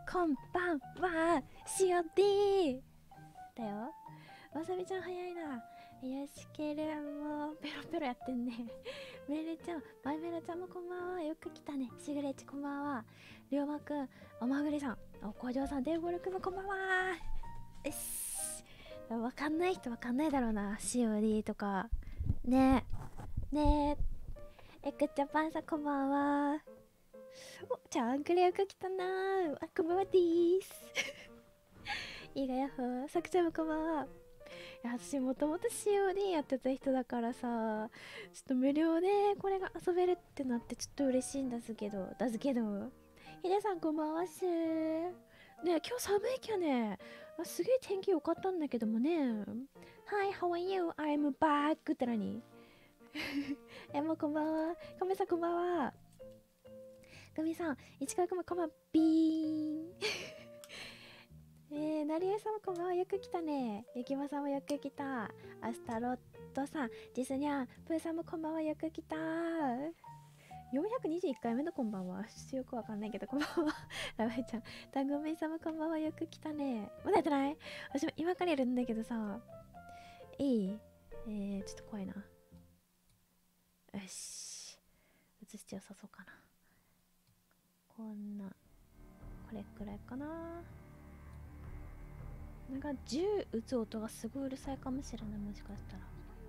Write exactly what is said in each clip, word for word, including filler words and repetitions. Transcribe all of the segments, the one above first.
こんばんは、しおでーだよ。わさびちゃん早いな。よしけるもうペロペロやってんね。メレちゃん、マイメロちゃんもこんばんは。よく来たね。しぐれちこんばんは。りょうまくん、おまぐりさん、おこじょうさん、デーボルくんもこんばんは。よし。わかんない人わかんないだろうな。しおりとか。ねえ。ねえ。えくちゃぱんさんこんばんは。お、ちゃんくれよく来たなー。あ、こんばんはでーす。いいがやっほー。さくちゃんもこんばんは。いや、私もともと シーオーディー やってた人だからさ、ちょっと無料でこれが遊べるってなってちょっと嬉しいんだすけど、だすけど。ひでさんこんばんはっす。ねえ、今日寒いきゃね。あ、すげえ天気良かったんだけどもね。Hi, how are you? I'm back って何え、もうこんばんは。かめさんこんばんは。かみさん、市川くんもこんばんは。ビーン。えー、なりえさんもこんばんは。よく来たね。ゆきまさんもよく来た。アスタロットさん、ジスニャン、プーさんもこんばんは。よく来た。よんひゃくにじゅういっかいめのこんばんは。ちょっとよくわかんないけど、こんばんは。ラメちゃん、タンゴメイさんもこんばんは。よく来たね。まだやってない？私も今からやるんだけどさ。いい？えー、ちょっと怖いな。よし。映してよさそうかな。こんな、これくらいかな。なんか銃撃つ音がすごいうるさいかもしれない。もしかしたら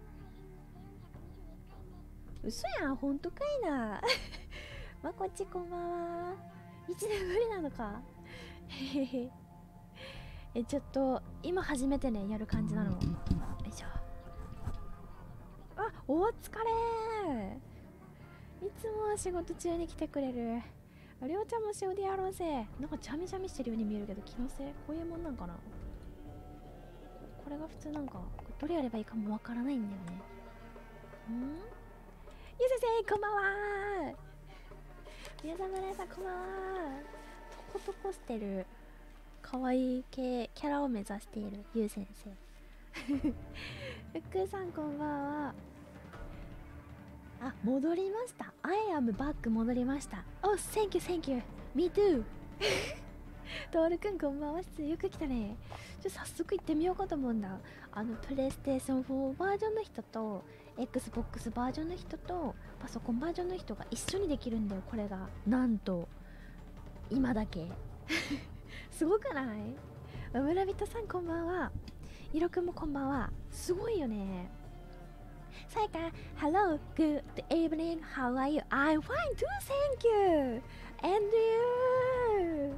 嘘やん、ほんとかいな。まこっちこんばんは。一年ぶりなのか。へへへ。え、ちょっと今初めてねやる感じなの。よいしょ。あ、お疲れー。いつも仕事中に来てくれる。りょうちゃんも仕事やろうぜ。なんかチャミチャミしてるように見えるけど、気のせい？こういうもんなんかな。これが普通なんか、どれやればいいかもわからないんだよね。ん？ゆずせんこんばんは。宮沢村さんこんばんは。トコトコしてる可愛い系キャラを目指しているゆう先生。ふっくーさんこんばんは。あ、戻りました。I am back 戻りました。Oh, thank you, thank you. Me too. トールくんこんばんは。よく来たね。ちょっと早速行ってみようかと思うんだ。あのプレイステーションフォーバージョンの人と Xbox バージョンの人とパソコンバージョンの人が一緒にできるんだよ。これがなんと今だけ。すごくない？村人さんこんばんは。いろくんもこんばんは。すごいよね。さやか Hello, good evening, how are you? I'm fine too, thank you. And you?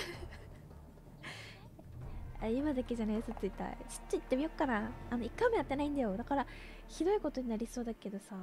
あ、今だけじゃない嘘ついた。ちょっと行ってみよっかな。あのいっかいもやってないんだよ。だからひどいことになりそうだけどさ。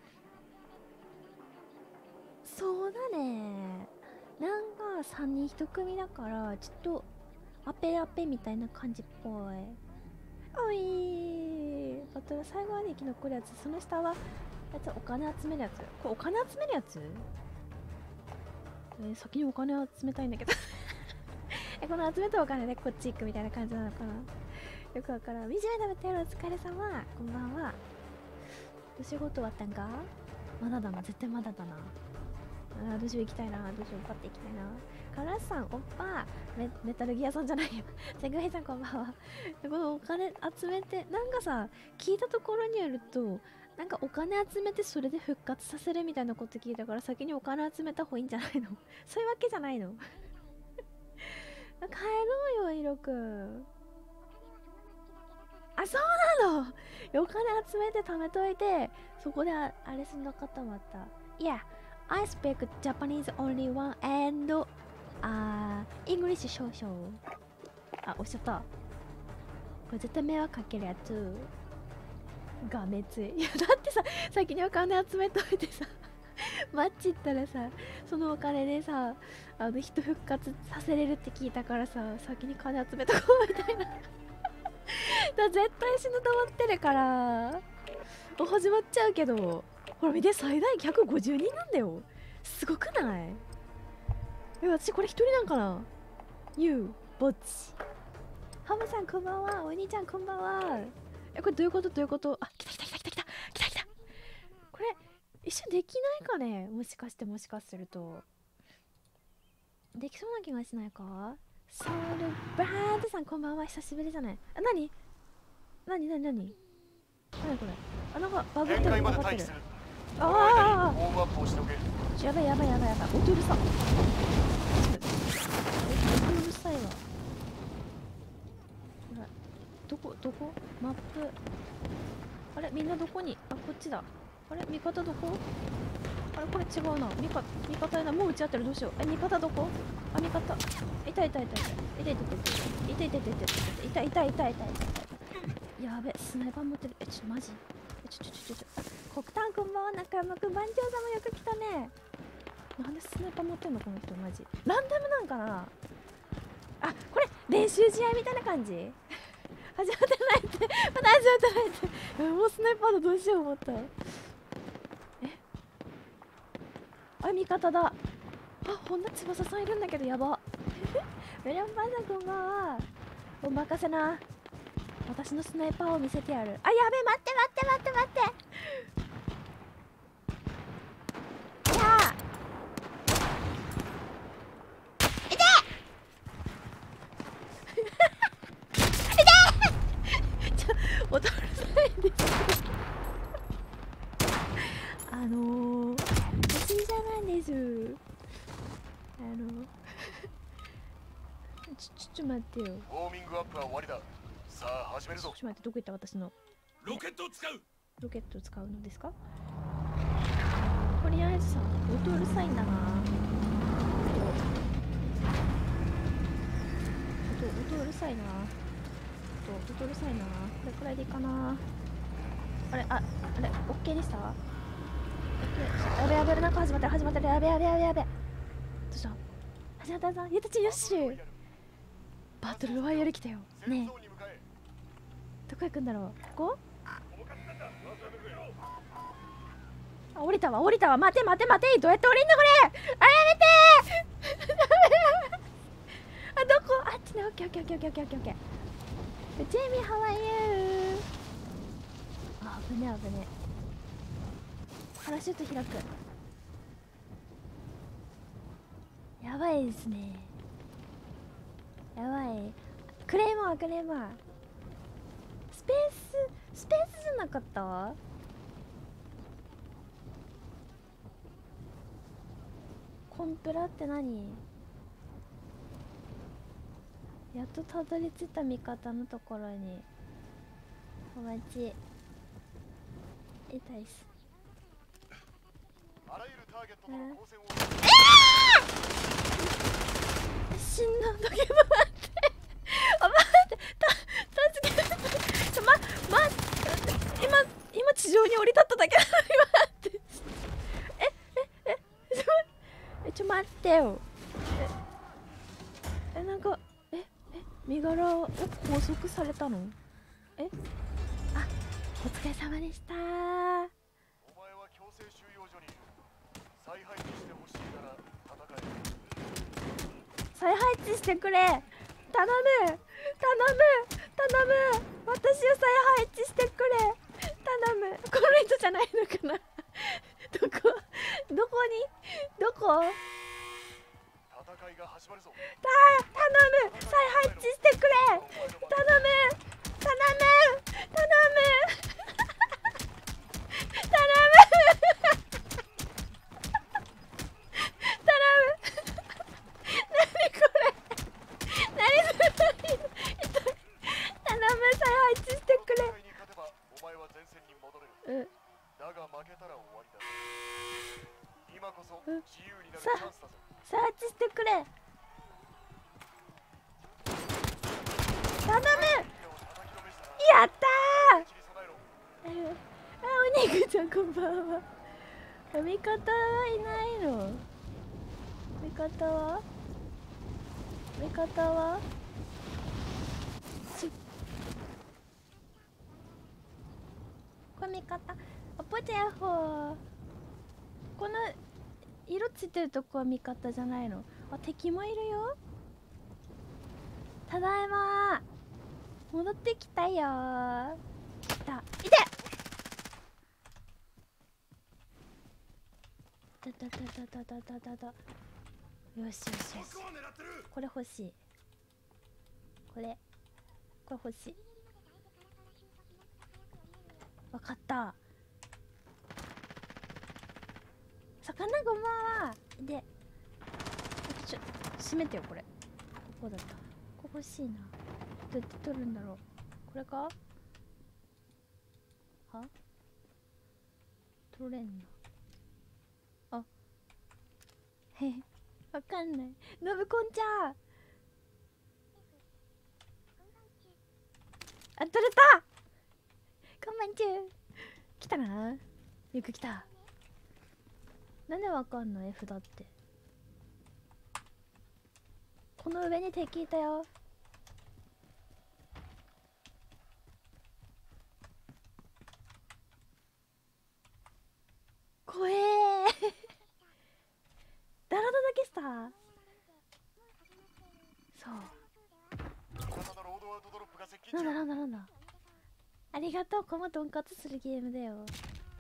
そうだね。なんかさんにんひと組だからちょっとアペアペみたいな感じっぽい。おいー。あと最後はね生き残るやつ。その下はやつお金集めるやつ。これお金集めるやつ？えー、先にお金集めたいんだけど。え、この集めたお金でこっち行くみたいな感じなのかな。よくわからん。みじめ食べてるお疲れ様。こんばんは。お仕事終わったんか？まだだな。絶対まだだな。あー、どうしよう行きたいな。どうしようパッて行きたいな。カラスさん、おっぱメメタルギアさんじゃないよ。セグヘイさんこんばんは。このお金集めて、なんかさ、聞いたところによると、なんかお金集めてそれで復活させるみたいなこと聞いたから先にお金集めた方がいいんじゃないの？そういうわけじゃないの？帰ろうよ、イロくん。あ、そうなの？お金集めて貯めといて、そこで あ, あれすんなかったまた。いや、I speak Japanese only one and あー、English 少々。あ、おっしゃった。これ絶対迷惑かけるやつ。がめつい。いや、だってさ、先にお金集めといてさ、マッチ行ったらさ、そのお金でさ、あの人復活させれるって聞いたからさ、先に金集めとこうみたいな。だ絶対死ぬと思ってるから。始まっちゃうけど、ほら見て、最大ひゃくごじゅうにんなんだよ。すごくない？え、私これ一人なんかな？ You ぼっち。ハムさんこんばんは。お兄ちゃんこんばんは。え、これどういうこと？どういうこと？あ、来た来た来た来た来た来た来た。これ一緒できないかね？もしかしてもしかするとできそうな気がしないか？ ソウルブランドさんこんばんは、久しぶりじゃない。あ、なになになになになにこれ。あ、なんかバグってる、バグってる。ああ、やばいやばいやばいやばい。音うるさ。音うるさいわ。ほら、どこどこマップ。あれみんなどこに。あ、こっちだ。あれ味方どこ。あれこれ違うな。味方味方やな。もう打ち合ってる。どうしよう。え、味方どこ。あ、味方。痛い痛い痛い痛い痛い痛い痛い痛い痛い痛い痛い痛い痛い痛い痛い痛い痛い。やべ、スナイパー持ってる。え、ちょっとマジ。え、ちょちょちょちょ。黒炭こんばんは。中山くん、番長さんもよく来たね。なんでスナイパー持ってんのこの人マジ。ランダムなんかな。あ、これ練習試合みたいな感じ。始まってないって。まだ始まってないって。もうスナイパーだ。どうしよう思った。え、あ、味方だ。あ、ほんな翼さんいるんだけど、やば。メロンパンさんこんばんは。お任せな。私のスナイパーを見せてやる。あ、やべえ、待って待って待って待って。いやー。いてー。ちょ、踊るないです。あのー、私じゃないです。あのちょ、ちょっと待ってよ。 ウォーミングアップは終わりだ。さあ始めるぞ。 ちょっと待って、どこ行った私のロケットを使う。 ロケットを使うのですか。とりあえずさ、音うるさいんだな。音、音うるさいな。音、音うるさいな。これくらいでいいかな。あれ、あ、あれ、オッケーでした。オッケー。やべやべ、なんか始まってる、始まってる。やべやべやべやべ。どうした。始まったぞ。ゆたちよっしゅ。バトルロワイヤル来たよ。ねえ。どこ行くんだろう。ここ。あ、降りたわ、降りたわ。待て待て待て。どうやって降りんのこれ。あ、やめてー。あ、どこ。あっちね。オッケーオッケーオッケーオッケーオッケーオッケー。ジェイミー、ハワイユー。あ、危ね危ね。パラシュート開く。やばいですね。やばい。クレーマークレーマー。スペーススペースじゃなかった。コンプラって何。やっとたどり着いた味方のところにお待ち。痛いっす。 あらゆるターゲットとの交戦を。 えー、死んだんだけど待って。あ、待ってた助けて。ちょ、ま、ま、今今地上に降り立っただけなのに待って。えええちょえちょ待ってよ。ええなんかええ身柄を拘束されたの。えあ、お疲れ様でした。 お前は強制収容所に再配置してほしいから戦え。 再配置してくれ。頼む頼む頼む。私を再配置してくれ。頼む。この人じゃないのかな。どこどこにどこ。 戦いが始まるぞ。 た頼む。再配置してくれ。頼む頼む頼む頼む頼む。何これ。何それ。頼む。再配置してくれ。 戦いに勝てばお前は前線に戻れる。 うだが負けたら終わりだ。今こそうん自由になるチャンスだぞ。 再配置してくれ。頼む。やったー。あ、お肉ちゃんこんばんは。味方はいないの。味方は味方はちこれ味方。あ、ポチヤホー。この色ついてるとこは味方じゃないの。あ、敵もいるよ。ただいまー。戻ってきたよー。来た。いて。たたたたたたたたた。よしよしよし。これ欲しい。 これこれ欲しい。わかった。魚ごまはでちょ閉めてよ。これここだった。ここ欲しいな。どうやって取るんだろう。これか。は取れんな。あへへわかんない。のぶこんちゃん、あ、取れた。こんばんちゅう。来たな。よく来た。なんでわかんない F だって。この上に敵いたよ。怖えーダラダだけさ。そうなんだなんだなんだ。ありがとう。このドンカツするゲームだよ。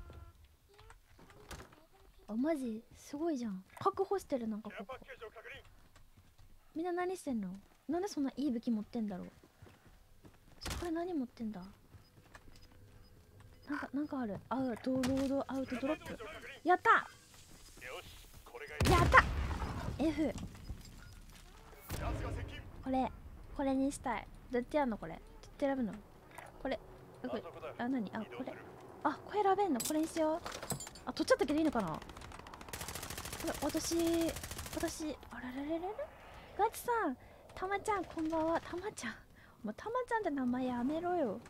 あ、マジすごいじゃん。確保してる。なんかここみんな何してんの。なんでそんないい武器持ってんだろう。これ何持ってんだ。なんかなんかある。アウトロードアウトドロップ。やったやった F。 これこれにしたい。どうやってやんのこれ。どうやって選ぶのこれ。あ、これあ、何。あ、これ。あ、これ選べんの。これにしよう。あ、取っちゃったけどいいのかな。これ私私あらららららガチさん、たまちゃんこんばんは。たまちゃん、もうたまちゃんって名前やめろよ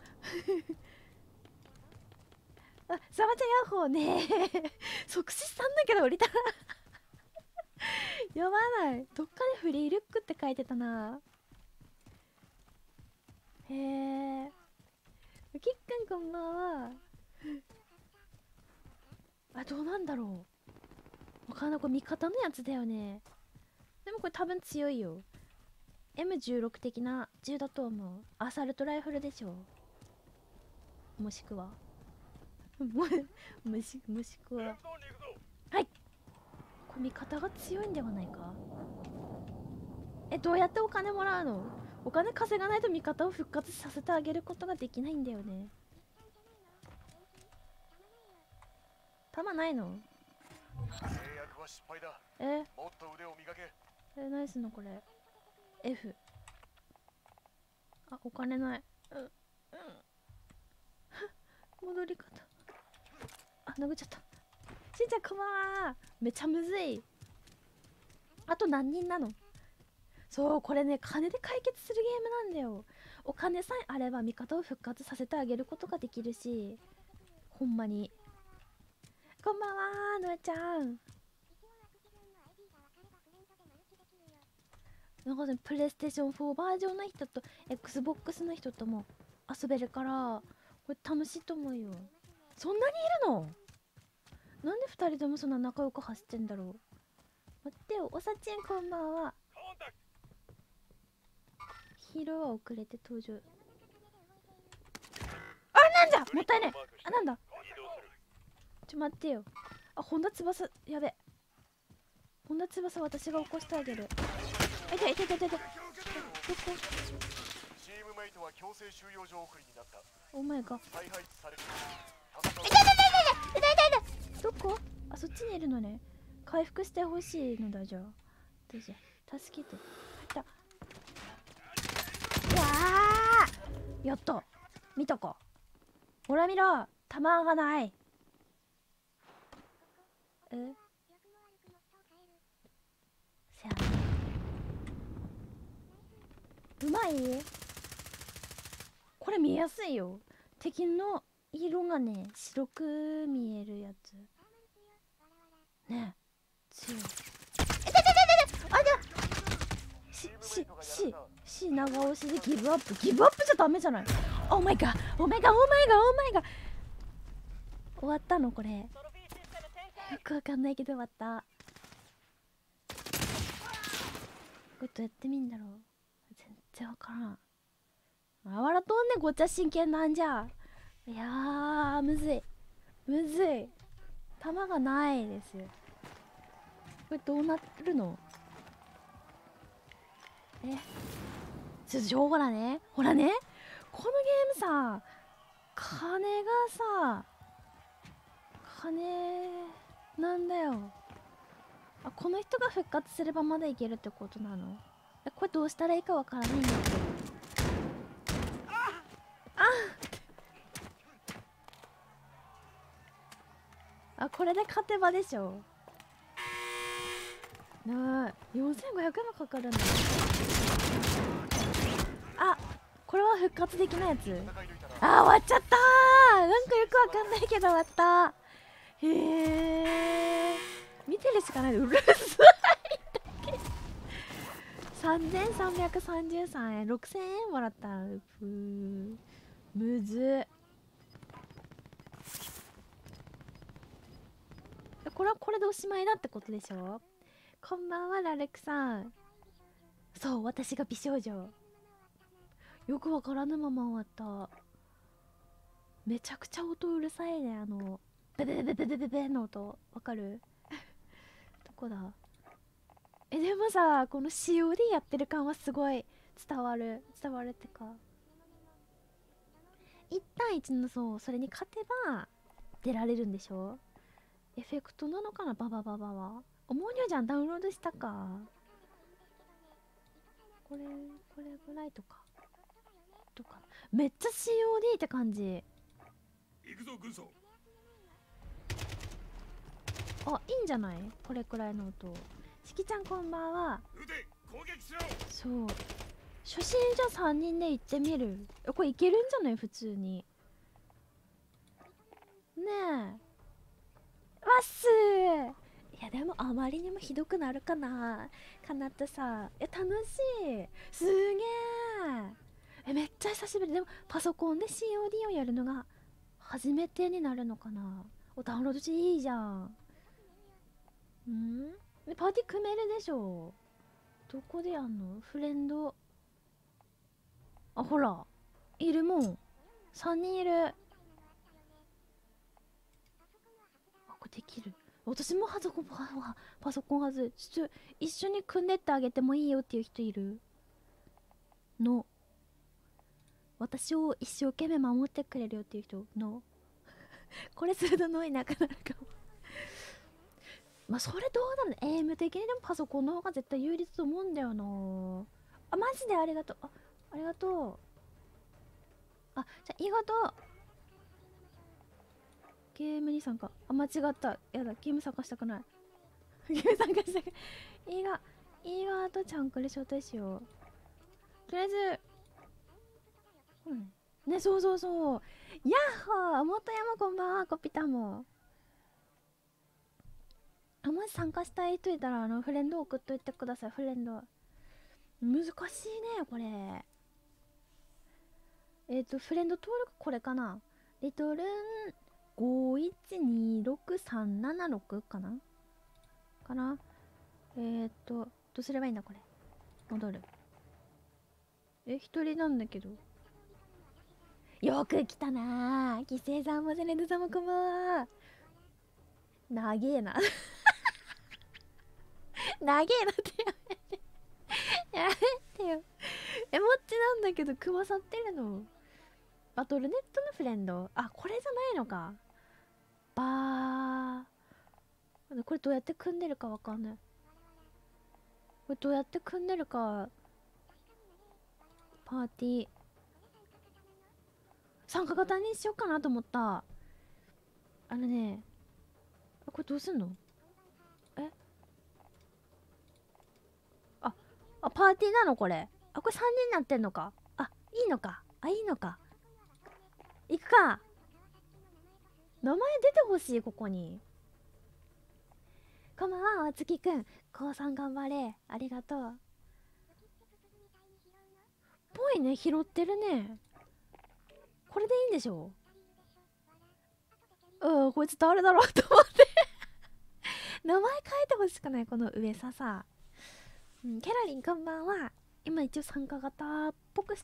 あ、サマちゃんヤッホーね即死したんだけど降りたやばない。どっかでフリールックって書いてたな。へえ。キックンこんばんはあ、どうなんだろう。わかんない。これ味方のやつだよね。でもこれ多分強いよ。 エムじゅうろく 的な銃だと思う。アサルトライフルでしょ。もしくはももしもしくははい。これ味方が強いんではないか。え、どうやってお金もらうの。お金稼がないと味方を復活させてあげることができないんだよね。弾ないの。ええ、ナイスのこれ F。 あ、お金ない。うんうん戻り方。あ、殴っちゃった。しんちゃんこんばんは。めちゃむずい。あと何人なの。そう、これね、金で解決するゲームなんだよ。お金さえあれば味方を復活させてあげることができるし、ほんまに。こんばんは、のえちゃん。なんかね、プレイステーションフォーバージョンの人と Xbox の人とも遊べるから、これ楽しいと思うよ。そんなにいるの。なんでふたりともそんな仲良く走ってんだろう。待ってよ。おさちんこんばんは。ヒーローは遅れて登場。あ、なんじゃもったいね。あ、なんだ。ちょ待ってよ。あ、本田翼やべ。本田翼私が起こしてあげる。あ、痛い痛い痛い痛い痛い。どこ。 チームメイトは強制収容所送りになった。 お前が再配置されて痛い痛い痛い痛い痛い痛い痛い。どこ。あ、そっちにいるのね。回復してほしいのだ。じゃあどうぞ助けて。いた。うわーやった。見たか。ほら見ろ、弾がない。え、せやね。うまい。これ見やすいよ。敵の色がね白く見えるやつね。強い。え、ててててて。あ、じゃしししし長押しでギブアップ。ギブアップじゃダメじゃない。オーマイガーオーマイガーオーマイガーオーマイガー。終わったのこれ。よくわかんないけど終わった。これどうやってみんだろう。全然わからん。あわらとんね。ごっちゃ真剣なんじゃ。いやーむずいむずい。弾がないですよ。これどうなるの。え、 ちょっとほらねほらね、このゲームさ、金がさ、金なんだよ。あ、この人が復活すればまだいけるってことなの？え、これどうしたらいいかわからないんだけど。あ、これで勝てばでしょ。なあ、よんせんごひゃくえんもかかるんだ。あ、これは復活できないやつ。あー、終わっちゃったー。なんかよくわかんないけど終わった。へえ、見てるしかない。うるさいだけ。さんぜんさんびゃくさんじゅうさんえん、ろくせんえんもらった。うふー、むずっ。これはこれでおしまいだってことでしょ。こんばんはラルクさん。そう、私が美少女。よくわからぬまま終わった。めちゃくちゃ音うるさいね。あのベベベベベベベの音わかる？どこだ。え、でもさ、この シーオーディー やってる感はすごい伝わる伝わるってか、いち対いちの、そう、それに勝てば出られるんでしょ。エフェクトなのかな、ババババは。おもにゃじゃん、ダウンロードしたか。これこれぐらいとかとか、めっちゃ シーオーディー って感じ。 行くぞ軍曹。 あ、いいんじゃない、これくらいの音。しきちゃんこんばんは。 腕攻撃しろ。 そう、初心者さんにんで行ってみる。え、これいけるんじゃない、普通に。ねえ、わっすー。いやでもあまりにもひどくなるかなかなってさ。え、楽しい、すげえ。え、めっちゃ久しぶり。でもパソコンで シーオーディー をやるのが初めてになるのかな。お、ダウンロードしていいじゃん。んでパーティー組めるでしょ。どこでやんの？フレンド。あ、ほらいるもん、さんにんいる。あ、これできる。私もパソコンパパソコンはず、ちょっと一緒に組んでってあげてもいいよっていう人いるの。私を一生懸命守ってくれるよっていう人の。これするとノイなくなるかも。まあそれどうだろうね。エイム的にでもパソコンの方が絶対有利だと思うんだよな。あ、マジでありがとう。あ、ありがとう。あ、じゃあありがとう。ゲームに参加。あ、間違った。やだ、ゲーム参加したくない。ゲーム参加したくない。いいが、いいがとちゃんこれ招待しよう。とりあえず、うん、ね、そうそうそう。ヤッホー、元山こんばんは、コピタも。あ、もし参加したい人いたら、あの、フレンド送っといてください、フレンド。難しいね、これ。えっ、ー、と、フレンド登録これかな。リトルンごいちにろくさんななろくかなかな。えっ、ー、と、どうすればいいんだ、これ。戻る。え、一人なんだけど。よく来たなー。犠牲さんもセレンドさんもこんばんは。なげえな。なげえなってやめて。やめてよ。え、もっちなんだけど、くまさってるの。バトルネットのフレンド。あ、これじゃないのか。ばー。これどうやって組んでるかわかんない。これどうやって組んでるか。パーティー。参加型にしようかなと思った。あのね。これどうすんの？えあ、あ、パーティーなのこれ。あ、これさんにんになってんのか。あ、いいのか。あ、いいのか。行くか。名前出てほしい、ここに。こんばんは、おつきくん。高さん頑張れ。ありがとう。ぽいね、拾ってるね。これでいいんでしょう。うん、こいつ誰だろうと思って名前変えてほしくない、この上ささ。うん、キャラリンこんばんは。今一応参加型っぽくした。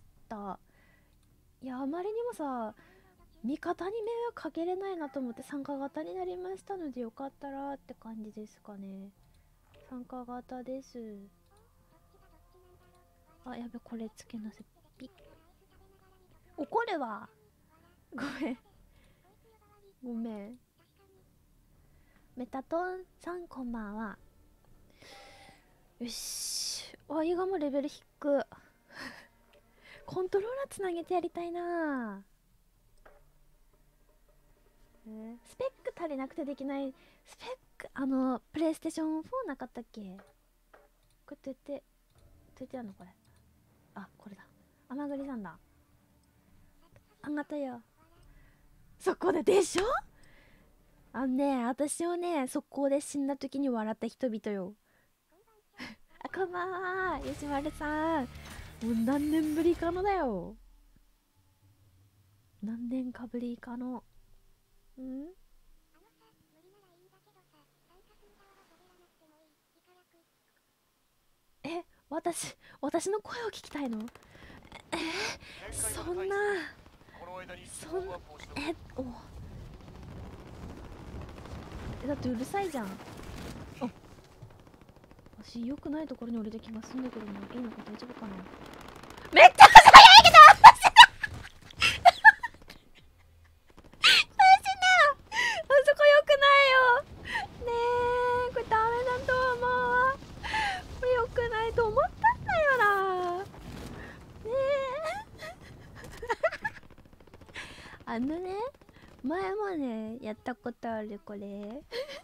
いや、あまりにもさ、味方に迷惑かけれないなと思って参加型になりましたので、よかったらって感じですかね。参加型です。 あ、やべ、これつけなせピ怒るわ。ごめんごめん。メタトンさんこんばんは。よし。あ、映画もレベル低くコントローラーつなげてやりたいな。えー、スペック足りなくてできないスペック、あのプレイステーションフォーなかったっけ。こうやってやってどうやってやるのこれ。あ、これだ。甘栗さんだ。あがたよ。そこででしょ。あのね、私をね、速攻で死んだ時に笑った人々よあ、こんばんは、吉丸さん。もう何年ぶりかのだよ。何年かぶりかの。んえ、私、私の声を聞きたいの。えー、そんな、そんな、え、おえ、だってうるさいじゃん。あ、私良くないところに降りた気がするんだけどな。いいのか大丈夫かな。めっちゃ速いけどマジでマジであそこ良くないよねえ。これダメだと思うわ。これ良くないと思ったんだよな。ねえあのね、前もねやったことあるこれ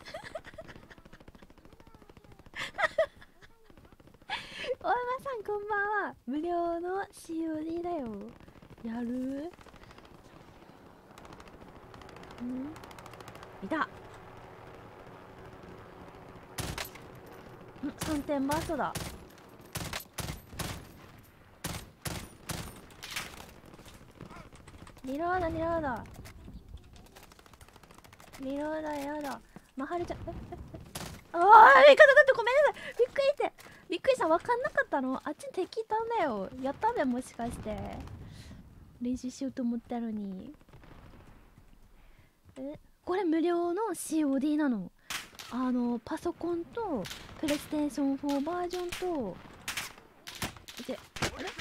大山さんこんばんは。無料の シーオーディー だよ。やる？ん？いた。ん、さんてんバーストだ。リロードリロードリロードリロード。まはるちゃん、えええああ、味方だって。ごめんなさい。びっくりして。びっくりした。分かんなかったの。あっちに敵いたんだよ。やったべ、もしかして。練習しようと思ったのに。え、これ無料の シーオーディー なの。あの、パソコンと、プレイステーションフォーバージョンと、いて、あれ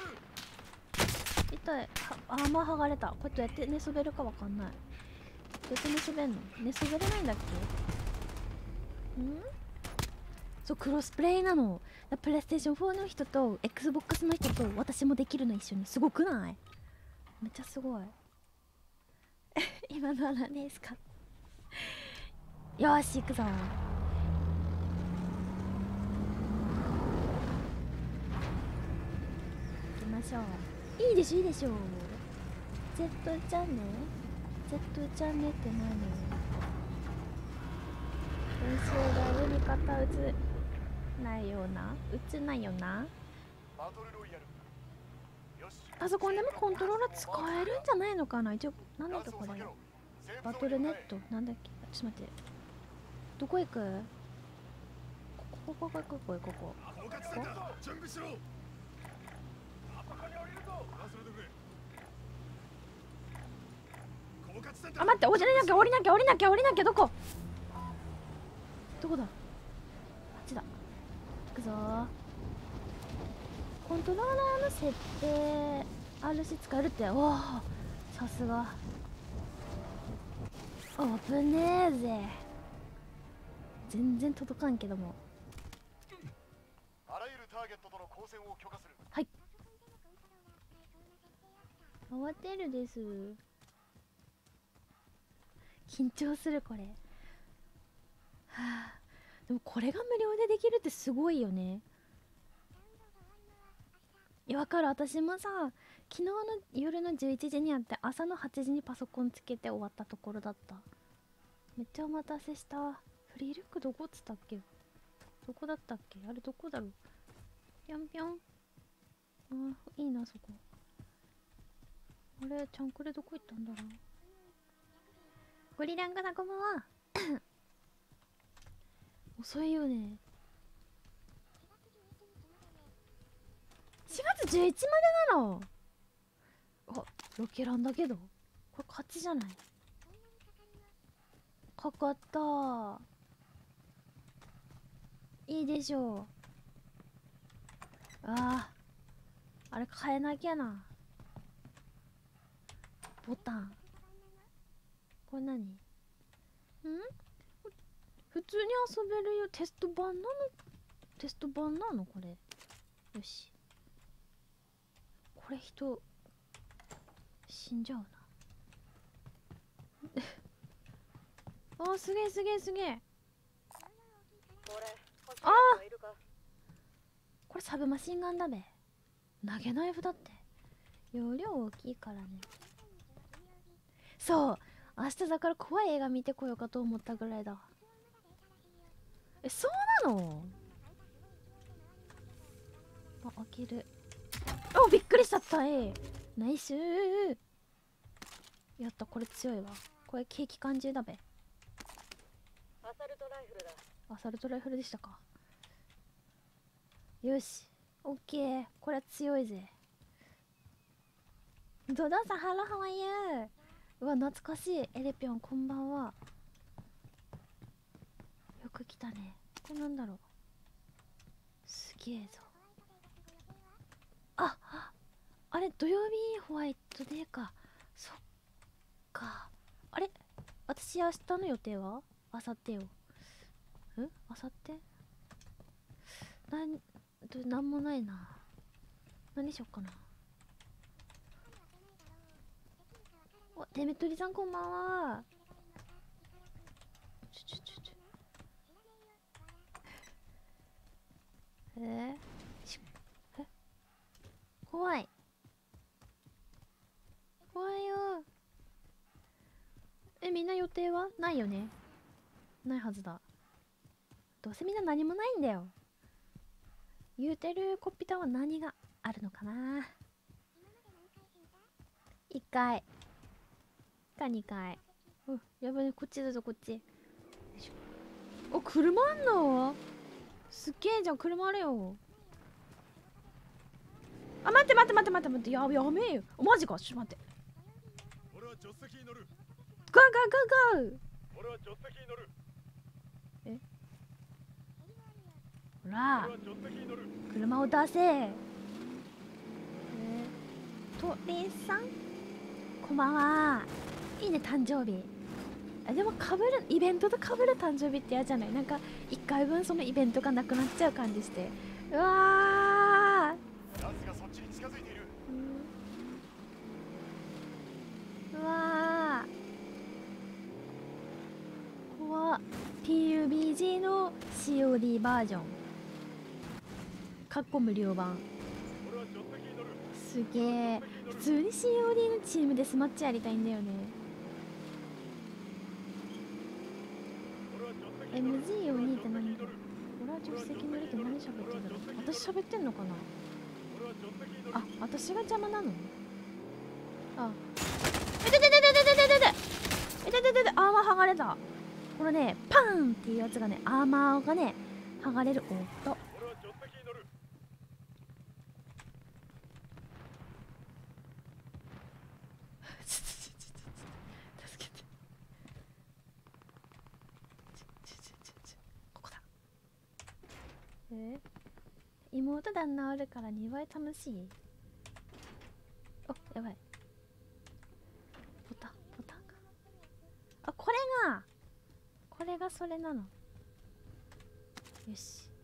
痛い。は、アーマー剥がれた。これどうやって寝そべるかわかんない。どうやって寝そべんの？寝そべれないんだっけ？ん？そう、クロスプレイなの。プレイステーションフォーの人と Xbox の人と私もできるの一緒に。すごくない？めっちゃすごい今のは何ですか？よーし、行くぞ。行きましょう。いいでしょいいでしょ。 Z チャンネル Z チャンネルって何？練習が読み方打つないような打つないよな。パソコンでもコントローラー使えるんじゃないのかな。一応なんだっけこれ。バトルネットなんだっけ。ちょっと待って、どこ行く？ここここここここここあ、待って、降りなきゃ降りなきゃ降りなきゃ降りなきゃ。どこどこだ。あっちだ。行くぞー。コントローラーの設定 アールシー 使えるって。おお、さすが。危ねえぜ。全然届かんけども。 あらゆるターゲットとの交戦を許可する。 はい。慌てるです。緊張するこれ。はあ、でもこれが無料でできるってすごいよね。いや、わかる。私もさ、昨日の夜のじゅういちじにやって朝のはちじにパソコンつけて終わったところだった。めっちゃお待たせした。フリールックどこっつったっけ。どこだったっけ。あれどこだろう。ぴょんぴょん。あ、いいなそこ。あれちゃんこれどこ行ったんだろう。ゴリランガさんこんばんは遅いよね。しがつじゅういちまでなの。あ、ロケランだけどこれ勝ちじゃない。かかった。いいでしょう。ああ、 あれ変えなきゃな。ボタンこれ何？ん？普通に遊べるよ。テスト版なの？テスト版なのこれ。よし、これ人死んじゃうな。あー、すげえすげえすげえ。あー、これサブマシンガンだべ。投げナイフだって。容量大きいからね。そう、明日だから怖い映画見てこようかと思ったぐらいだ。え、そうなの？あ、開ける。お、びっくりしちゃった。えナイスー。やった、これ強いわ。これ景気感じだべ。 アサルトライフルだ。 アサルトライフルでしたか。よし、オッケー。これは強いぜ。ドドさん、ハローハワイユー。うわ、懐かしい。エレピョン、こんばんは。よく来たね。これなんだろう。すげえぞ。あ、あれ、土曜日ホワイトデーか。そっか。あれ、私明日の予定は明後日よ。ん明後日なん、どなんもないな。何しよっかな。お、デメトリさんこんばんは。ちょちょちょちょ。えー、しえ怖い。怖いよ。え、みんな予定はないよね。ないはずだ。どうせみんな何もないんだよ。言うてるコッピタは何があるのかな。いっかいかにかい。うん、やばい、こっちだぞこっち。お、車あんの？すっげえじゃん、車あるよ。あ、待って待って待って待って待って、やべやめえよ。マジか、ちょっと待って。 俺は助手席に乗る。 ゴーゴーゴーゴー。 俺は助手席に乗る。 えほら俺は助手席に乗る。 車を出せ。えー、鳥さんこんばんは。いいね、誕生日。あ、でもかぶるイベントとかぶる誕生日って嫌じゃない？なんかいっかいぶんそのイベントがなくなっちゃう感じして。うわー、 ヤツがそっちに近づいている。 うわー、怖っ。 ピーユービージー の シーオーディー バージョンかっこ無料版。 俺は助手席に乗る。 すげえ。普通に シーオーディー のチームでスマッチやりたいんだよね。 俺は助手席エに乗る。 ムジーよに って何？俺は助手席乗りって何喋ってんだろう。私喋ってんのかな。 俺は助手席に乗る。 あ、私が邪魔なの？あ、えてててててててててえてててて、アーマー剥がれた。これね、パーンっていうやつがね、アーマーがね剥がれる音。 俺は助手席に乗る。 助けて。ここだ。え、妹旦那おるからにばい楽しい。お、やばい。ボタンボタンが、あ、これがこれがそれなの。よし、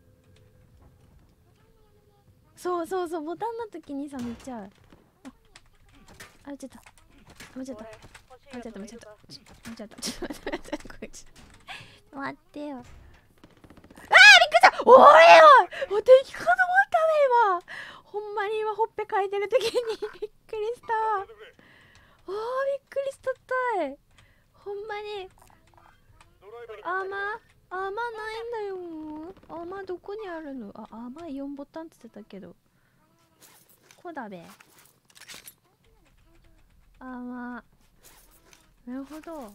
そうそうそう、ボタンの時にさめっちゃう。あ、あ、撃っちゃった、撃っちゃった、撃っちゃった、撃っちゃった、撃っちゃった、ちょっと待って待って、これちょっと待ってよ。あー、びっくりした。おいおい、お、敵かと思ったね今。ほんまに今ほっぺかいてる時にびっくりした。あー、びっくりしとったい。ほんまにアーマーアーマーないんだよ。アーマーどこにあるの？あ、アーマーよんボタンって言ってたけど、こだべ。アーマー、なるほど、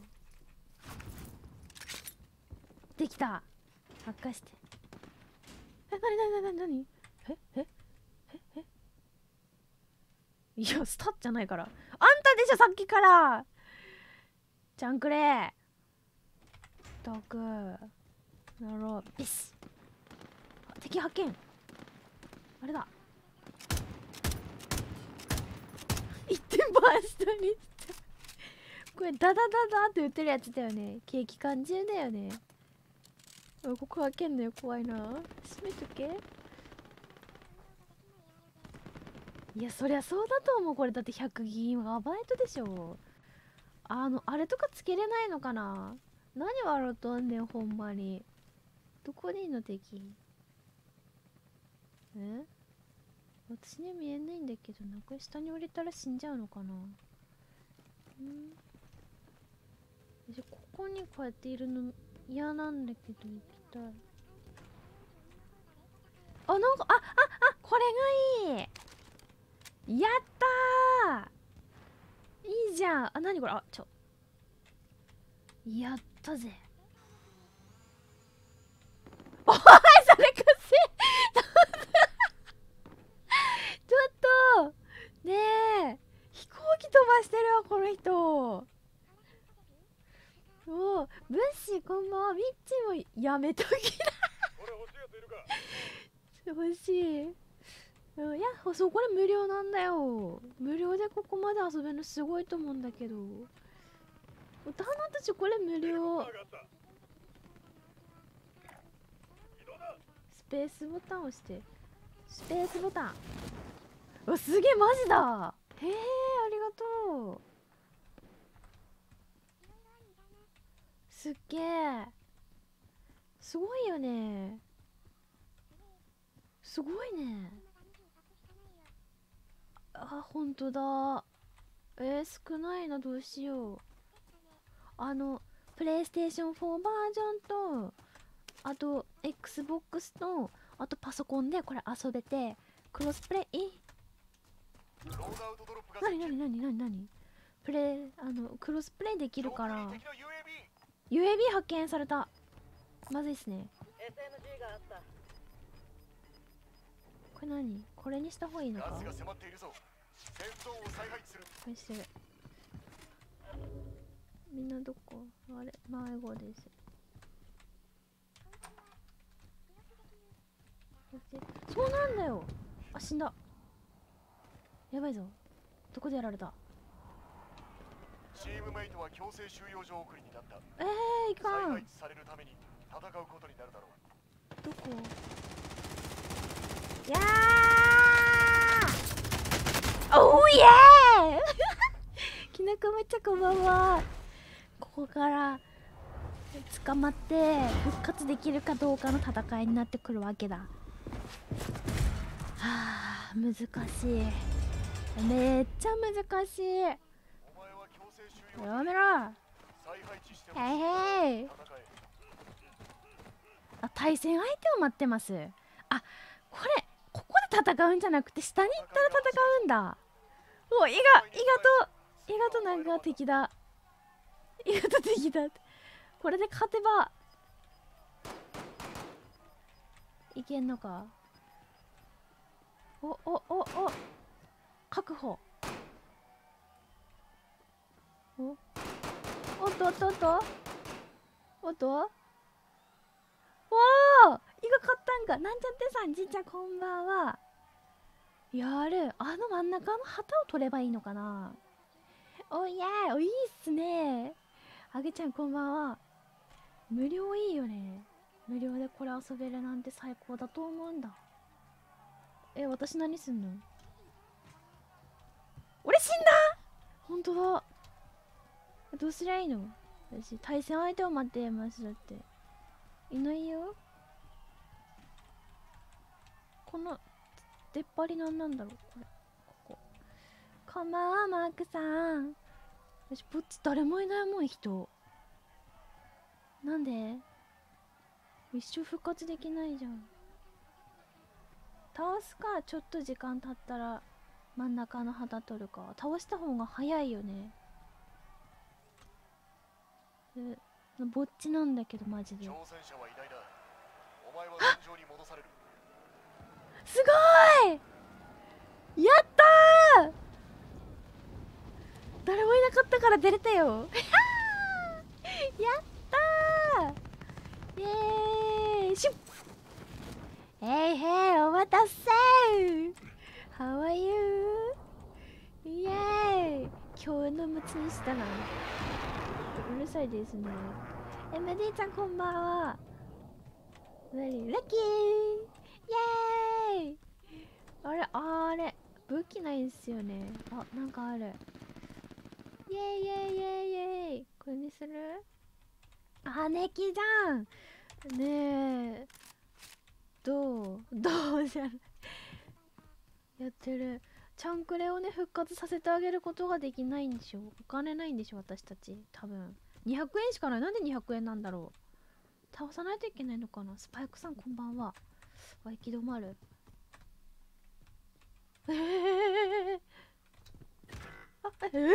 できた。任して。え、なになになになに？ええええいや、スタッじゃないから。あんたでしょさっきから。ちゃんくれったく。なろう、ビス。あ、敵発見。あれだ。 ストにして。これダダダダって打ってるやつだよね。ケーキ感じだよね。あ、ここ開けんのよ、怖いな。閉めとけ。いや、そりゃそうだと思う。これだってひゃくギガバイトでしょ。あの、あれとかつけれないのかな。何笑うとんねん、ほんまに。どこにいんの敵。え、私には見えないんだけど、なんか下に降りたら死んじゃうのかな。ん、じゃ、ここにこうやっているの嫌なんだけど、行きたい。あ、なんか、あ、あ、あ、これがいい。やったー、いいじゃん。あ、なにこれ。あ、ちょ、やったぜ。おい、それかせちょっとねえ、飛行機飛ばしてるわこの人。おお、ブッシーこんばんは。ミッチーもやめときな。欲しい。うん、いや、そう、これ無料なんだよ。無料でここまで遊べるのすごいと思うんだけど。大人たちこれ無料。スペースボタンを押して。スペースボタン。うわ、すげえ、マジだ。へえ、ありがとう。すっげえ。すごいよね。すごいね。あ、ほんとだ。えー、少ないな、どうしよう。あの、プレイステーションフォーバージョンと、あと、Xbox と、あとパソコンでこれ遊べて、クロスプレイ、なになになになになにプレイ、あの、クロスプレイできるから、ユーエービー 発見された。まずいっすね。これ何、これにした方がいいのか。これしてる。みんなどこ、あれ、迷子です。そうなんだよ。あ、死んだ。やばいぞ。どこでやられた。 チームメイトは強制収容所送りになった。 えー、いかん。 再配置されるために戦うことになるだろう。 どこ。やーおーイエーきなこめっちゃこんばんは。ここから捕まって復活できるかどうかの戦いになってくるわけだ。はあ、難しい。めっちゃ難しい。やめろ。へいへい。あ、対戦相手を待ってます。あ、これここで戦うんじゃなくて下に行ったら戦うんだ。お、意外、意外と意外となんか敵だ。意外と敵だ。これで勝てばいけんのか。おおおお、確保。おおっとおっとおっとおっと、おお、イが勝ったんか。なんちゃってさん、じいちゃんこんばんは。やる。あの真ん中の旗を取ればいいのかな。おいやー、おいいっすね。あげちゃんこんばんは。無料いいよね。無料でこれ遊べるなんて最高だと思うんだ。え、私何すんの。俺死んだ。ほんとだ。どうすりゃいいの。私対戦相手を待ってます。だっていないよ。この出っ張りなんなんだろうこれ。こここんばんはマークさん。私ぼっち誰もいないもん。人なんで一生復活できないじゃん。倒すか、ちょっと時間経ったら真ん中の旗取るか。倒した方が早いよね。でぼっちなんだけどマジで。 挑戦者はいないな。お前は現状に戻される。 すごい、やったー。誰もいなかったから出れたよ。やったー、イエーイシュッ。へいへい、お待たせー。 How are you? イエーイ。 強運の持ち主だな。うるさいですね。え、メディちゃんこんばんは。なにラッキーイエーイ。あれあれ武器ないんすよね。あ、なんかある。イエーイイエーイイエーイイエーイ。これにする？あ、ネキじゃんねえ。どうどうじゃないやってる。チャンクレをね復活させてあげることができないんでしょ。お金ないんでしょ私たち。多分にひゃくえんしかない。なんでにひゃくえんなんだろう。倒さないといけないのかな。スパイクさんこんばんは。あ、行き止まる。えー、あえー、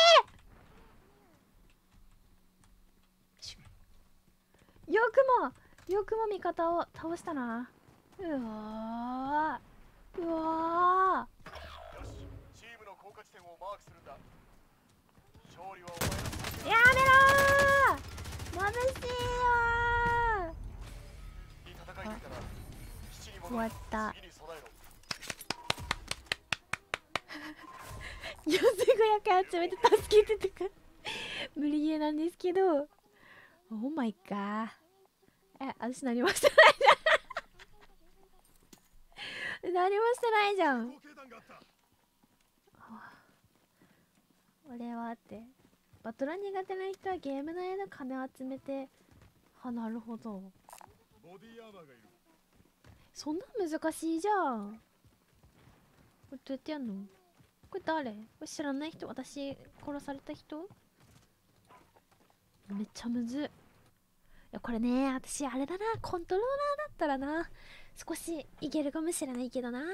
よくもよくも味方を倒したな。うわーうわよし、チームの降下地点をマークするんだ。勝利はお前のーやめろー。眩しいよいい戦い抜いたら基地にー。終戻りわった次に備えろ。 よんせんごひゃく集めて助けてとか無理ゲーなんですけど、オーマイガー。え、私何もしてないじゃん何もしてないじゃん。俺はってバトル苦手な人はゲーム内の金を集めて。は、なるほど。 ボディアーマーがいる。 そんな難しいじゃん。これどうやってやんの。これ誰？これ知らない人？私殺された人？めっちゃむずい。いやこれね、私あれだな、コントローラーだったらな少しいけるかもしれないけどな。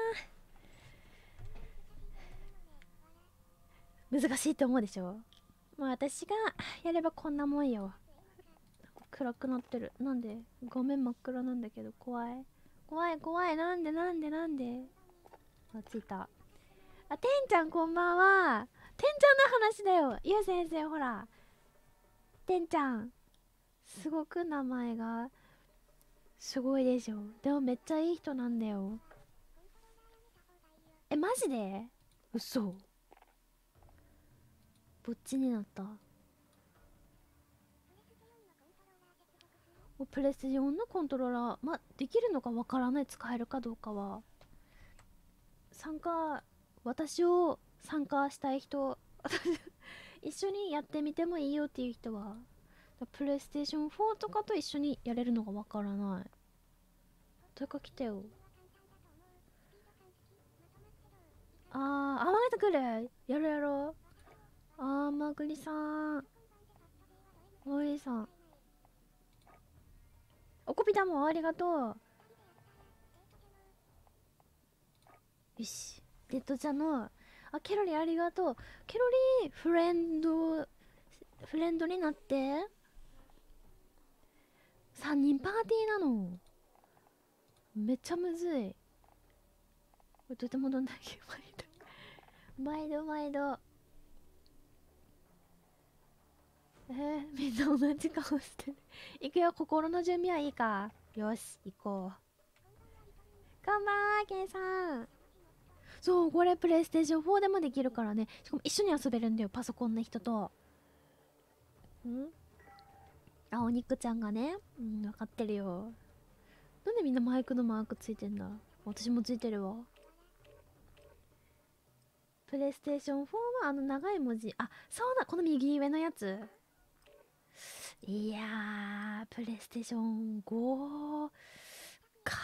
難しいと思うでしょ。まあ私がやればこんなもんよ。暗くなってる。なんで画面真っ暗なんだけど。怖い怖い怖い。なんでなんでなんで。あ、着いた。あ、てんちゃんこんばんは。てんちゃんの話だよ。ゆう先生ほら。てんちゃんすごく名前がすごいでしょ。でもめっちゃいい人なんだよ。え、マジで？嘘。ぼっちになった。プレステよんのコントローラー、ま、できるのかわからない。使えるかどうかは。参加、私を参加したい人一緒にやってみてもいいよっていう人は、プレイステーションフォーとかと一緒にやれるのがわからない。誰か来てよ。あー、あ、また来る。やろうやろう。あー、まぐりさん。まぐりさん。おこぴだもんありがとう。よし。デッドちゃんの、あ、ケロリーありがとう。ケロリー、フレンド、フレンドになって。さんにんパーティーなの。めっちゃむずい。これどうやって戻んだっけ。毎度毎度毎度。えー、みんな同じ顔してる。いくよ、心の準備はいいか。よし、行こう。こんばんは、ケイさん。そう、これプレイステーションフォーでもできるからね。しかも一緒に遊べるんだよ、パソコンの人と。んあ、お肉ちゃんがね。うん、分かってるよ。なんでみんなマイクのマークついてんだ。私もついてるわ。プレイステーションフォーはあの長い文字。あ、そうだ、この右上のやつ。いやー、プレイステーションごか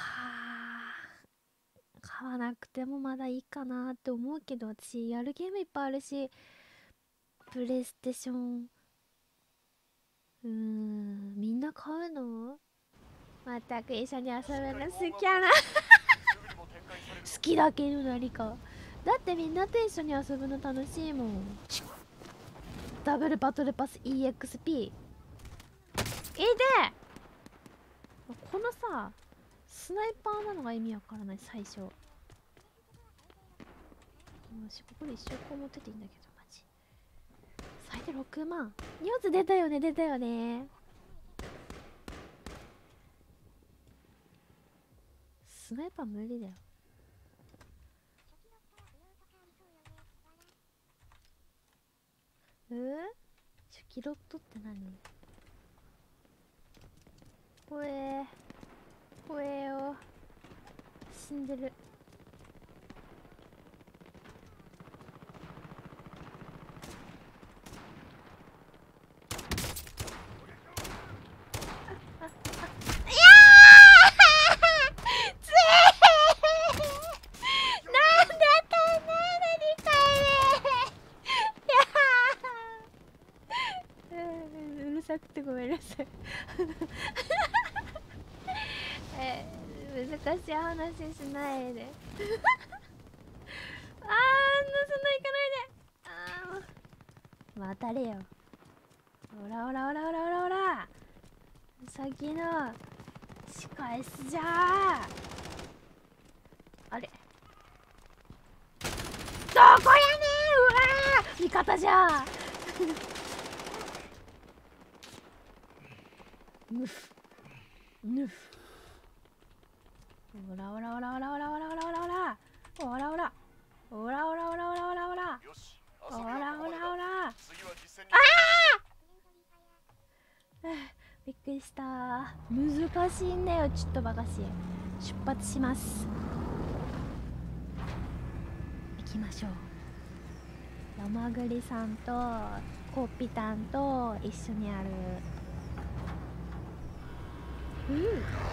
ー。買わなくてもまだいいかなって思うけど、私やるゲームいっぱいあるし、プレイステーション、うーん、みんな買うの？まったく一緒に遊ぶの好きやな好きだけど何か。だってみんなと一緒に遊ぶの楽しいもん。ダブルバトルパス イーエックスピー。 いてこのさスナイパーなのが意味わからない最初。よし、ここで一生こう持ってていいんだけど、マジ最低ろくまん。ニュース出たよね出たよね。スナイパー無理だよ。 キロットって何？ほえーほえーよ、死んでる。うるさくてごめんなさいえー、難しい話しないであー、そんな行かないで。あー、またれよ。おらおらおらおらおらおら、先の仕返しじゃー。あれ、どこやねー。うわー、味方じゃーぬふぬふ、おらおらおらおらおらおらおらおらおらおらおらおらおらおらおらおらおらおらよし、 おらおらおら、 次は実践に。 あー、びっくりしたー。難しいんだよ、ちょっとバカし。出発します。行きましょう。山栗さんとコッピタンと一緒にある。うん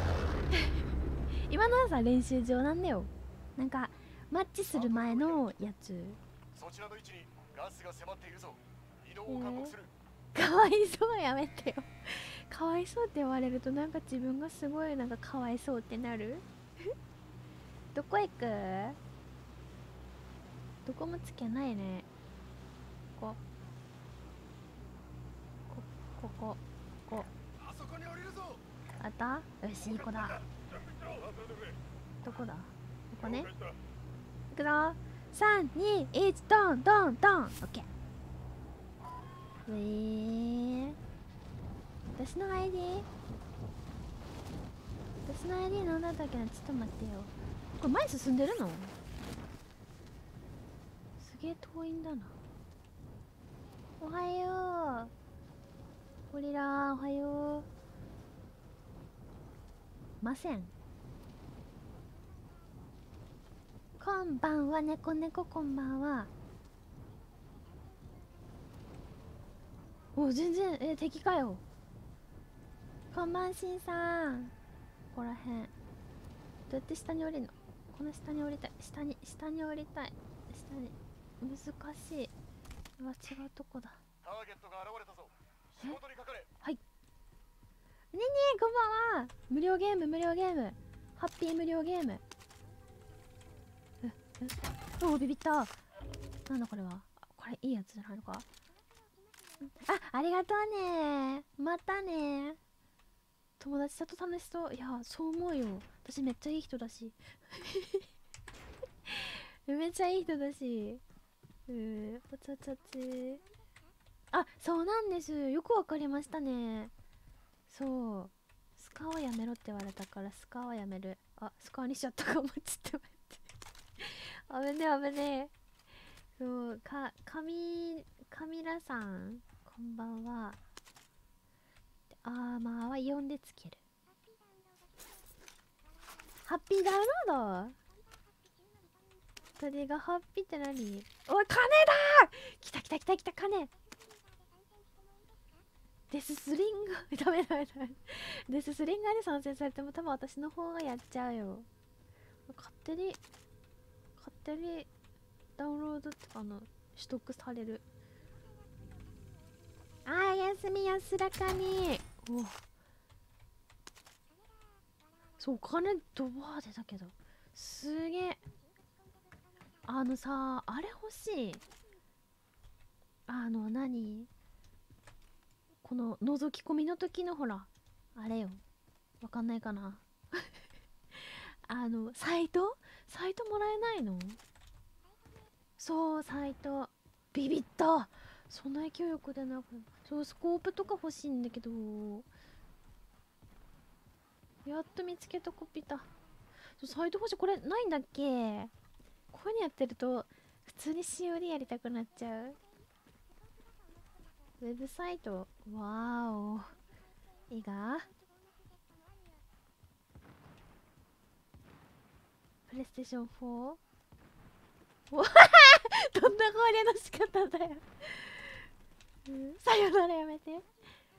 今のはさ、練習場なんだよ。なんかマッチする前のやつ。 そちらの位置にガスが迫っているぞ。移動を勧告する。 かわいそうやめてよかわいそうって言われるとなんか自分がすごいなんかかわいそうってなるどこ行く？どこもつけないね。ここここここあそこに降りるぞ。 あった？よし、いい子だ。どこだ？ここね。いくぞ。さん、に、いち、ドンドンドン。オッケー。えー、私の アイディー？ 私の アイディー なんだったっけな。ちょっと待ってよ。これ前進んでるの？すげえ遠いんだな。おはようゴリラー、おはよう。ません。こんばんは、猫猫こんばんは。お、全然、え、敵かよ。こんばんしんさん。ここらへん。どうやって下に降りるの？この下に降りたい。下に、下に降りたい。下に。難しい。うわ、違うとこだ。 ターゲットが現れたぞ。仕事にかかれ。 はい。ねえねえ、こんばんは。無料ゲーム、無料ゲーム。ハッピー無料ゲーム。え、え、おお、ビビった。なんだこれは。これいいやつじゃないのか。あ、ありがとうね。またね。友達だと楽しそう。いや、そう思うよ。私めっちゃいい人だし。めっちゃいい人だし。うー、おちゃちゃち。あ、そうなんです。よくわかりましたね。そう。スカはやめろって言われたから、スカはやめる。あ、スカにしちゃったかも。ちょっと待って。危ねえ、危ねえ。そう、か、かみ、カミラさん、こんばんは。アーマーはよんでつける。ハッピーダウンロード。鳥がハッピーって何？おい、金だー。来た来た来た来た、金。デススリンガーダメダメダメ。デススリンガーで参戦されても多分私の方がやっちゃうよ。勝手に勝手にダウンロードってあの取得される。あー、やすみ安らかに。お、そう、金ドバー出たけどすげえ。あのさ、あれ欲しい。あの何、この覗き込みの時のほらあれよ、わかんないかなあのサイトサイトもらえないの？そう、サイト。ビビった。そんな勢いよく出なくて。そう、スコープとか欲しいんだけど、やっと見つけた。コピた。そう、サイト欲しい。これないんだっけ？こういうのやってると普通に シーオーディー やりたくなっちゃう。 ウェブサイト、わーお。いいがプレイステーションフォー？ おどんな攻略の仕方だようん、さよならやめて。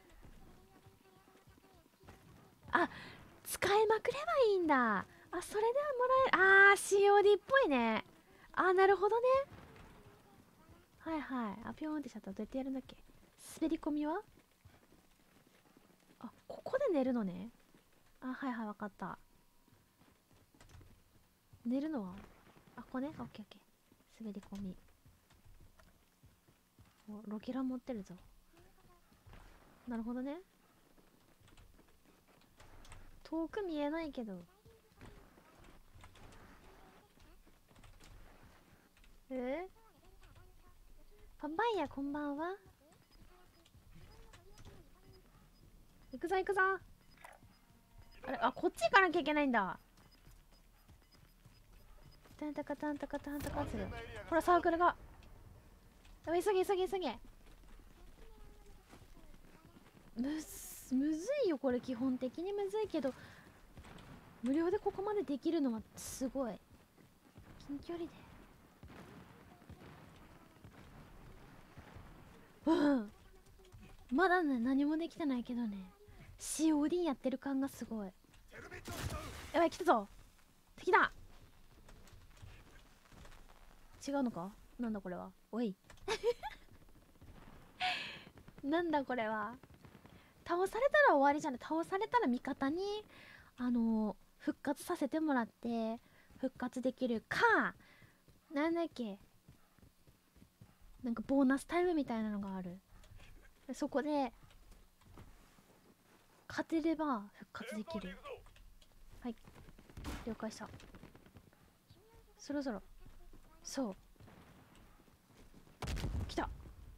あ、使いまくればいいんだ。あ、それではもらえる。あー、シーオーディー っぽいね。あー、なるほどね。はいはい。あ、ピョーンってしちゃった。どうやってやるんだっけ。滑り込みはあ、ここで寝るのね。あ、はいはい、わかった。寝るのはあ、ここね。オッケーオッケー。滑り込み。お、ロケラン持ってるぞ。なるほどね。遠く見えないけど。えパパイヤこんばんは。行くぞ行くぞ。あれ、あ、こっち行かなきゃいけないんだ。タンタカタンタカタンタカする。ほらサークルが。やばい、急げ急げ急げ。むずむずいよこれ。基本的にむずいけど無料でここまでできるのはすごい。近距離でうんまだね何もできてないけどね シーオーディー やってる感がすごい。やばい、来たぞ。敵だ。違うのか。なんだこれは。おいなんだこれは。倒されたら終わりじゃない。倒されたら味方にあのー、復活させてもらって復活できるか、なんだっけ、なんかボーナスタイムみたいなのがある。そこで勝てれば復活できる。はい、了解した。そろそろそう来た。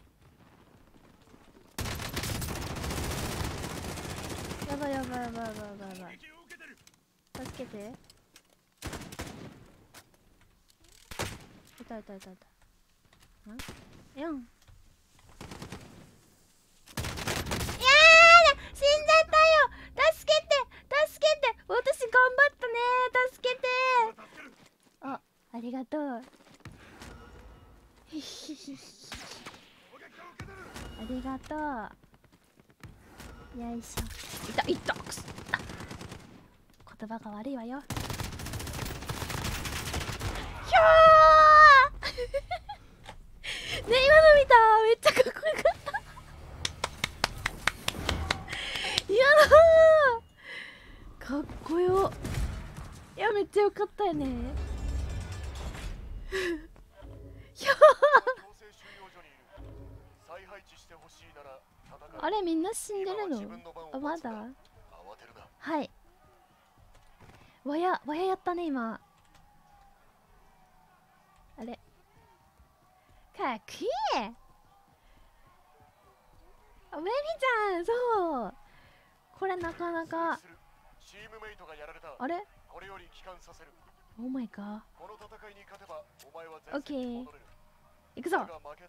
やばいやばいやばいやばいやばいやばい。助けて。いたいたいたいた。んやん。いやー、死んじゃったよ。助けて助けて。私頑張ったね。助けて。あ、ありがとう。ひひひひ。ありがとう。よいしょ。いたいた。くす言葉が悪いわよ。ひょーね、今の見た。めっちゃかっこよかった今のかっこよ。いや、めっちゃよかったよねひょーあれ、みんな死んでるの。あ、まだ。はい。わや、わややったね、今。あれ。かっこいい。あ、メリちゃん、そう。これなかなか。あれオーマイガー。オッケー。行くぞ。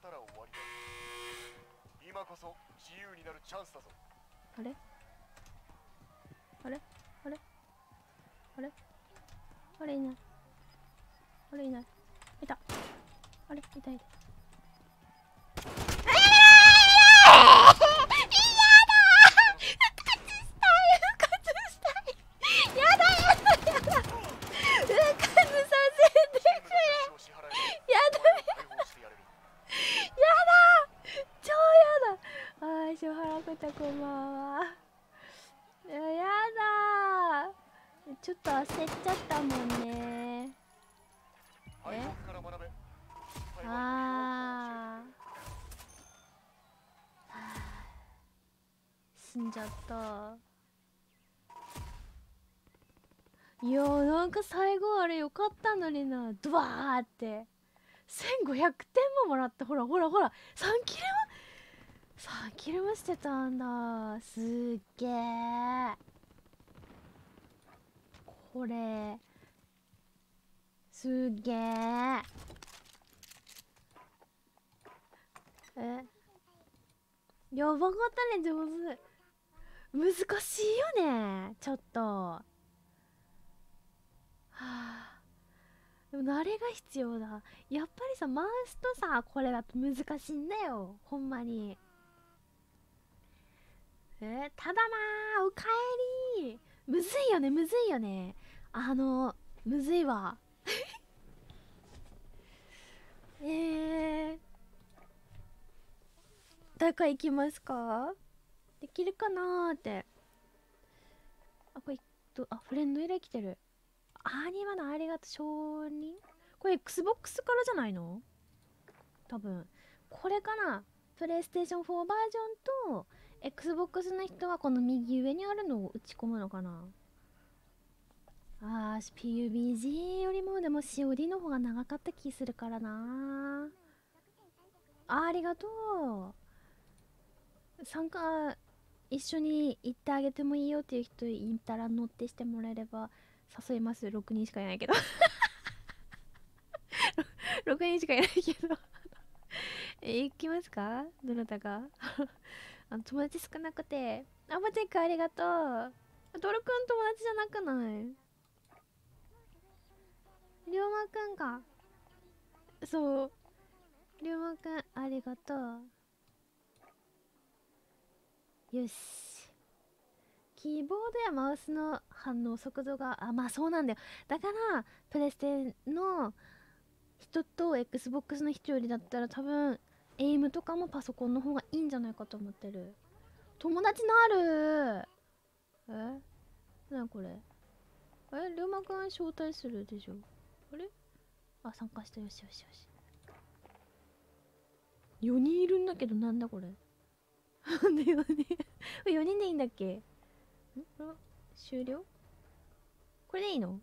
今こそ自由になるチャンスだぞ。あれあれあれあれあれいない。あれいない。いた。あれいたいた。こんばんは。やだー。ちょっと焦っちゃったもんね。えあー死んじゃった。いやー、なんか最後あれよかったのにな。ドワーってせんごひゃくてんももらって。ほらほらほら、さんキルもさんキルもしてたんだ。すっげー。これすっげー。えやばかったね、上手。難しいよね、ちょっと。はあ、でも慣れが必要だ。やっぱりさ、マウスとさ、これだと難しいんだよ、ほんまに。えー、ただまー、おかえり。むずいよね、むずいよね。あの、むずいわ。えー、誰か行きますか？できるかなーって。あ、これ、と、あ、フレンド依頼来てる。アニマのありがとう、承認？これ Xbox からじゃないの？多分。これかな？プレイステーションフォーバージョンと Xbox の人はこの右上にあるのを打ち込むのかな？あー、ピーユービージー よりもでも シーオーディー の方が長かった気するからな。あー、ありがとう。参加一緒に行ってあげてもいいよっていう人いたら乗ってしてもらえれば誘います。ろくにんしかいないけどろくにんしかいないけどえ、行きますか？どなたかあの友達少なくて。あ、まちゃんくんありがとう。ドルくん友達じゃなくない？りょうまくんか。そう。りょうまくんありがとう。よし。キーボードやマウスの反応速度が、あ、まあそうなんだよ。だから、プレステの人と Xbox の人よりだったら多分、エイムとかもパソコンの方がいいんじゃないかと思ってる。友達のある。えなにこれ？え、りょうまくん招待するでしょ？あれ？あ、参加した。よしよしよし。よにんいるんだけど、なんだこれ。なんでよにんよにんでいいんだっけ？んこれは終了？これでいいの？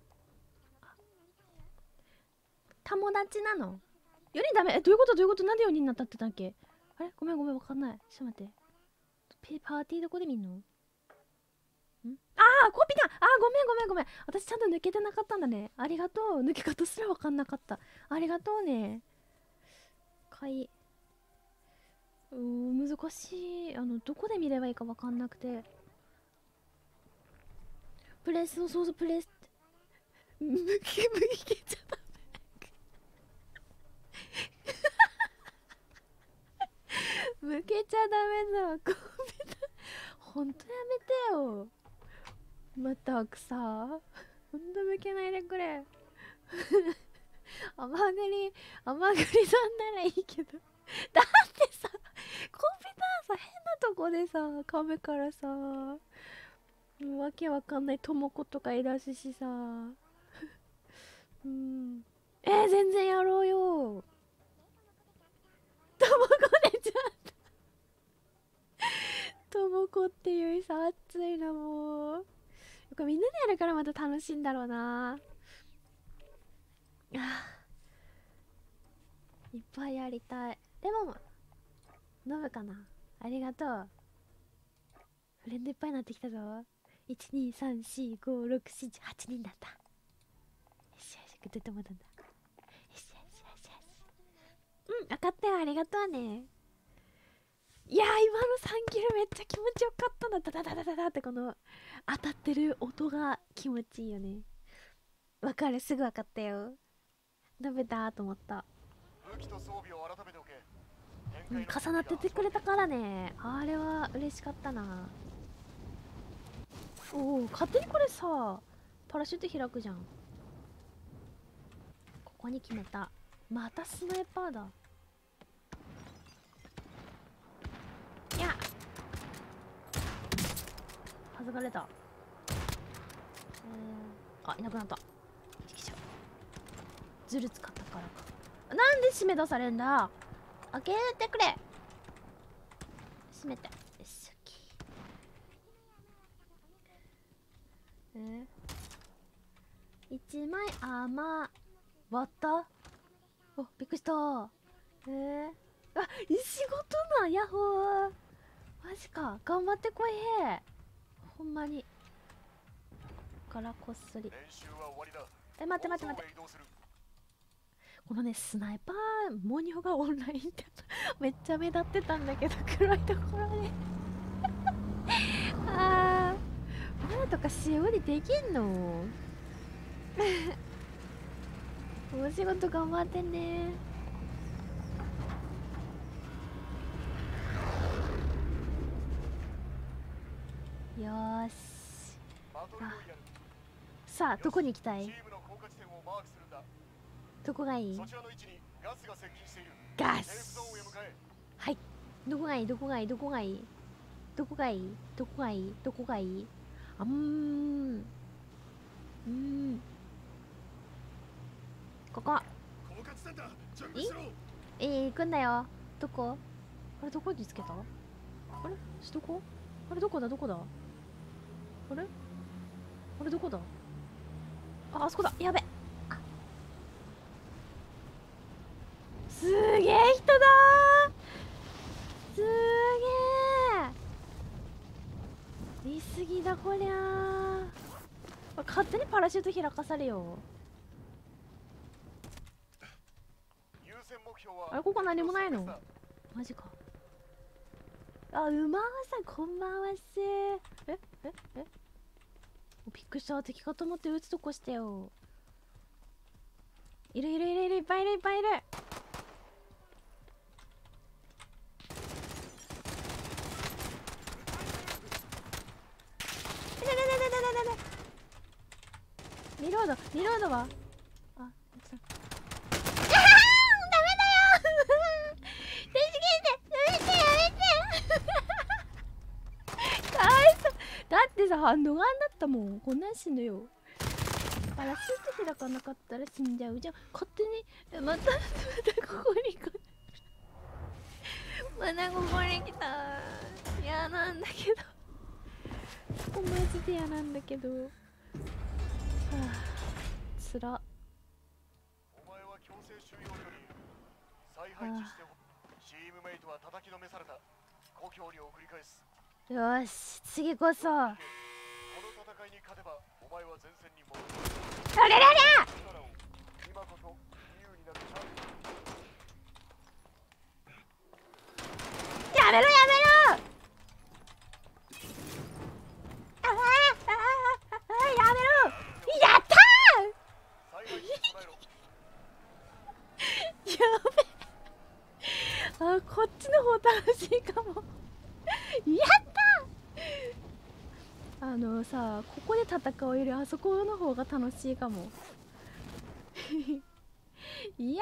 友達なの？ よ 人ダメ？え、どういうことどういうこと？なんでよにんになったってたっけ？あれごめんごめん、わかんない。ちょっと待って。パーティーどこで見んの？んあー、コピだ。あー、ごめんごめんごめん。私ちゃんと抜けてなかったんだね。ありがとう。抜け方すらわかんなかった。ありがとうね。かい。うーん、難しい。あの、どこで見ればいいかわかんなくて。プレス、そうそうそう、プレス。むけ、むけちゃダメ。むけちゃダメだわ。ごめんな。ほんとやめてよ。まったくさ。ほんと向けないでくれ。甘栗、甘栗さんならいいけど。だってさ、コンピューターさ、変なとこでさ、カメからさ、もうわけわかんないともことかいらすしさ。うん。えー、全然やろうよ。ともこ出ちゃった。ともこっていうさ、熱いな、もう。これみんなでやるからまた楽しいんだろうな。いっぱいやりたい。でも、飲むかな。ありがとう。フレンドいっぱいになってきたぞ。いち、に、さん、し、ご、ろく、し、はちにんだった。よしよし、グッドともだんだ。よしよしよしよし。うん、分かったよ。ありがとうね。いやー、今のさんキルめっちゃ気持ちよかったな。ダダダダダダってこの当たってる音が気持ちいいよね。わかる、すぐ分かったよ。食べたーと思った。 武器と装備を改めておけ。 うん、重なっててくれたからね。あれは嬉しかったな。おお、勝手にこれさ、パラシュート開くじゃん。ここに決めた。またスナイパーだ。いや、はずがれた。えー、あ、いなくなった。ズル使ったからか。なんで締め出されんだ。開けてくれ。閉めて。よし、えー、いちまい甘割った。あ、びっくりした。えー、あ、石ごとな。ヤッホー。マジか。頑張ってこいへ。ほんまに。からこっそり。え、待って待って待って。 このねスナイパーモニョがオンラインってめっちゃ目立ってたんだけど、黒いところであー、まだとかしおりできんのお仕事頑張ってね。よーし、 バトルロイヤル。 さあどこに行きたい？ チームの降下地点をマークするんだ。 どこがいい？ そちらの位置にガスが接近している。 ガセーフゾーンへ向かえ。 ス。はい、どこがいい？どこがいい？どこがいい？どこがいい？どこがいい？どこがいい？あ、うーんうーんここ。 降下地点だ。準備しろ。 えー、行くんだよ。どこ？あれどこにつけた？あれしどこ？あれどこだどこだ？あれあれどこだ？あ、あそこだ。やべ。あ、すげえ人だー。すげえ見すぎだこりゃー。勝手にパラシュート開かされよ。 優先目標はあれここ何もないの？マジか。あ、うまわさんこんばんはっす。えええびっくりした。敵かと思って撃つとこしてよ。いるいるいるいる、いっぱいいるいっぱいいる。いるいるいるいるいるいる。リロードリロードはあ、あーダメだよ助けてやめてやめてかわいそう。だってさ、反応があんだったもん。こんなん死ぬよ。パラシュート開かなかったら死んじゃうじゃん。勝手にえまたまたここに来るまたここに来た。嫌なんだけどマジで嫌なんだけど。はあ、つら。 お前は強制収容所にいる。再配置してほチームメイトは叩きのめされた。故郷に送り返す。 よーし、次こそ。あこの戦いに勝てばお前は前線に戻る。 れれれ。 今こそ自由になるチャンス。 やめろやめろ。あーあーあーやめろ。やった再配置に備えろ。 ー。やべ。あ、こっちの方楽しいかも。やったー。あのさ、ここで戦うよりあそこの方が楽しいかも。や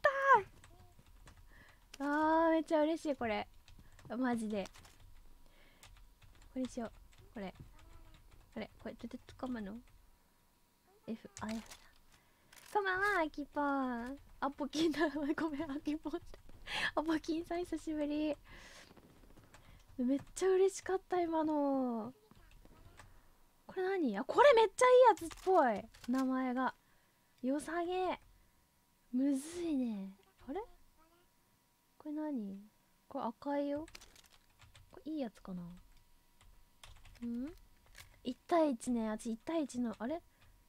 ったー。あーめっちゃ嬉しいこれ。マジでこれしよう。これこれこれどうやって掴むの？ F、あ、F だ。こんばんは、アキポン。アポキンだ。ごめん、アキポンって。アポキンさん久しぶり。めっちゃ嬉しかった今の。これ何？あ、これめっちゃいいやつっぽい。名前がよさげ。むずいね。あれこれ何？これ赤いよ。これいいやつかな。ん？ いち 対いちね。あっちいち対いちのあれん？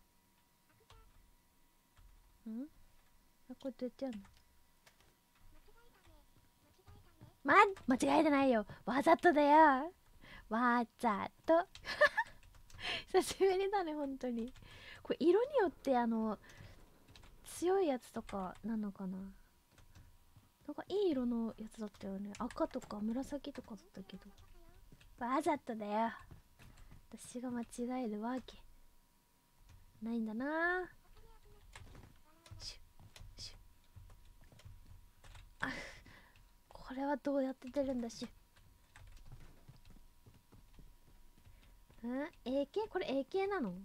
あ、これどうやってやんの？ま、間違えてないよ。わざとだよ。わざと。久しぶりだね、本当に。これ色によってあの強いやつとかなのかな。なんかいい色のやつだったよね。赤とか紫とかだったけど。わざとだよ。私が間違えるわけないんだな。シュシュ。あ、これはどうやって出るんだしゅ。ん エーケー？ これ エーケー なの？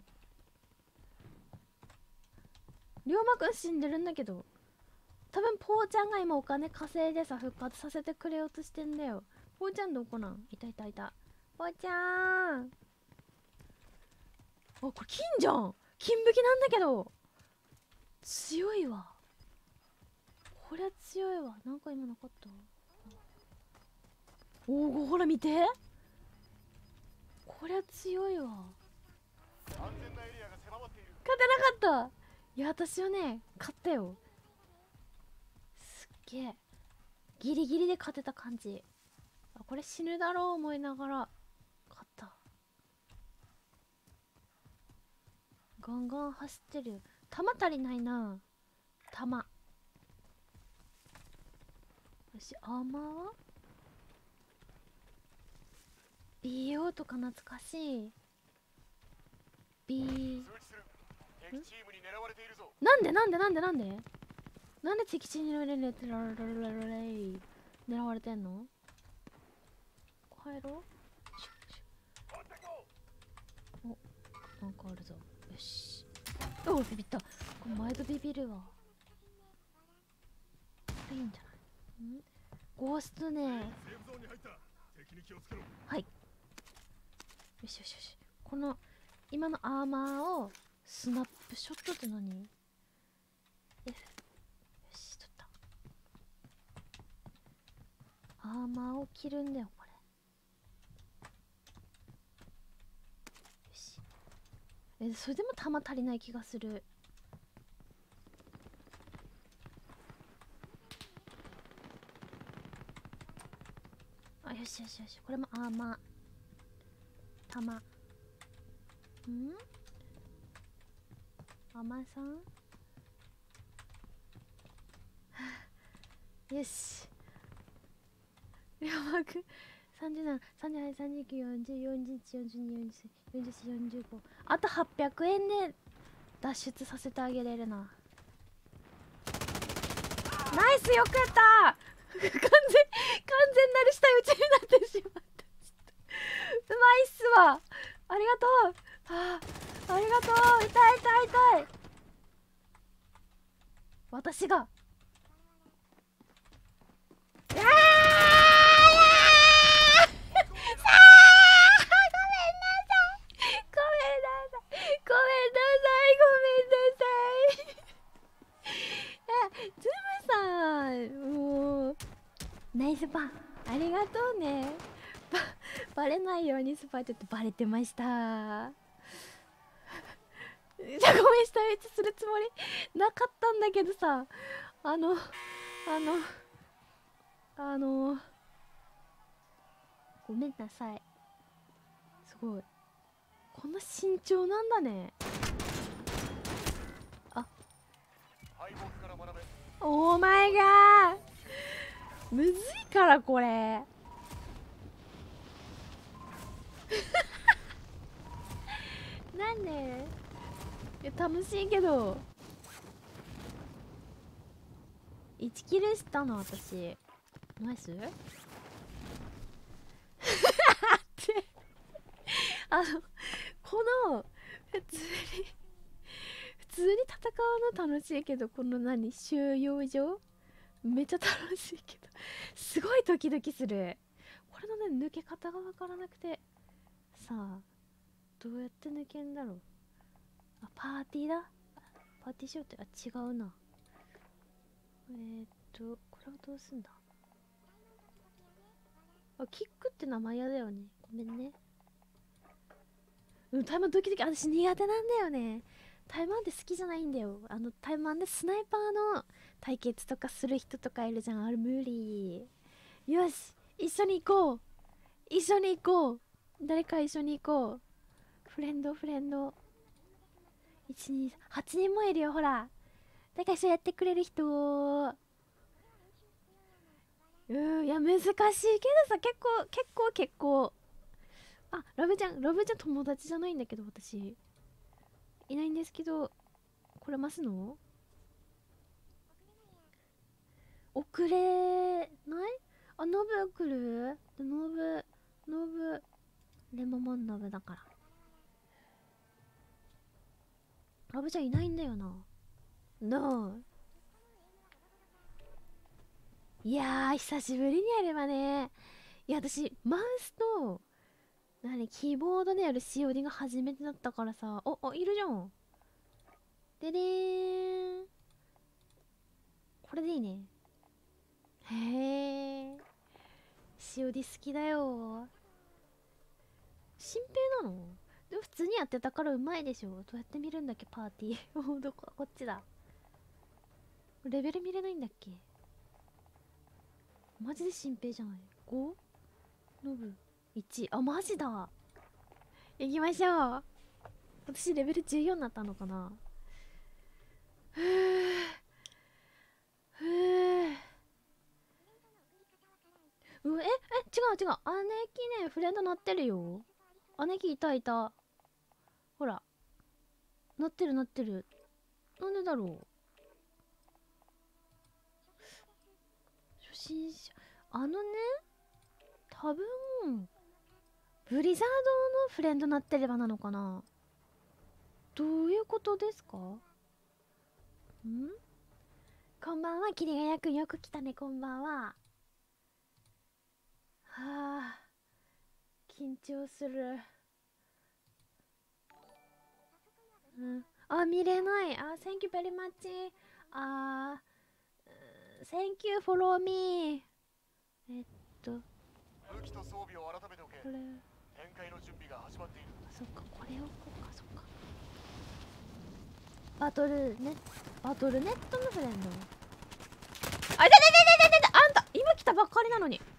龍馬くん死んでるんだけど。多分ポーちゃんが今お金稼いでさ復活させてくれようとしてんだよ。ポーちゃんどこなん？いたいたいた。ポーちゃん。あ、これ金じゃん。金武器なんだけど強いわ。これは強いわ。なんか今なかった？おお、ほら見て。これは強いわ。 安全なエリアが狭まっている。 勝てなかった。いや私はね勝ったよ。 げえギリギリで勝てた感じ。あ、これ死ぬだろう思いながら勝った。ガンガン走ってる。弾足りないな。弾よし、アーマーは ビーオー とか懐かしい。 B 通知する。敵チームに狙われているぞ。 なんでなんでなんでなんでなんで敵地に狙われて狙われてんの。帰ろう。お、なんかあるぞ。よし。おお、ビビった。これ毎度ビビるわ。これいいんじゃない。んゴーストね。はい。よしよしよし。この今のアーマーをスナップショットって何。 F。 よし、取った。アーマーを切るんだよこれ。よし。え、それでも弾足りない気がする。あ、よしよしよし。これもアーマー弾。んアマさんよし。やばくさんじゅうなな、さんじゅうはち、さんじゅうきゅう、よんじゅう、よんじゅういち、よんじゅうに、よんじゅうよん、よんじゅうよん、よんじゅうご。あとはっぴゃくえんで脱出させてあげれるな。ナイス、よくやった。完全完全なる下打ちになってしまった。うまいっすわ。ありがとう。はあ、ありがとう。痛い痛い痛い。私がいやーナイスパン、ありがとうね。ばバレないようにスパイちょっとバレてました。じゃあごめん、下打ちするつもりなかったんだけどさ、あのあのあのごめんなさい。すごい、こんな身長なんだね。あ、オーマイガー、むずいからこれなんで。いや楽しいけどいちキルしたの私。ナイスってあのこの普通に普通に戦うの楽しいけど、この何収容所めっちゃ楽しいけどすごいドキドキする。これのね抜け方がわからなくてさあ、どうやって抜けんだろう。あ、パーティーだ。パーティーしようって。あ、違うな。えー、っとこれをどうすんだ。あ、キックって名前やだよね。ごめんね。うん、タイマンドキドキ、私苦手なんだよね。タイマンって好きじゃないんだよ。あのタイマンでスナイパーの対決とかする人とかいるじゃん。あれ無理。よし、一緒に行こう。一緒に行こう。誰か一緒に行こう。フレンドフレンド。いちにはちにんもいるよ、ほら。誰か一緒やってくれる人。うん、いや難しいけどさ、結構結構結構。あ、ラブちゃん、ラブちゃん友達じゃないんだけど私いないんですけど、来れますの？遅れない？あ、ノブ来る？ノブノブレモモンノブだから。ラブちゃんいないんだよな。ノー。いやー久しぶりにやればね。いや私マウスと何キーボードでやる シーオーディー が初めてだったからさ。お、お、いるじゃん。ででーん。これでいいね。へえ。シーオーディー 好きだよ。新平なの？でも普通にやってたからうまいでしょ。どうやって見るんだっけパーティー。どこ、こっちだ。レベル見れないんだっけ。 マジで新平じゃない。 ご？ ノブいち。あ、マジだ。行きましょう。私レベルじゅうよんになったのかな。ふぅふぅうええ違う違う、姉貴ねフレンドなってるよ。姉貴いたいた。ほらなってるなってる。なんでだろう。初心者あのね、多分ブリザードのフレンドなってればなのかな。どういうことですか。んこんばんは、桐ヶ谷くん、よく来たね。こんばんは。はあ緊張する。うん、あ、見れない。あ、Thank you very much。あー、Thank you follow me。えっと武器と装備を改めておけ。 これ展開の準備が始まっている。 そっか、これをこうか。そっか、バトルね、バトルネットのフレンド。あ、いたいたいたいたいた。あんた今来たばっかりなのに。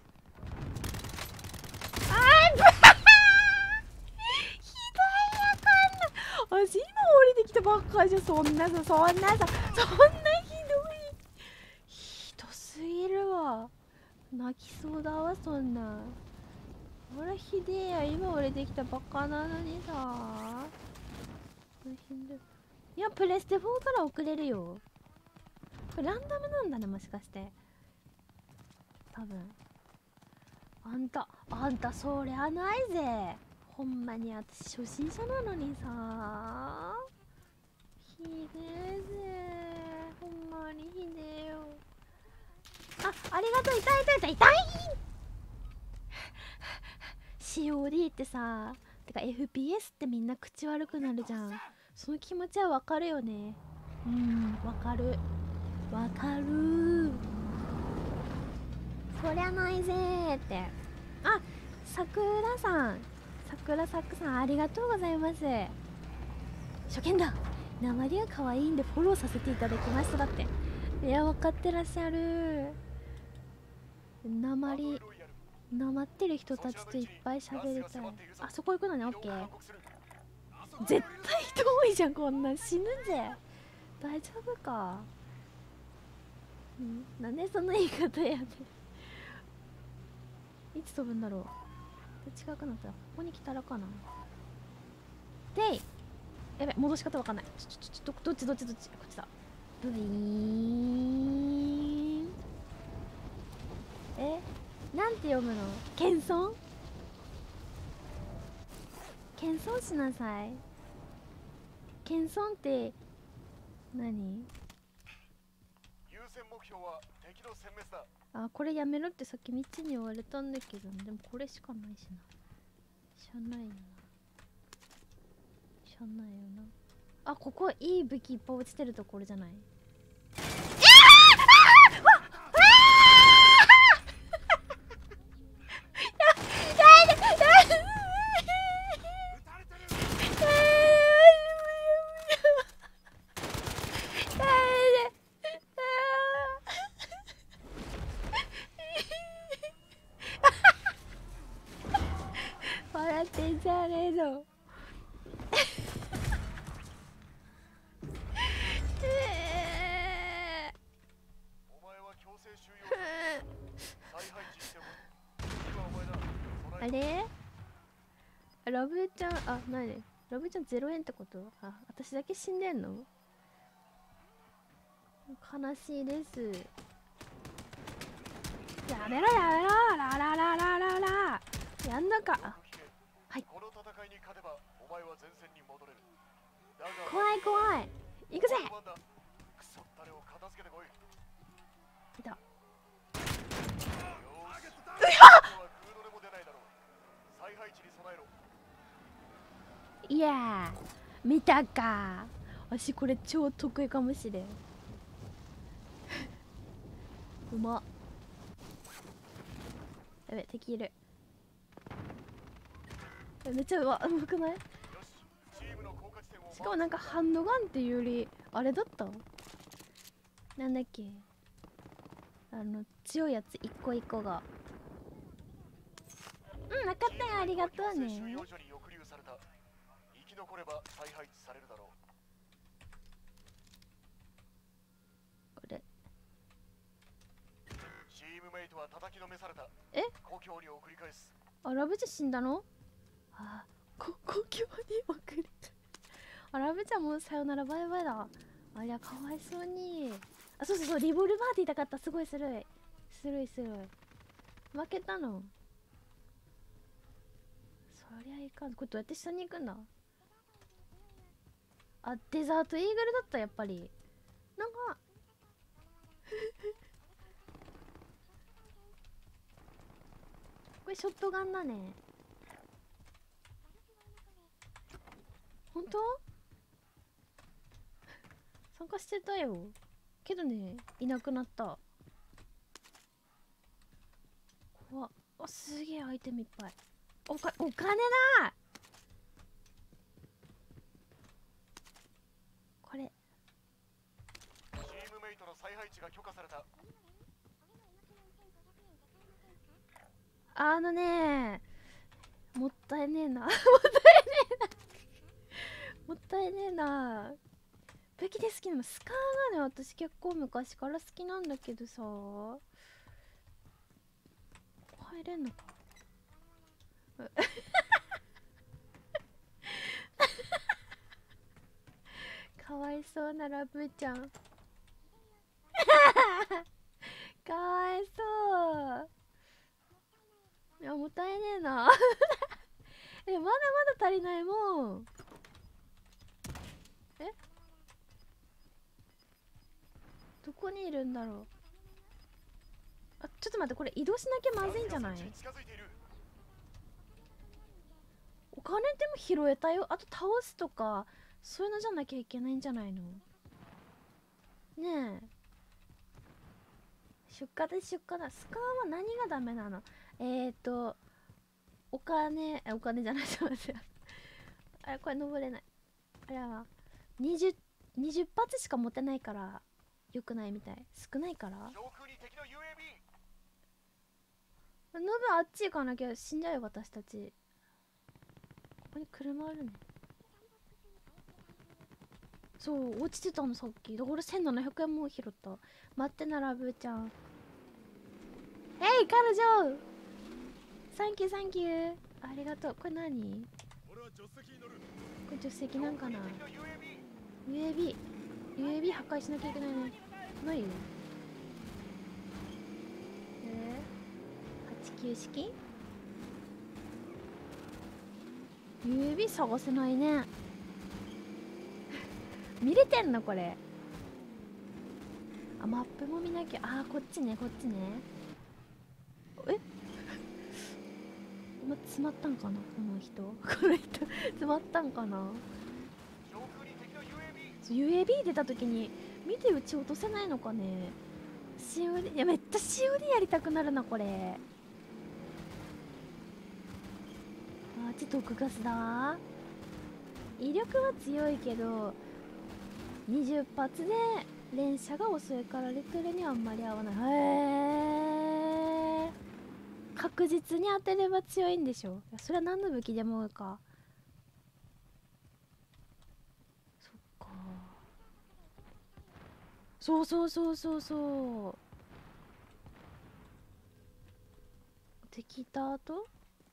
あーぶひどいやかんな。私今降りてきたばっかりじゃ。そんなさそんなさそんなひどい。ひどすぎるわ。泣きそうだわそんな。ほらひでえや、今降りてきたばっかなのにさ。いやプレステフォーから送れるよ。これランダムなんだね、もしかして。多分あんたあんたそりゃないぜ。ほんまに私初心者なのにさ。ひでえぜ、ほんまにひでえよ。あ、ありがとう。痛い痛い痛い痛いシーオーディー ってさ、てか エフピーエス ってみんな口悪くなるじゃん。その気持ちはわかるよね。うん、わかるわかる。そりゃないぜーって。あ、さくらさん、さくらさくさん、ありがとうございます。初見だ。鉛が可愛いんでフォローさせていただきました。だって。いや、分かってらっしゃる。鉛なまってる人たちといっぱい喋りたい。あそこ行くのね。オッケー。絶対人多いじゃん、こんなん死ぬぜ。大丈夫か。んなんでその言い方やでいつ飛ぶんだろう。近くなったらここに来たらかな。でいやべ、戻し方わかんない。ちょちょちょどっちどっちどっち。こっちだ。ブイーン。えなんて読むの。謙遜謙遜しなさい。謙遜って何。 優先目標は敵の殲滅だ。 あ、これやめろってさっきみっちに言われたんだけど、でもこれしかないしな。しゃあないよな。しゃあないよな。あ、ここいい武器いっぱい落ちてるところじゃない。笑ってんじゃねえぞ。あれラブちゃん、あ、なにラブちゃんゼロえんってこと。あ、私だけ死んでんの。悲しいです。やめろやめろ。ララララララやんなか。はい、怖い怖い。行くぜ。いた。いやー見たか。私これ超得意かもしれん。うまっ。やべ、敵いる。めっちゃうまうまくない。しかもなんかハンドガンっていうよりあれだった。なんだっけ、あの強いやつ一個一個が。うん、分かったよ、ありがとうね。 収容所に抑留された。生き残れば再配置されるだろう。 これチームメイトは叩きのめされた。 え、 故郷に送り返す。 アラブちゃん死んだの？ああ、こ故郷に送りアラブちゃんもさよならバイバイだ。ありゃ、かわいそうに。あ、そうそうそう、リボルバーって言いたかった。すごいするいするいするい。負けたの？そりゃいかん。これどうやって下に行くんだ？あ、デザートイーグルだった。やっぱりなんかこれショットガンだね。本当？参加してたよけどね、いなくなった。怖っ。あ、すげえアイテムいっぱい。おかお金だ。これチームメイトの再配置が許可された。 あのね、もったいねえなもったいねえなもったいねえな。武器で好きなのスカーがね、私結構昔から好きなんだけどさ、入れんのかかわいそうなラブちゃんかわいそう。いや、もったいねえなえ、まだまだ足りないもん。え、どこにいるんだろう。あ、ちょっと待って、これ移動しなきゃまずいんじゃない？お金でも拾えたよ。あと倒すとかそういうのじゃなきゃいけないんじゃないの？ねえ、出荷で出荷だ。スカーは何がダメなの？えーとお金、えお金じゃないすいませんあれ、これ登れない。あれはにじゅう、にじゅっ発しか持てないからよくないみたい。少ないから。 上空に敵の ユーエービー。 ノブあっち行かなきゃ死んじゃうよ私たち。ここに車あるね。そう、落ちてたのさっき。だからせんななひゃくえんもう拾った。待ってな、ラブちゃん。えい、彼女サンキューサンキュー。ありがとう。これ何？これ助手席なんかな？ ユーエービー ユーエービー 破壊しなきゃいけないね。ないよ。えー、はちきゅう式 ユーエービー 探せないね見れてんのこれ。あ、マップも見なきゃ。あー、こっちね、こっちね。えま、詰まったんかなこの人この人詰まったんかな。 ユーエービー 出た時に見て撃ち落とせないのかね。 シーオーディー、いやめっちゃ シーオーディー やりたくなるなこれ。あっち毒ガスだ。威力は強いけどにじゅっ発で連射が遅いからリクルにはあんまり合わない。へえ、確実に当てれば強いんでしょ。いや、それは何の武器でもか。そっか、そうそうそうそうそう。敵いた後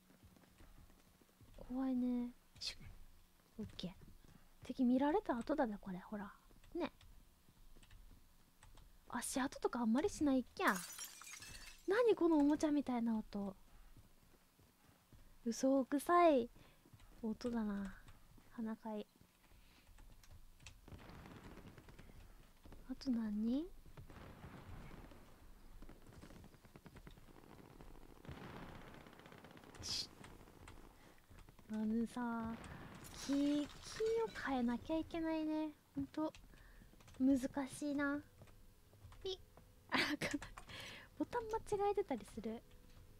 怖いね。シュッ、オッケー。敵見られた後だねこれ。ほらね、足跡とかあんまりしないっきゃ。何このおもちゃみたいな音。嘘くさい音だな。鼻かい。あと何？あのさ、木、木を変えなきゃいけないね。ほんと難しいな。ピッあ、ボタン間違えてたりする。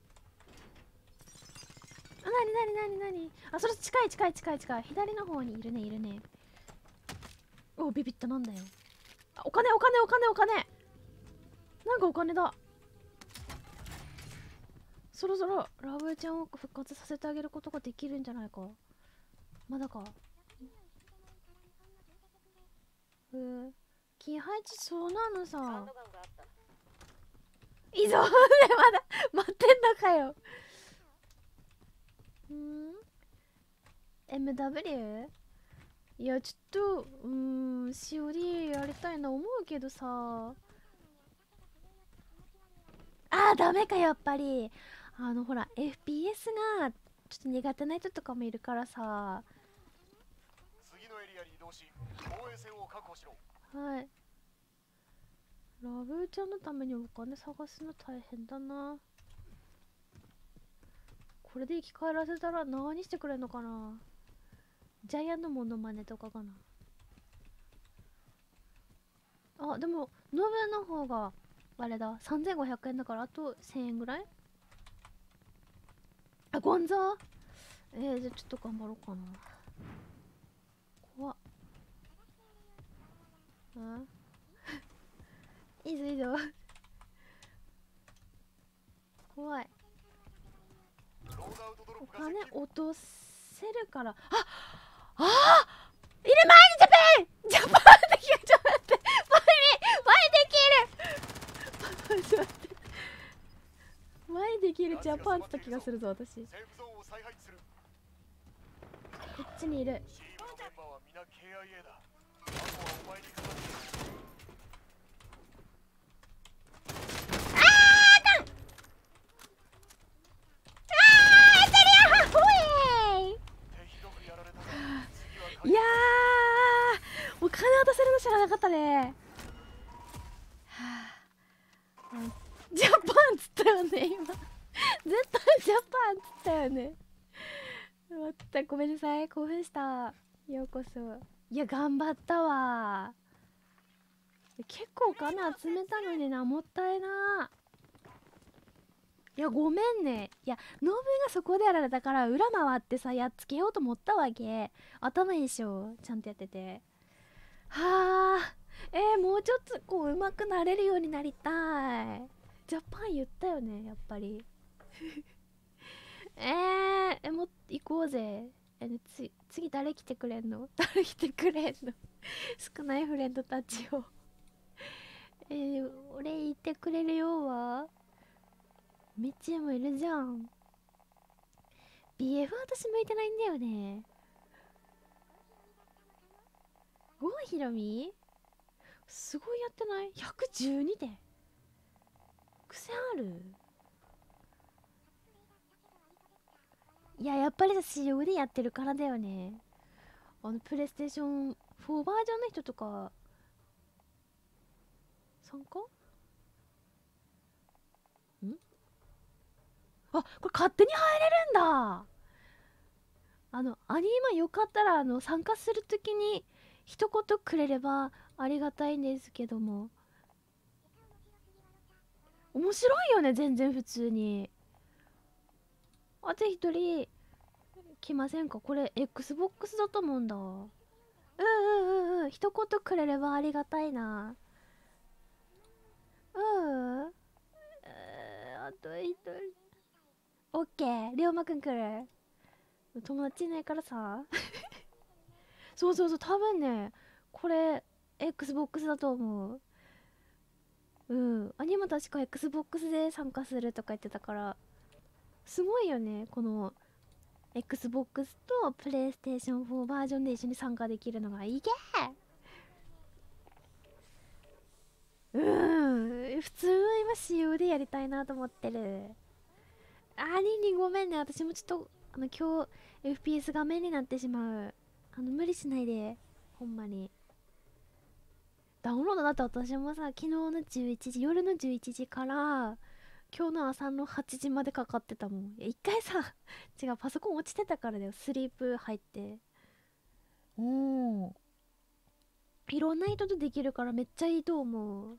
あ、なになになになに。あ、それ近い近い近い近い。左の方にいるねいるね。お、ビビった。なんだよ。あ、お金お金お金お金。なんかお金だ。 そろそろラブちゃんを復活させてあげることができるんじゃないか。まだか。うー気配置そうなのさ。 ハンドガンがあった。 いいぞまだ待ってんのかよ。ん エムダブリュー？ いやちょっとうーんしおりやりたいな思うけどさ。あーダメかやっぱり。あのほら エフピーエス がちょっと苦手な人とかもいるからさ。 次のエリアに移動し防衛線を確保しろ。 はい。ラブちゃんのためにお金探すの大変だな。これで生き返らせたら何してくれんのかな。ジャイアンのモノマネとかかな。あ、でもノブの方があれだ、さんぜんごひゃくえんだからあとせんえんぐらい。あ、ゴンザー。えー、じゃあちょっと頑張ろうかな。怖っ。あいいぞいいぞ怖い。 ロードアウトドロッおプが接金近。 落とせるから。あああいる前にジャパンジャパンって聞いちゃって前に前にできるちょっと待って前にできるジャパンって言った気がするぞ私。 セーフゾーンを再配置する。 こっちにいる。 チームのメンバーは皆 ケーアイエー だ。あとはお前にかかっている。手ひどくやられたが次は回いやーもう金渡せるの知らなかったね。はあ、ジャパンっつったよね今絶対ジャパンっつったよね。待ってごめんなさい興奮した。ようこそ。いや頑張ったわ。結構お金集めたのにな、もったいな。いやごめんね。いやノブがそこでやられたから裏回ってさやっつけようと思ったわけ。頭いいでしょちゃんとやってて。はあえー、もうちょっとこう上手くなれるようになりたい。ジャパン言ったよねやっぱりえー、えもう行こうぜ。えつ次誰来てくれんの誰来てくれんの少ないフレンドたちをえー、俺言ってくれるよはめっちゃもいるじゃん。 ビーエフ 私向いてないんだよね。郷ひろみすごいやってない ?ひゃくじゅうに で癖ある。いややっぱりさ シーオー でやってるからだよね。あのプレイステーションフォーバージョンの人とか参加んあこれ勝手に入れるんだ。あのアニマよかったらあの参加するときに一言くれればありがたいんですけども。面白いよね全然普通に。あと一人来ませんか。これ Xbox だと思うんだ。うんうんうんうん一言くれればありがたいな。うんうーあと一人オッケー龍馬くん来る。友達いないからさそうそうそう多分ねこれ Xbox だと思う。うんアニマ確か Xbox で参加するとか言ってたからすごいよね。この Xbox と PlayStation フォーバージョンで一緒に参加できるのがいけー。うん普通の今 シーオー でやりたいなと思ってる。あーリンリンごめんね私もちょっとあの今日 エフピーエス 画面になってしまう。あの無理しないでほんまに。ダウンロードだって私もさ昨日のじゅういちじ夜のじゅういちじから今日の朝のはちじまでかかってたもん。一回さ違うパソコン落ちてたからだよ。スリープ入ってうんいろんな人とできるからめっちゃいいと思う。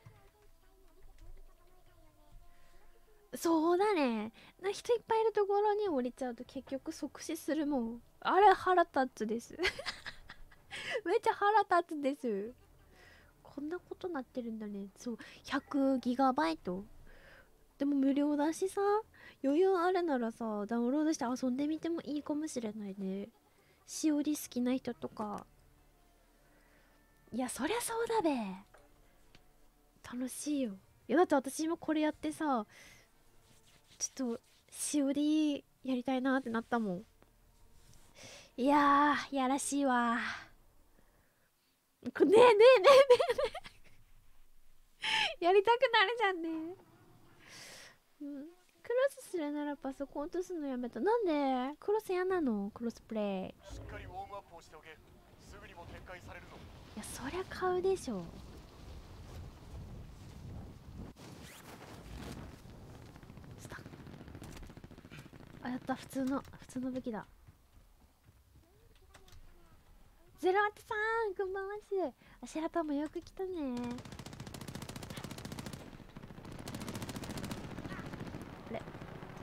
そうだねな人いっぱいいるところに降りちゃうと結局即死するもん。あれ腹立つですめっちゃ腹立つです。こんなことなってるんだね。そう ひゃくギガバイトでも無料だしさ、余裕あるならさダウンロードして遊んでみてもいいかもしれないね。しおり好きな人とか。いやそりゃそうだべ、楽しいよ。いやだって私今これやってさ、ちょっとしおりやりたいなってなったもん。いやーやらしいわー。ねえねえねえねえやりたくなるじゃんね。うん、クロスするならパソコン落とすのやめた。なんでクロス嫌なの？クロスプレイ。 しっかりウォームアップをしておけ。すぐにも展開されるぞ。 いやそりゃ買うでしょ。スタあ、やった、普通の普通の武器だ。ゼロアトさんこんばんはし。あ、シェラパンもよく来たね。あれ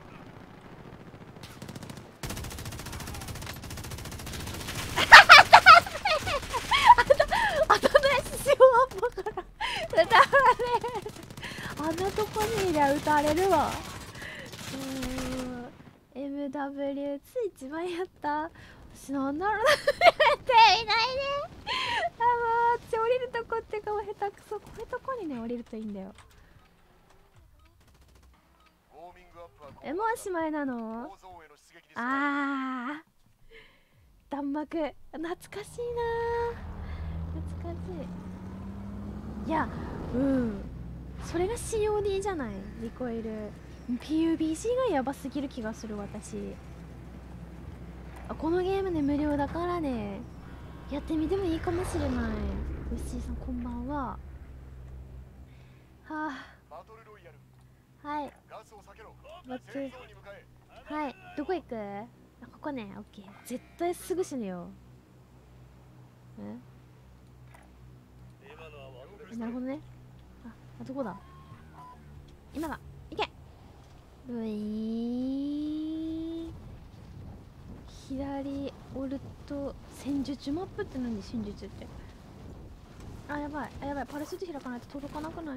あとのやつしようアッパから撃たれる。あんなとこにいりゃ撃たれるわ。うーん エムダブリューツ 一番やった。私なんだろうなっていないね。あ、もう私降りるとこってかも下手くそ。こういうとこにね降りるといいんだよ。 ウォーミングアップはえ、もうおしまいなの？ 構造への出撃です。 あー弾幕懐かしいな。懐かしい。いやうんそれが シーオーディー じゃない。リコイル ピーユービージー がやばすぎる気がする私。あ、このゲームね無料だからねやってみてもいいかもしれない。ヨッシーさんこんばんは。はあ、 バトルロイヤル。 はい、 ガスを避けろ。 バトル戦争に向かえ。 はい、どこ行く？あ、ここね、オッケー。絶対すぐ死ぬよ。ええ、なるほどね。あ、あどこだ？今だ。行け。ういー。左オルト戦術マップって何？戦術って。あ、やばい、あ、やばい、パラシュート開かないと届かなくない？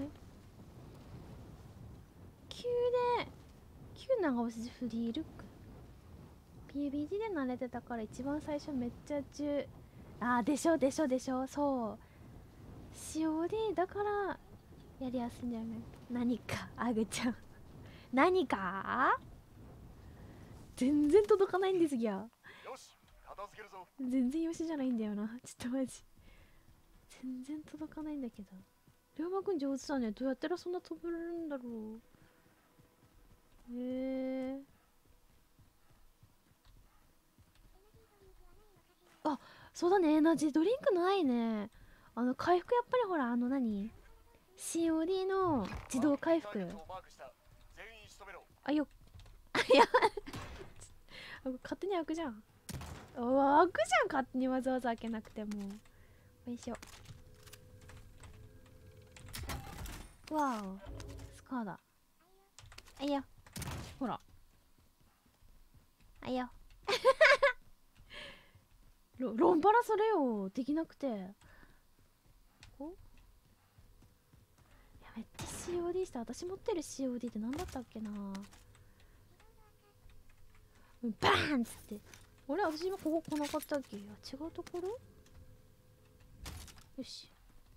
急で急長押しフリールック ピーユービージー で慣れてたから一番最初めっちゃ重あーでしょでしょでしょ。そう シーオーディー だからやりやすいんだよね。何かあぐちゃん何か全然届かないんですぎや。 よし、片付けるぞ。 全然よしじゃないんだよな。ちょっとマジ全然届かないんだけど。龍馬くん上手だね。どうやったらそんな飛べるんだろう。へえー、あ、そうだね。エナジードリンクないね。あの回復やっぱりほらあの何 シーオーディー の自動回復。 ターゲットをマークした。全員仕留めろ。 あよいや勝手に開くじゃん。うわ開くじゃん勝手にわざわざ開けなくても。よいしょ。わおスカーだ。あいやほらあいやロロンパラそれよできなくて。おいやめっちゃ シーオーディー した。私持ってる シーオーディー って何だったっけな。バーンっつって。あれ私今ここ来なかったっけ。いや違うところ。よし。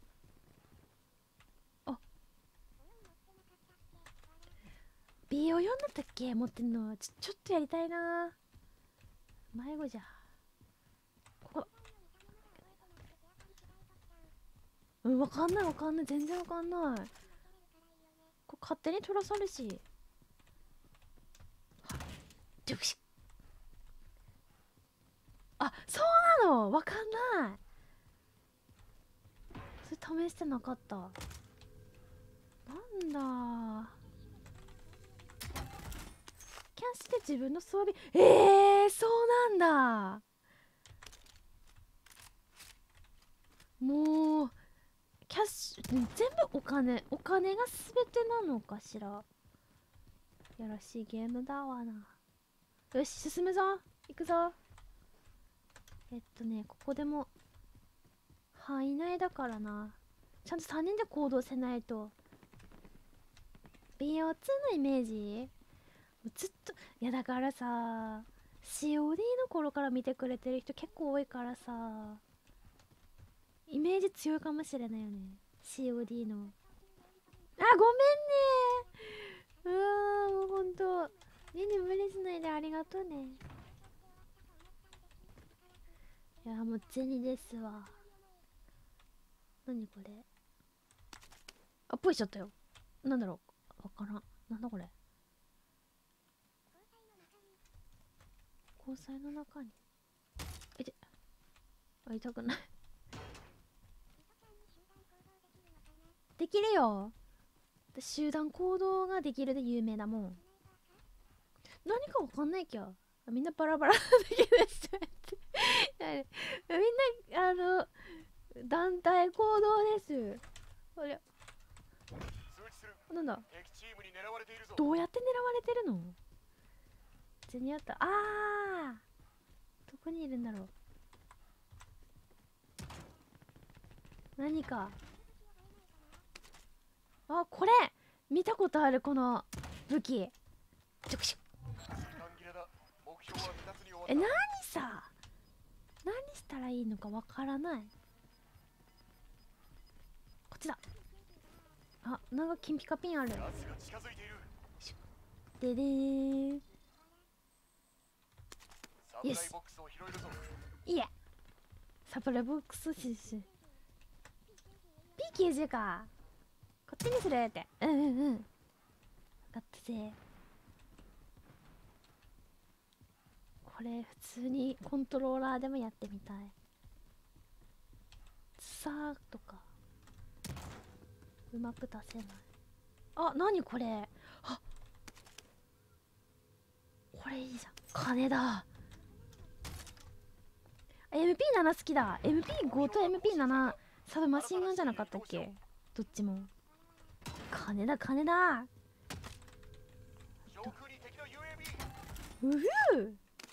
あ ビーオーよん だったっけ持ってんの。ちょちょっとやりたいな。迷子じゃ。ここだ。うんわかんないわかんない全然わかんない。これ勝手に取らさるし。よし。あ、そうなのわかんない。それ試してなかった。なんだキャッシュで自分の装備。えー、そうなんだ。もうキャッシュ全部お金お金が全てなのかしら。やらしいゲームだわな。よし進むぞ行くぞ。えっとねここでも範囲内だからな。ちゃんとさんにんで行動せないと。 ビーオーツー のイメージずっと、いやだからさ シーオーディー の頃から見てくれてる人結構多いからさ、イメージ強いかもしれないよね シーオーディー の。あ、ごめんね。うわー、もうほんとリニ無理しないでありがとうね。いやもう銭ですわ。何これ、あ、ぽいしちゃったよ。なんだろう、わからん。なんだこれ、交際の中に、えて、あ、痛くないできるよ。集団行動ができるで有名だもん。何かわかんないきゃ。みんなバラバラできる人やってみんなあの団体行動です。あれ、なんだ、どうやって狙われてるの。普通にあった。あー、どこにいるんだろう。何か、あ、これ見たことある、この武器。ちょくしょ。え、何さ、何したらいいのかわからない。こっちだ。あ、なんか金ピカピンある。ででーん。よし、いえ、サプライボックスしし ピーきゅうじゅう か。こっちにするって。うんうんうん、分かったぜ。これ普通にコントローラーでもやってみたい。さーとかうまく出せない。あ、なにこれ。あ、これいいじゃん、金だ。 エムピーなな 好きだ。 エムピーご と エムピーなな サブマシンガンじゃなかったっけ、どっちも。金だ金だ。うふう、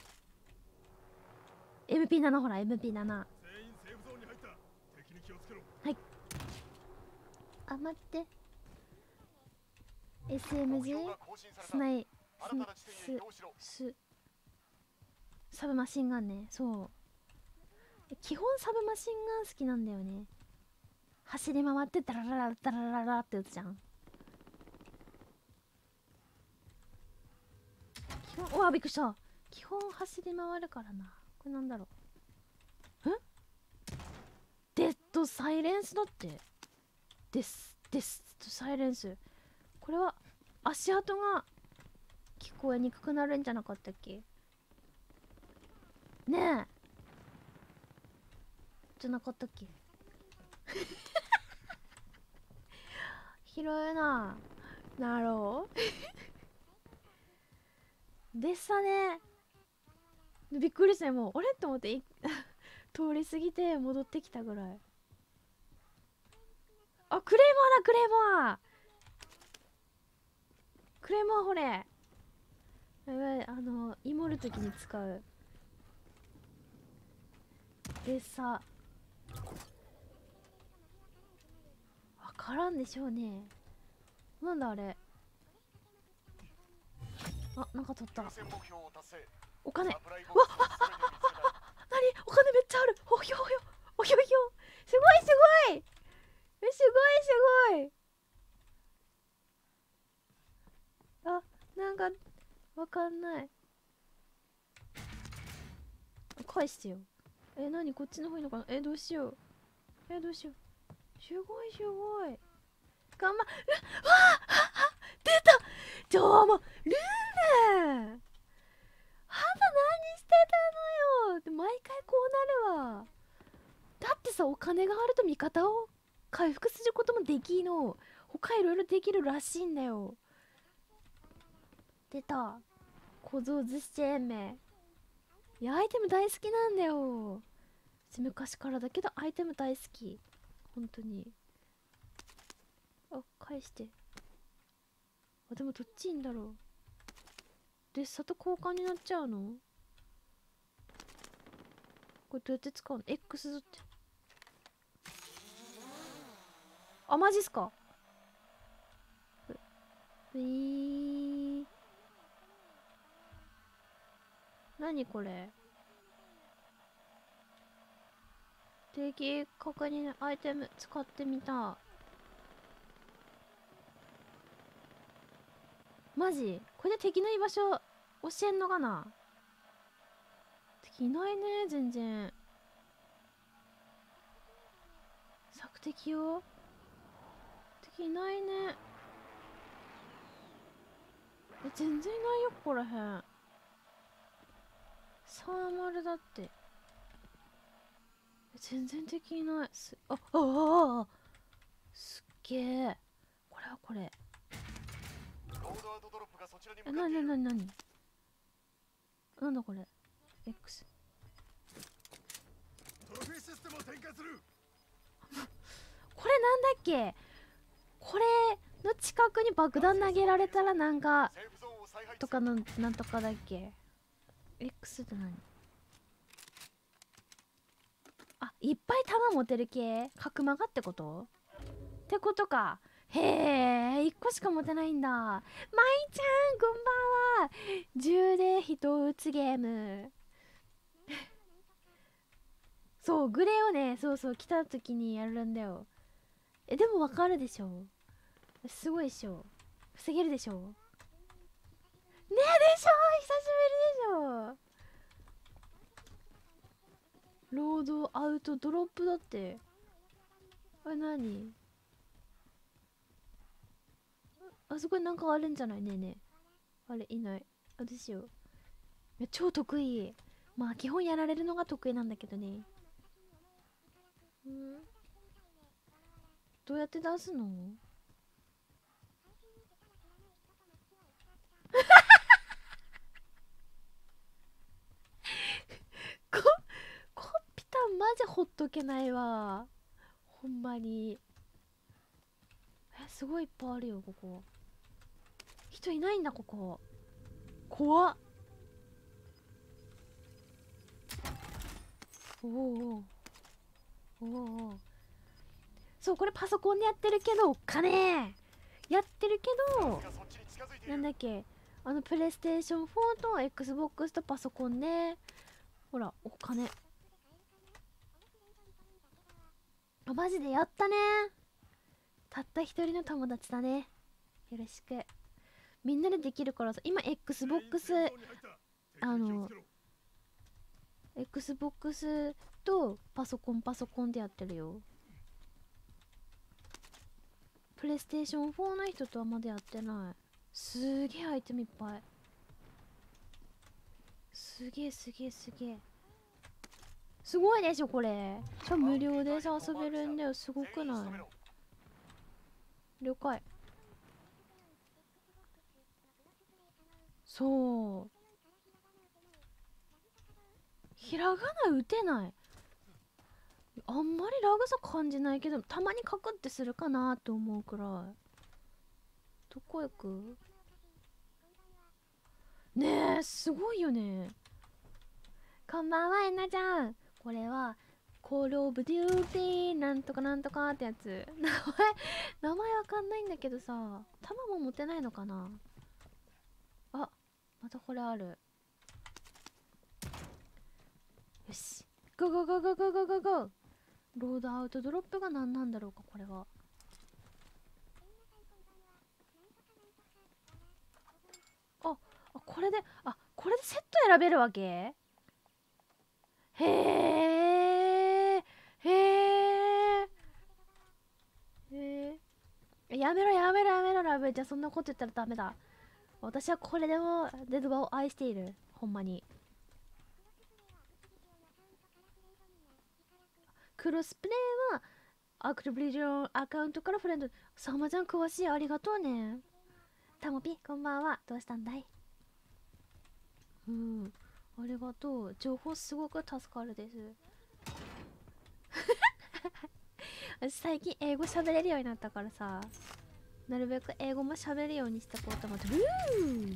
エムピーなな ほら エムピーなな。 はい。あ、待って、 エスエムジー スナイススサブマシンガンね。そう、基本サブマシンガン好きなんだよね。走り回ってダラララダラララって打つじゃん。基本、うわびっくりした。基本走り回るからな。これなんだろう、ん、デッドサイレンスだって。ですですサイレンス。これは足跡が聞こえにくくなるんじゃなかったっけねえ、じゃなかったっけ広いな。なろうでさね、びっくりしたよ。もうあれって思ってい通り過ぎて戻ってきたぐらい。あ、クレーマーだ、クレーマークレーマー、ほれ、やばい、あのイモるときに使うでさ、わからんでしょうね。なんだあれ、あ、なんか取った。お金、わっ、ああああ、なに、お金めっちゃある。おひょおひょおひょひょ、すごいすごい、え、すごいすごい。あ、なんかわかんない。返してよ。え、なに、こっちの方いいのかな。え、どうしよう、え、どうしよう。すごいすごい、頑張っ、うわあ、出た、ちょもうルール、肌何してたのよ。で毎回こうなるわ。だってさ、お金があると味方を回復することもできの、他いろいろできるらしいんだよ。出た、小僧寿司チェーン名。いや、アイテム大好きなんだよ。昔からだけどアイテム大好き、本当に。あ、返して。あ、でもどっちいいんだろう。で、さと交換になっちゃうの。これどうやって使うの？ X ずって。あ、マジっすか。 ういー。何これ。敵確認アイテム使ってみた。マジこれで敵の居場所教えんのかな。敵いないね全然。索敵よ。敵いないね。え全然いないよここらへん。サーマルだって。全然敵いない。すああああすっげえ。これはこれ。 ロードアウトドロップがそちらにえなに向かっている。 なになになんだこれ。 X トロフィーシステムを展開する。 これなんだっけ。これの近くに爆弾投げられたらなんかセーフゾーンを再配置とかのなんとかだっけ。 X って何。あ、いっぱい弾持てる系角曲がってことってことか。へえ、いっこしか持てないんだ。まいちゃんこんばんは。銃で人を撃つゲームそうグレーをね、そうそう来た時にやるんだよ。えでもわかるでしょ。すごいでしょ。防げるでしょ。ねえでしょ、久しぶりでしょ。ロードアウトドロップだって。あれ何。あそこになんかあるんじゃない。ねえねえ、あれいない。あどうしよう。いや超得意。まあ基本やられるのが得意なんだけどね。んどうやって出すのココピタンマジほっとけないわほんまに。えすごいいっぱいあるよここ。人いないんだここ。怖っ。おおおお。そうこれパソコンでやってるけどおっかねえ。やってるけどがそっちに近づいている。 なんだっけ、あのプレイステーションフォーと Xbox とパソコンでほらお金。あマジでやったね。たった一人の友達だね。よろしく。みんなでできるからさ。今 Xbox あの Xbox とパソコンパソコンでやってるよ。プレイステーションフォーの人とはまだやってない。すげえアイテムいっぱい。すげえすげえすげえすごいでしょこれ。しかも無料でさ遊べるんだよ。すごくない。了解。そうひらがな打てない。あんまりラグさ感じないけどたまにカクってするかなって思うくらい。どこ行くねえすごいよね。こんばんはえなちゃん。これはコールオブデューティーなんとかなんとかってやつ。名前名前わかんないんだけどさ、弾も持てないのかな。あまたこれある。よしゴーゴーゴーゴーゴーゴーゴーゴー。ロードアウトドロップが何なんだろうかこれは。ああこれであこれでセット選べるわけ。へえへえへえ。やめろやめろやめろラブ。じゃあそんなこと言ったらダメだ。私はこれでもデドバを愛しているほんまに。クロスプレイはアクティブリジョンアカウントからフレンド。さんまちゃん詳しい。ありがとうね。タモピこんばんは。どうしたんだい。うんありがとう。情報すごく助かるです私最近英語喋れるようになったからさ、なるべく英語も喋るようにしてこうと思って。うー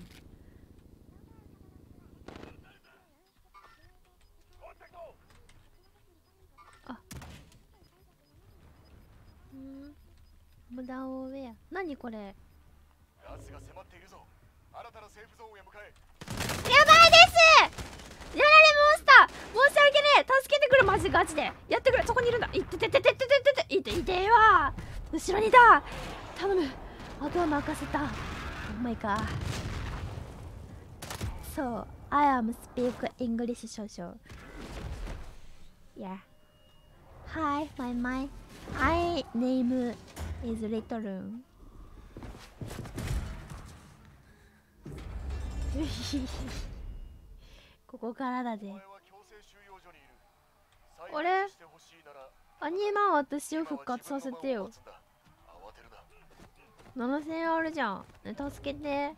あうん無駄をウェア。何これ。 ガスが迫ているぞ。新たなセーフゾーンへ向かえ。 やばいです。やられモンスター、申し訳ねえ。助けてくれ、マジガチでやってくれ。そこにいるんだ。いってててててててていていてえわ。後ろにいた。頼む、あとは任せた。お前か。そう、I am speak English 少々。Yeah. Hi, my my. I name is Little. ここからだぜ。あれ、アニマは私を復活させてよ。ななせんえんあるじゃん。ね、助けて。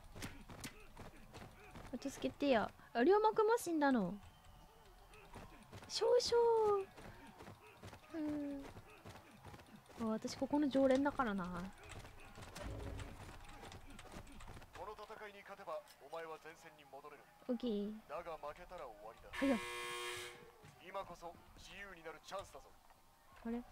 助けてよ。あ、龍馬くんも死んだの。少々。うん。あ、私ここの常連だからな。 この戦いに勝てばお前は前線に戻れる。 オッケー。 だが負けたら終わりだ。 はいよ。 今こそ自由になるチャンスだぞ。 あれ？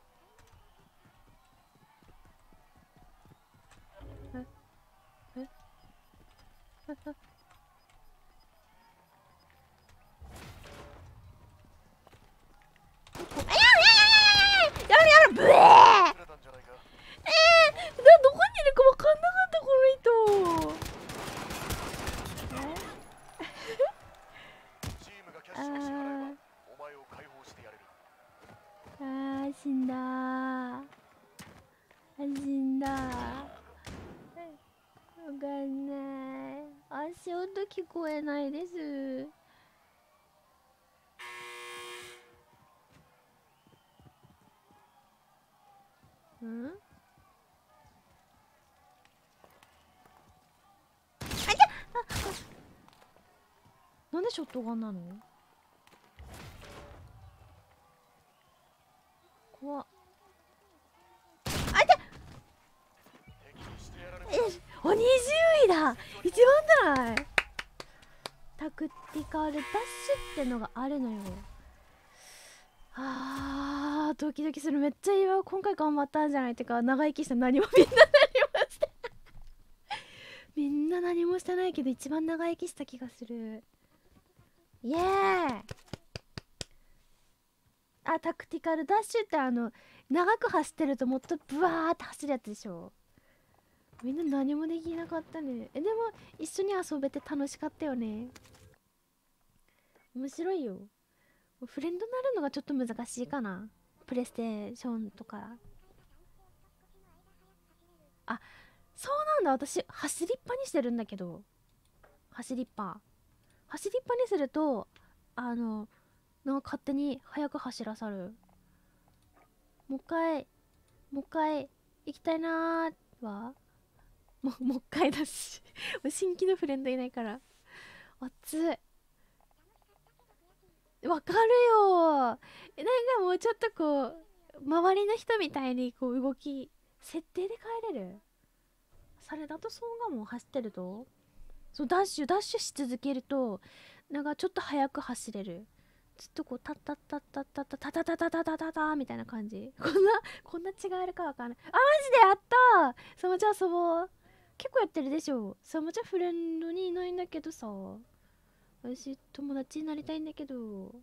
え？え？え？え？やめろやめろ、ブエー。えー、な、どこにいるかわかんなかった、この人。 チームがキャッシュを支払えばお前を解放してやれる。 あー、死んだー。あ、死んだー。わかんない。足音聞こえないです。ん？あ、いた！あ、なんでショットガンなの？怖っ。あ、いた！え、お、にじゅういだ！一番じゃない？タクティカルダッシュってのがあるのよ。あー、ドキドキする。めっちゃいいわ。今回頑張ったんじゃない？ってか、長生きした何もみんな何もしてみんな何もしてないけど一番長生きした気がする。イエーイ。あ、タクティカルダッシュってあの長く走ってるともっとブワーって走るやつでしょ。みんな何もできなかったね。え、でも一緒に遊べて楽しかったよね。面白いよ。フレンドになるのがちょっと難しいかな、プレイステーションとか。あ、そうなんだ。私走りっぱにしてるんだけど、走りっぱ走りっぱにするとあのなんか勝手に速く走らさる。もう一回もう一回行きたいなーはもうもう一回だし新規のフレンドいないから熱い。わかるよ。なんかもうちょっとこう周りの人みたいにこう動き設定で変えれる。それだとそうがもう走ってると、そうダッシュダッシュし続けるとなんかちょっと速く走れる。ずっとこうタッタッタッタッタッタタタタタタタタタみたいな感じ。こんなこんな違えるかわかんない。あ、マジでやったー。サマちゃん遊ぼう。結構やってるでしょ。サマちゃんフレンドにいないんだけどさ、私友達になりたいんだけど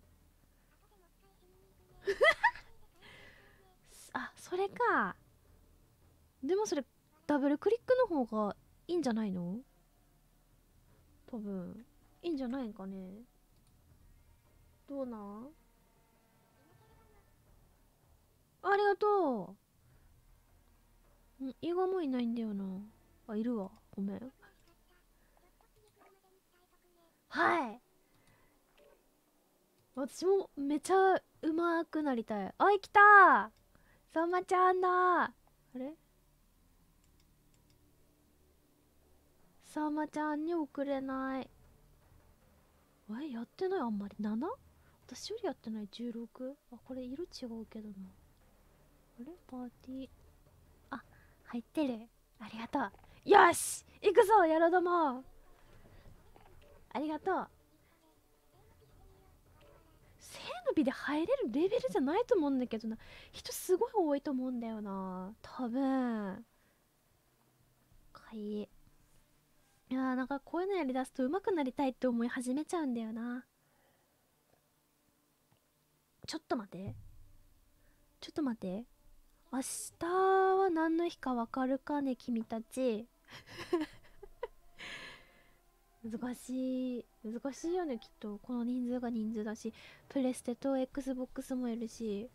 あ、それか。でもそれダブルクリックの方がいいんじゃないの？多分いいんじゃないんかね。どうなん？ありがとう。ん、伊賀もいないんだよな。あ、いるわ。ごめん。はい。私もめちゃうまくなりたい。あい、来た。さんまちゃんだ。あれ、さんまちゃんに送れない。え、やってない。あんまり なな？ 私よりやってない。 じゅうろく？ あ、これ色違うけどな。あれ、パーティー、あ、入ってる。ありがとう。よし行くぞ、やろども。ありがとう。せーのびで入れるレベルじゃないと思うんだけどな。人すごい多いと思うんだよな多分。かいい。 いやーなんかこういうのやりだすと上手くなりたいって思い始めちゃうんだよな。ちょっと待ってちょっと待って、明日は何の日かわかるかね君たち。難しい難しいよねきっと。この人数が人数だし、プレステと XBOX もいるし。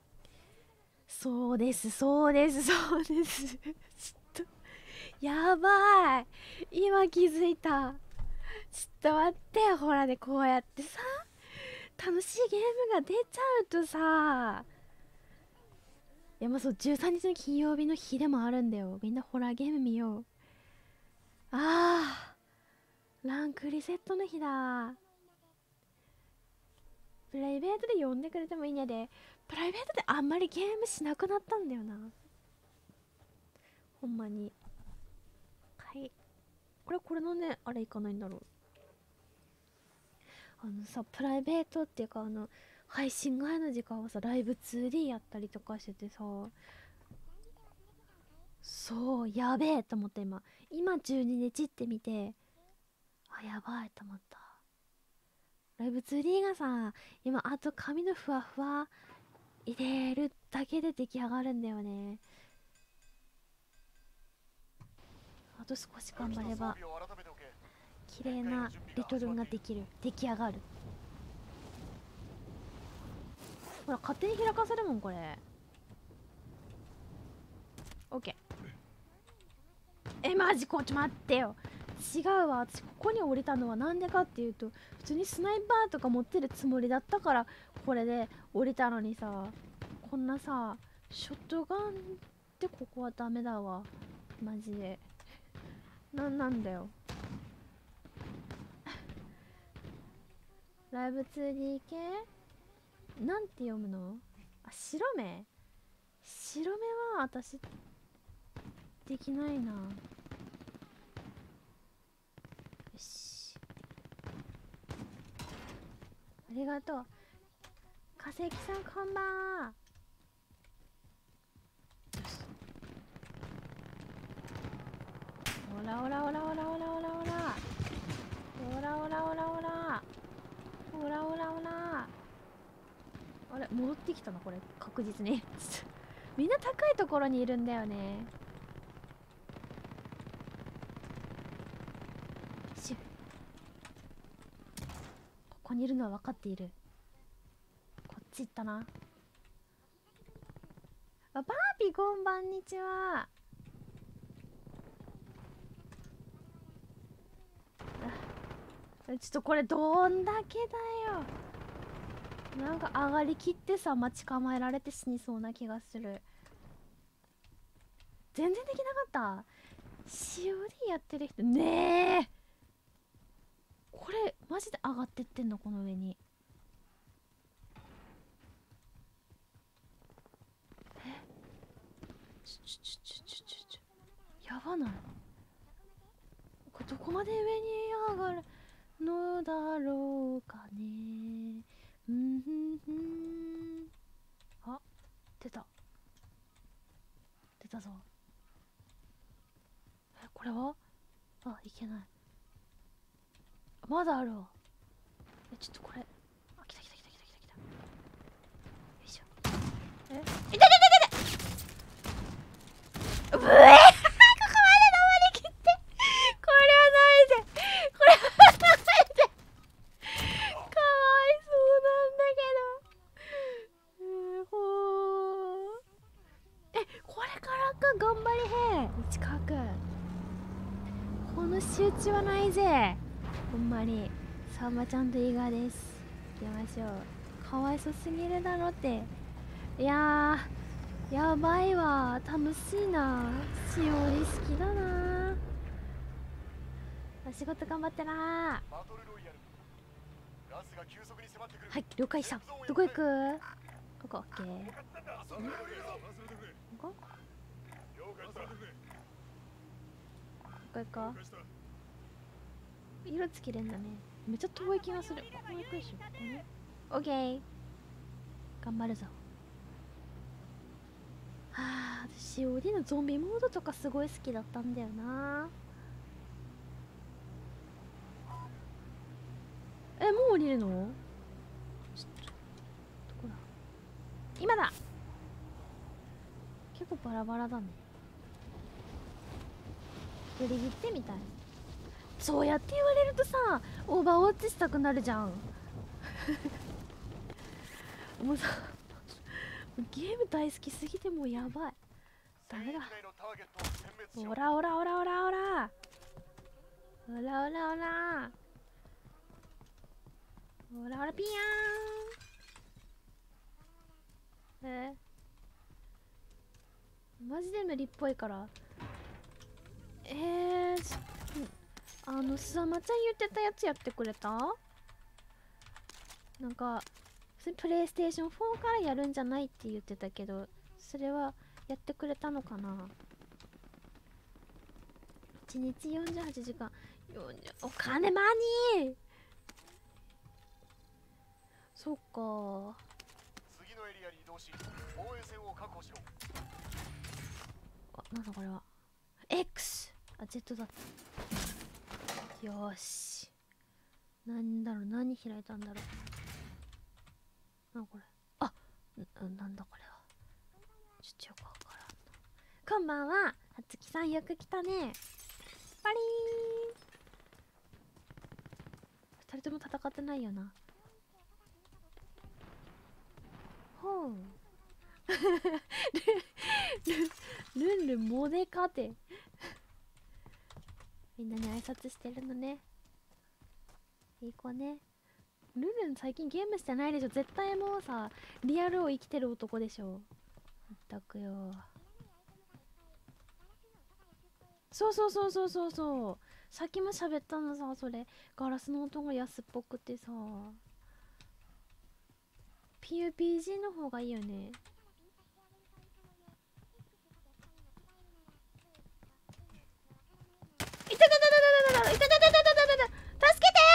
そうですそうですそうですちょっとやばい、今気づいた。ちょっと待ってよ、ほらね、こうやってさ楽しいゲームが出ちゃうとさ、いやまあそうじゅうさんにちの金曜日の日でもあるんだよ。みんなホラーゲーム見よう。あーランクリセットの日だ。プライベートで呼んでくれてもいいんやで。プライベートであんまりゲームしなくなったんだよな、ほんまに。はい、これこれのねあれいかないんだろう。あのさプライベートっていうかあの配信外の時間はさライブ ツーディー やったりとかしててさ、そうやべえと思って、今今じゅうににちって見て、あやばいと思った。ライブ ツーディー がさ今あと髪のふわふわ入れるだけで出来上がるんだよね。あと少し頑張れば綺麗なリトルンができる出来上がる。ほら勝手に開かせるもんこれ。オッケー。えマジこっち待ってよ。違うわ、私ここに降りたのはなんでかっていうと、普通にスナイパーとか持ってるつもりだったからこれで降りたのにさ、こんなさショットガンでここはダメだわマジで。なんなんだよライブ ツーディー 系なんて読むの。あ白目白目は私できないな。よしありがとう。化石さんこんばんは。オラオラオラオラオラオラオラオラオラオラオラオラオラオラオラ。あれ戻ってきたなこれ確実にみんな高いところにいるんだよね。シュここにいるのは分かっている。こっち行ったな。あバーピーこんばんにちは。ちょっとこれどんだけだよ。なんか上がりきってさ待ち構えられて死にそうな気がする。全然できなかった。シオリやってる人ねえ。これマジで上がってってんのこの上に。えちょちょちょちょちょちょやばない。これどこまで上に上がるのだろうかね。うんふんふん。あ出た出たぞ。えこれはあいけない。まだあるわ。えちょっとこれあ来た来た来た来た来た来た。よいしょ。えいたいたいたいた。うえここまで登りきって。これはないでこれはないで。かわいそうなんだけど。うーほーえこれからか頑張りへん市川くん。この集中はないぜほんまに。さんまちゃんと伊賀です。行きましょう。かわいそすぎるだろって。いやーやばいわ楽しいな。しおり好きだな。お仕事頑張ってな。はい了解した。どこ行く。ここオッケー。ここここ行こう。色つけれんだね。めっちゃ遠い気がする。ここ行くでしょ。オッケー頑張るぞ。はあ私オリのゾンビモードとかすごい好きだったんだよな。 降りるの？ちょっとどこだ？今だ。結構バラバラだね。振り切ってみたい。そうやって言われるとさ、オーバーウォッチしたくなるじゃん。もうさ、ゲーム大好きすぎてもうやばい。ダメだ。オラオラオラオラオラオラオラオラオラオラピヤーン。えー、マジで無理っぽいから。えー、あのすさまちゃん言ってたやつやってくれた？なんかプレイステーションフォーからやるんじゃないって言ってたけど、それはやってくれたのかな？いちにちよんじゅうはちじかん、よんじゅうお金マニー。そっか。 次のエリアに移動し防衛線を確保しろ。 あ、なんだこれは X。 あ、Z だった。よーし、なんだろう、何開いたんだろう。なんこれ、あ、なんだこれは。ちょっとよくわからん。こんばんは、はつきさん、よく来たね。パリーン。二人とも戦ってないよな。ほう。ルンルンルンモデカテ。みんなに挨拶してるのね。いい子ね。ルンルン最近ゲームしてないでしょ。絶対もうさ、リアルを生きてる男でしょ。まったくよ。そうそうそうそうそうそう。さっきも喋ったのさ、それガラスの音が安っぽくてさ、 ピーユーピージー の方がいいよね。いたたたたたたたたいたたたたたたた、助けて。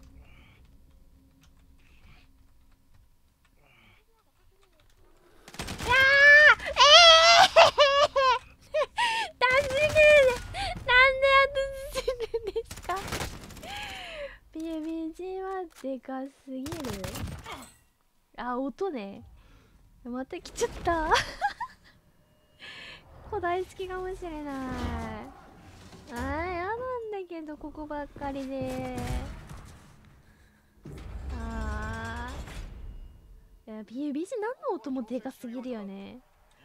あー、えー助けて。なんで私死ぬんですか？ ピーユーピージー はでかすぎる。あ、音ね。また来ちゃった。ここ大好きかもしれない。あー、やなんだけど、ここばっかりで。あー、いや ピーユービージー 何の音もでかすぎるよね。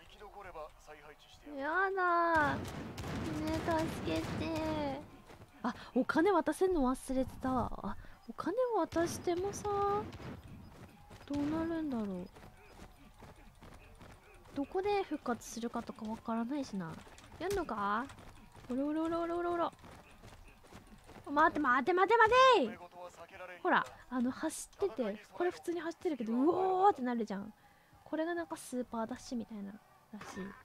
やだー、ね、助けて。あ、お金渡せんの忘れてた。あ、お金を渡してもさ、どうなるんだろう。どこで復活するかとかわからないしな。やんのか？おろおろおろおろおろおろ。待って待って待って待て。ほら、あの走ってて、これ普通に走ってるけど、うおーってなるじゃん。これがなんかスーパーダッシュみたいならしい。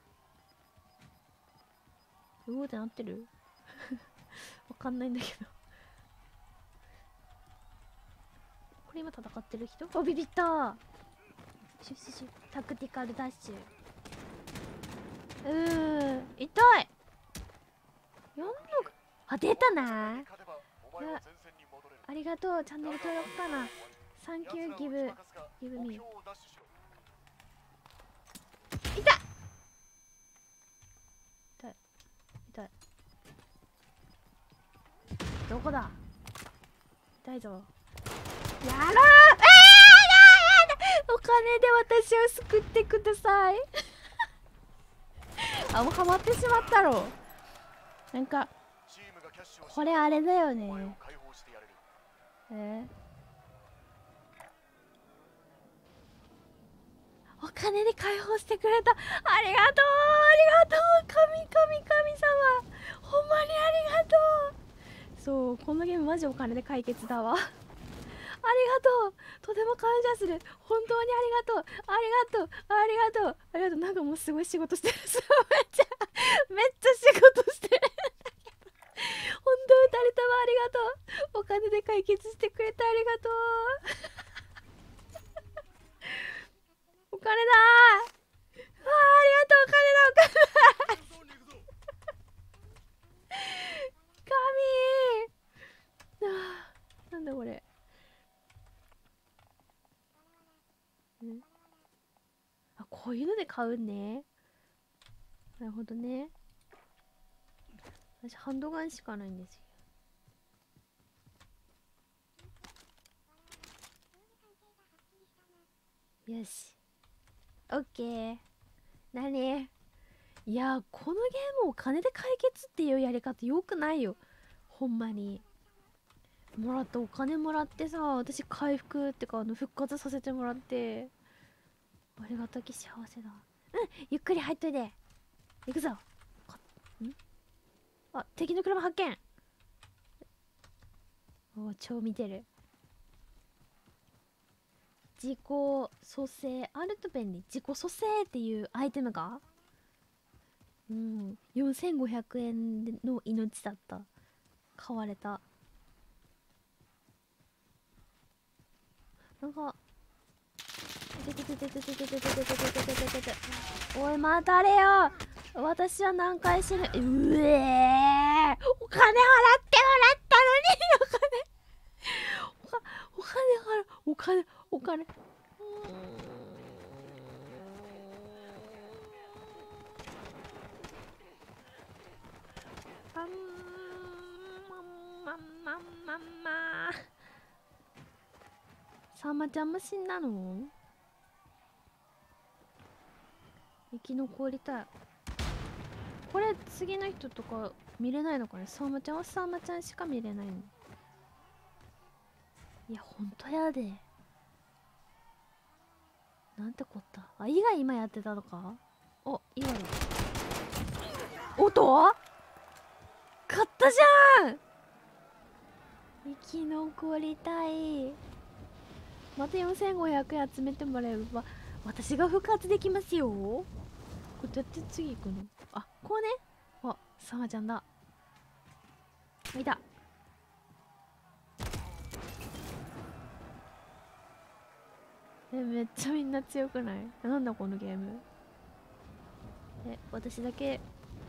うおーってなってる？わかんないんだけど。これ今戦ってる人？お、ビビった。シュシュシュ、タクティカルダッシュ。うー、痛い。やんのか。あ、出たな。ありがとう。チャンネル登録かな。サンキューギブギブミー。いた。痛い痛い。どこだ。痛いぞ。やろう。えー、やだやだ。お金で私を救ってください。あ、もうハマってしまったろ。なんかこれあれだよね。えー、お金で解放してくれた。ありがとう、ありがとう。神神神様、ほんまにありがとう。そう、このゲームマジお金で解決だわ。ありがとう、とても感謝する。本当にありがとう、ありがとう、ありがとう、ありがとう。なんかもうすごい仕事してる。めっちゃめっちゃ仕事してる。本当に二人ともありがとう。お金で解決してくれてありがとう。お金だー。あー、ありがとう。お金だ、お金だ。神ー。あー、なんだこれ。 ね。あ、こういうので買うんね。なるほどね。私ハンドガンしかないんですよ。よし、オッケー。何？いや、このゲームを金で解決っていうやり方よくないよ、ほんまに。もらったお金もらってさ、私回復ってかあの復活させてもらって、ありがたき幸せだ。うん、ゆっくり入っといて。行くぞ。んあ、敵の車発見。お、超見てる。自己蘇生あると便利。自己蘇生っていうアイテムが、うん、よんせんごひゃくえんの命だった。買われた。なんかおい、待たれよ。私は何回死ぬ。うえー、お金払ってもらったのに。お金お金払う。お金お金あんまんまんまんまんま。さんまちゃんも死んだの？生き残りたい。これ次の人とか見れないのかね。さんまちゃんはさんまちゃんしか見れないの。いや、ほんとやで。なんてこった。あ、イガ今やってたのか。お、イガだ。おっと勝ったじゃん。生き残りたい。またよんせんごひゃくえん集めてもらえば私が復活できますよ。これどうやって次行くの？あ、こうね。あ、さまちゃんだ。見た。え、めっちゃみんな強くない？なんだこのゲーム。え、私だけ。え、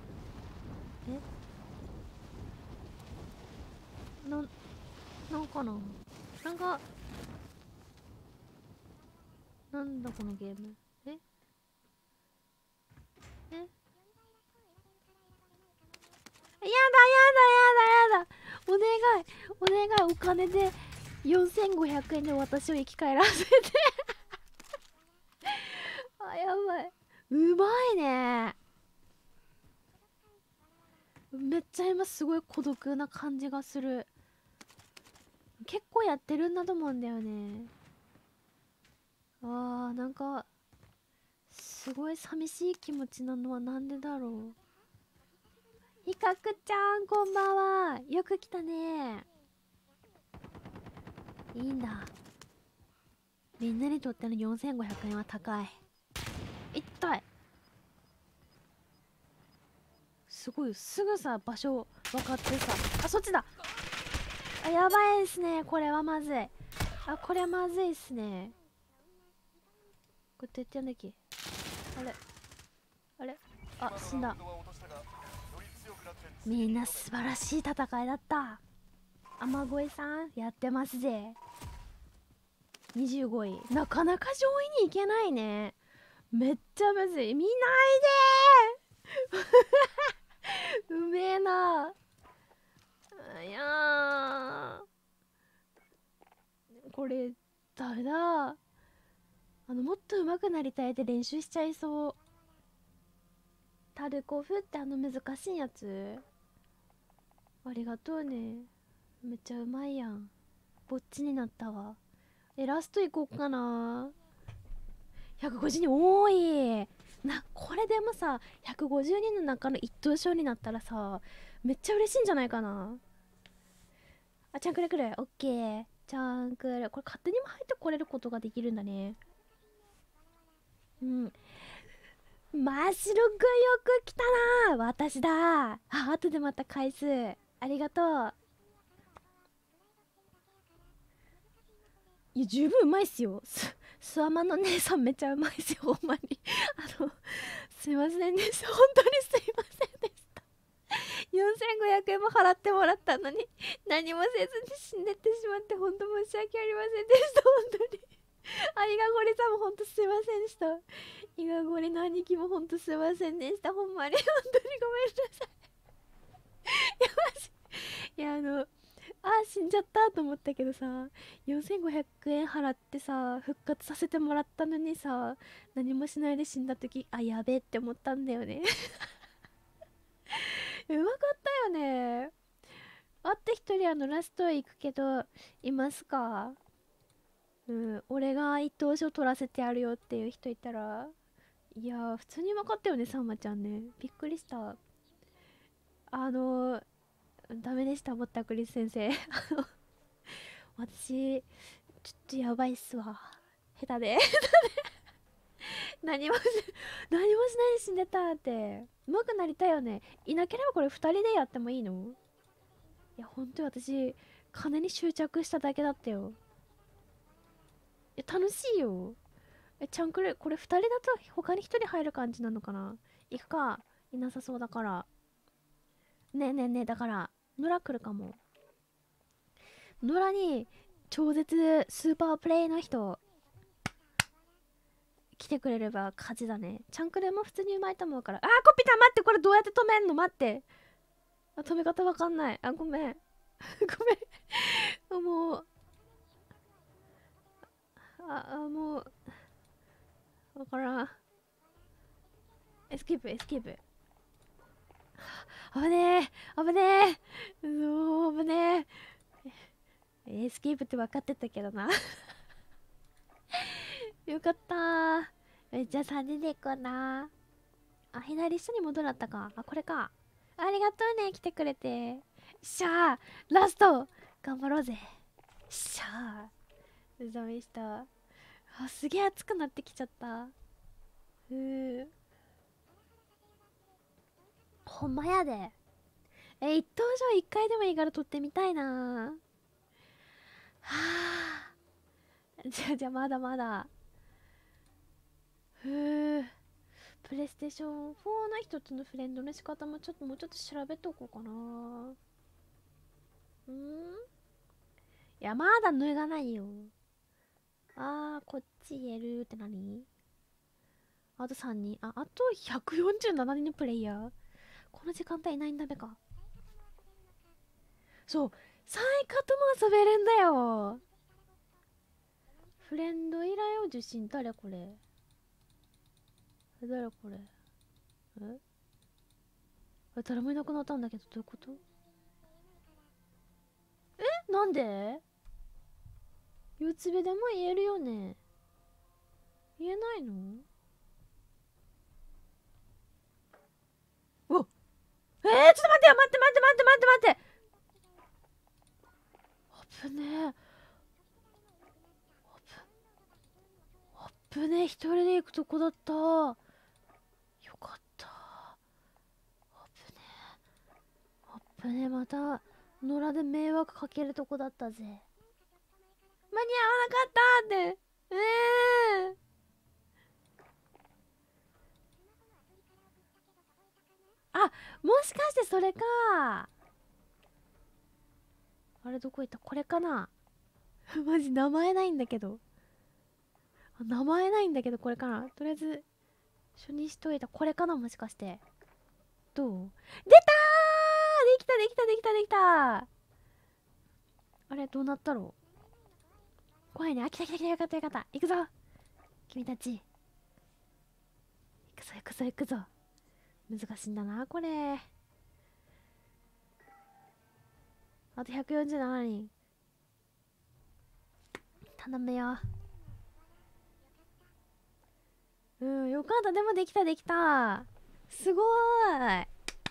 な、なんかな、なんかなんだこのゲーム。ええ、やだやだやだやだ。お願いお願い、お金でよんせんごひゃくえんで私を生き返らせて。あ、やばい。うまいね。めっちゃ今すごい孤独な感じがする。結構やってるんだと思うんだよね。あー、なんかすごい寂しい気持ちなのはなんでだろう。ひかくちゃん、こんばんは。よく来たね。いいんだ。みんなにとってのよんせんごひゃくえんは高い。痛い。すごい、すぐさ場所分かってさ。あ、そっちだ。あ、やばいですね。これはまずい。あ、これはまずいっすね。これどうやってやんだっけ。あれあれ、あ、死んだ。みんな素晴らしい戦いだった。雨乞いさんやってますぜ。にじゅうごい。なかなか上位に行けないね。めっちゃむずい。見ないでー。うめえな。いやー、これダメだ。あのもっと上手くなりたいって練習しちゃいそう。タルコフってあの難しいやつ。ありがとうね。めっちゃうまいやん。ぼっちになったわ。え、ラスト行こうかな。ひゃくごじゅうにん多いな。これでもさひゃくごじゅうにんの中の一等賞になったらさめっちゃ嬉しいんじゃないかな。あ、ちゃんくれくれ。オッケー。ちゃんくれ。これ勝手にも入ってこれることができるんだね。うん。マシロくんよく来たな。私だ。あ、後でまた返す。ありがとう。いや、十分うまいっすよ。す、スワマの姉さんめっちゃうまいっすよ、ほんまに。あの、すいませんでした。本当にすいませんでした。よんせんごひゃくえんも払ってもらったのに、何もせずに死んでってしまって、本当申し訳ありませんでした、本当に。 あ、いがごりさんもほんとすいませんでした。いがごりの兄貴もほんとすいませんでした。ほんまに。本当にごめんなさい。いや、マジ。いや、あの、あ、死んじゃったと思ったけどさ、よんせんごひゃくえん払ってさ、復活させてもらったのにさ、何もしないで死んだ時、あ、やべえって思ったんだよね。うまかったよね。あって一人あのラストへ行くけど、いますか？うん、俺が一等賞取らせてやるよっていう人いたら、いやー、普通にうまかったよね、さんまちゃんね。びっくりした。あのー、ダメでした、ぼったくり先生。私、ちょっとやばいっすわ。下手で。何もし、何もしないで死んでたって。うまくなりたいよね。いなければこれふたりでやってもいいの？いや、ほんと私、金に執着しただけだったよ。え、楽しいよ。え、ちゃんくれ、これふたりだと他にひとり入る感じなのかな？行くか。いなさそうだから。ねえねえねえ、だから、野良来るかも。野良に、超絶スーパープレイの人、来てくれれば勝ちだね。チャンクレも普通にうまいと思うから。あー、コピタ待って、これどうやって止めんの？待って。あ、止め方わかんない。あ、ごめん。ごめん。もう、あ、あ、もう、わからん。エスケープ、エスケープ。危ねえ、危ねえ。うおー、危ねえ。エスケープって分かってたけどな。よかったー。え、じゃあさんにんで行こうな。あ、左下に戻らったか。あ、これか。ありがとうね、来てくれて。しゃあ、ラスト頑張ろうぜ。しゃあ、うざめした。あ、すげえ熱くなってきちゃった。うー。ほんまやで。え、一等賞一回でもいいから取ってみたいな。はあ。じゃあ、じゃあ、まだまだ。ふう。プレイステーションフォーの人とのフレンドの仕方もちょっともうちょっと調べとこうかな。うん、いや、まだ脱がないよ。あー、こっち言えるって何？あとさんにん。あ、あとひゃくよんじゅうななにんのプレイヤー。この時間帯いないんだべか。そう。サイカとも遊べるんだよ。フレンド依頼を受信。誰これ？誰これ？え？あ、誰もいなくなったんだけど、どういうこと？え、なんで？四つ目でも言えるよね。言えないの？うわっ、えー、ちょっと待ってよ、待って待って待って待って待って。あぶねえ。あぶねえ、一人で行くとこだった。よかった。あぶねえ。あぶねえ、また、野良で迷惑かけるとこだったぜ。間に合わなかったって。ええー。あ、もしかしてそれか。あれどこ行った？これかな。マジ名前ないんだけど。名前ないんだけど、これかな。とりあえず、初にしといた。これかな、もしかして。どう？出たー！できたできたできたできた。あれ、どうなったろう。怖いね。あ、来た来た来た。よかったよかった。行くぞ君たち。行くぞ行くぞ行くぞ。難しいんだな、これ。あとひゃくよんじゅうななにん。頼むよ。うん、よかった。でもできたできた。すごーい。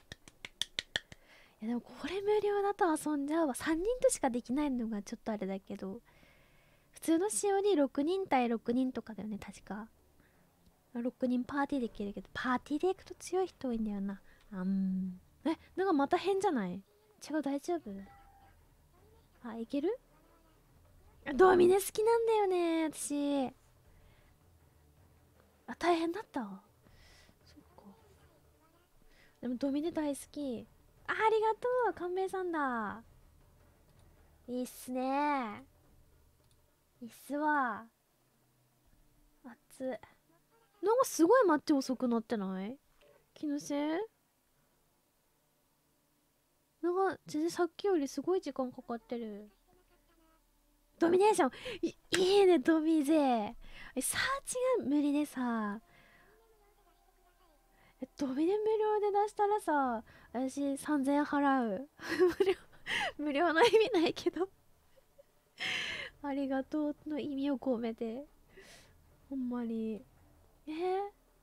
いやでもこれ無料だと遊んじゃうわ。さんにんとしかできないのがちょっとあれだけど、普通のシオにろくにん対ろくにんとかだよね、確か。ろくにんパーティーできるけど、パーティーで行くと強い人多いんだよな。あん。え、なんかまた変じゃない？違う、大丈夫？あ、いける？ドミネ好きなんだよね、私。あ、大変だった。そっか。でもドミネ大好き。あ、ありがとう、勘兵衛さんだ。いいっすね。いいっすわ。 熱い。なんかすごい待って遅くなってない？気のせい？なんか全然さっきよりすごい時間かかってる。ドミネーション い, いいねドミゼ。サーチが無理でさ、えドミネ無料で出したらさ、私さんぜんえん払う。無料無料の意味ないけどありがとうの意味を込めて、ほんまに。えー、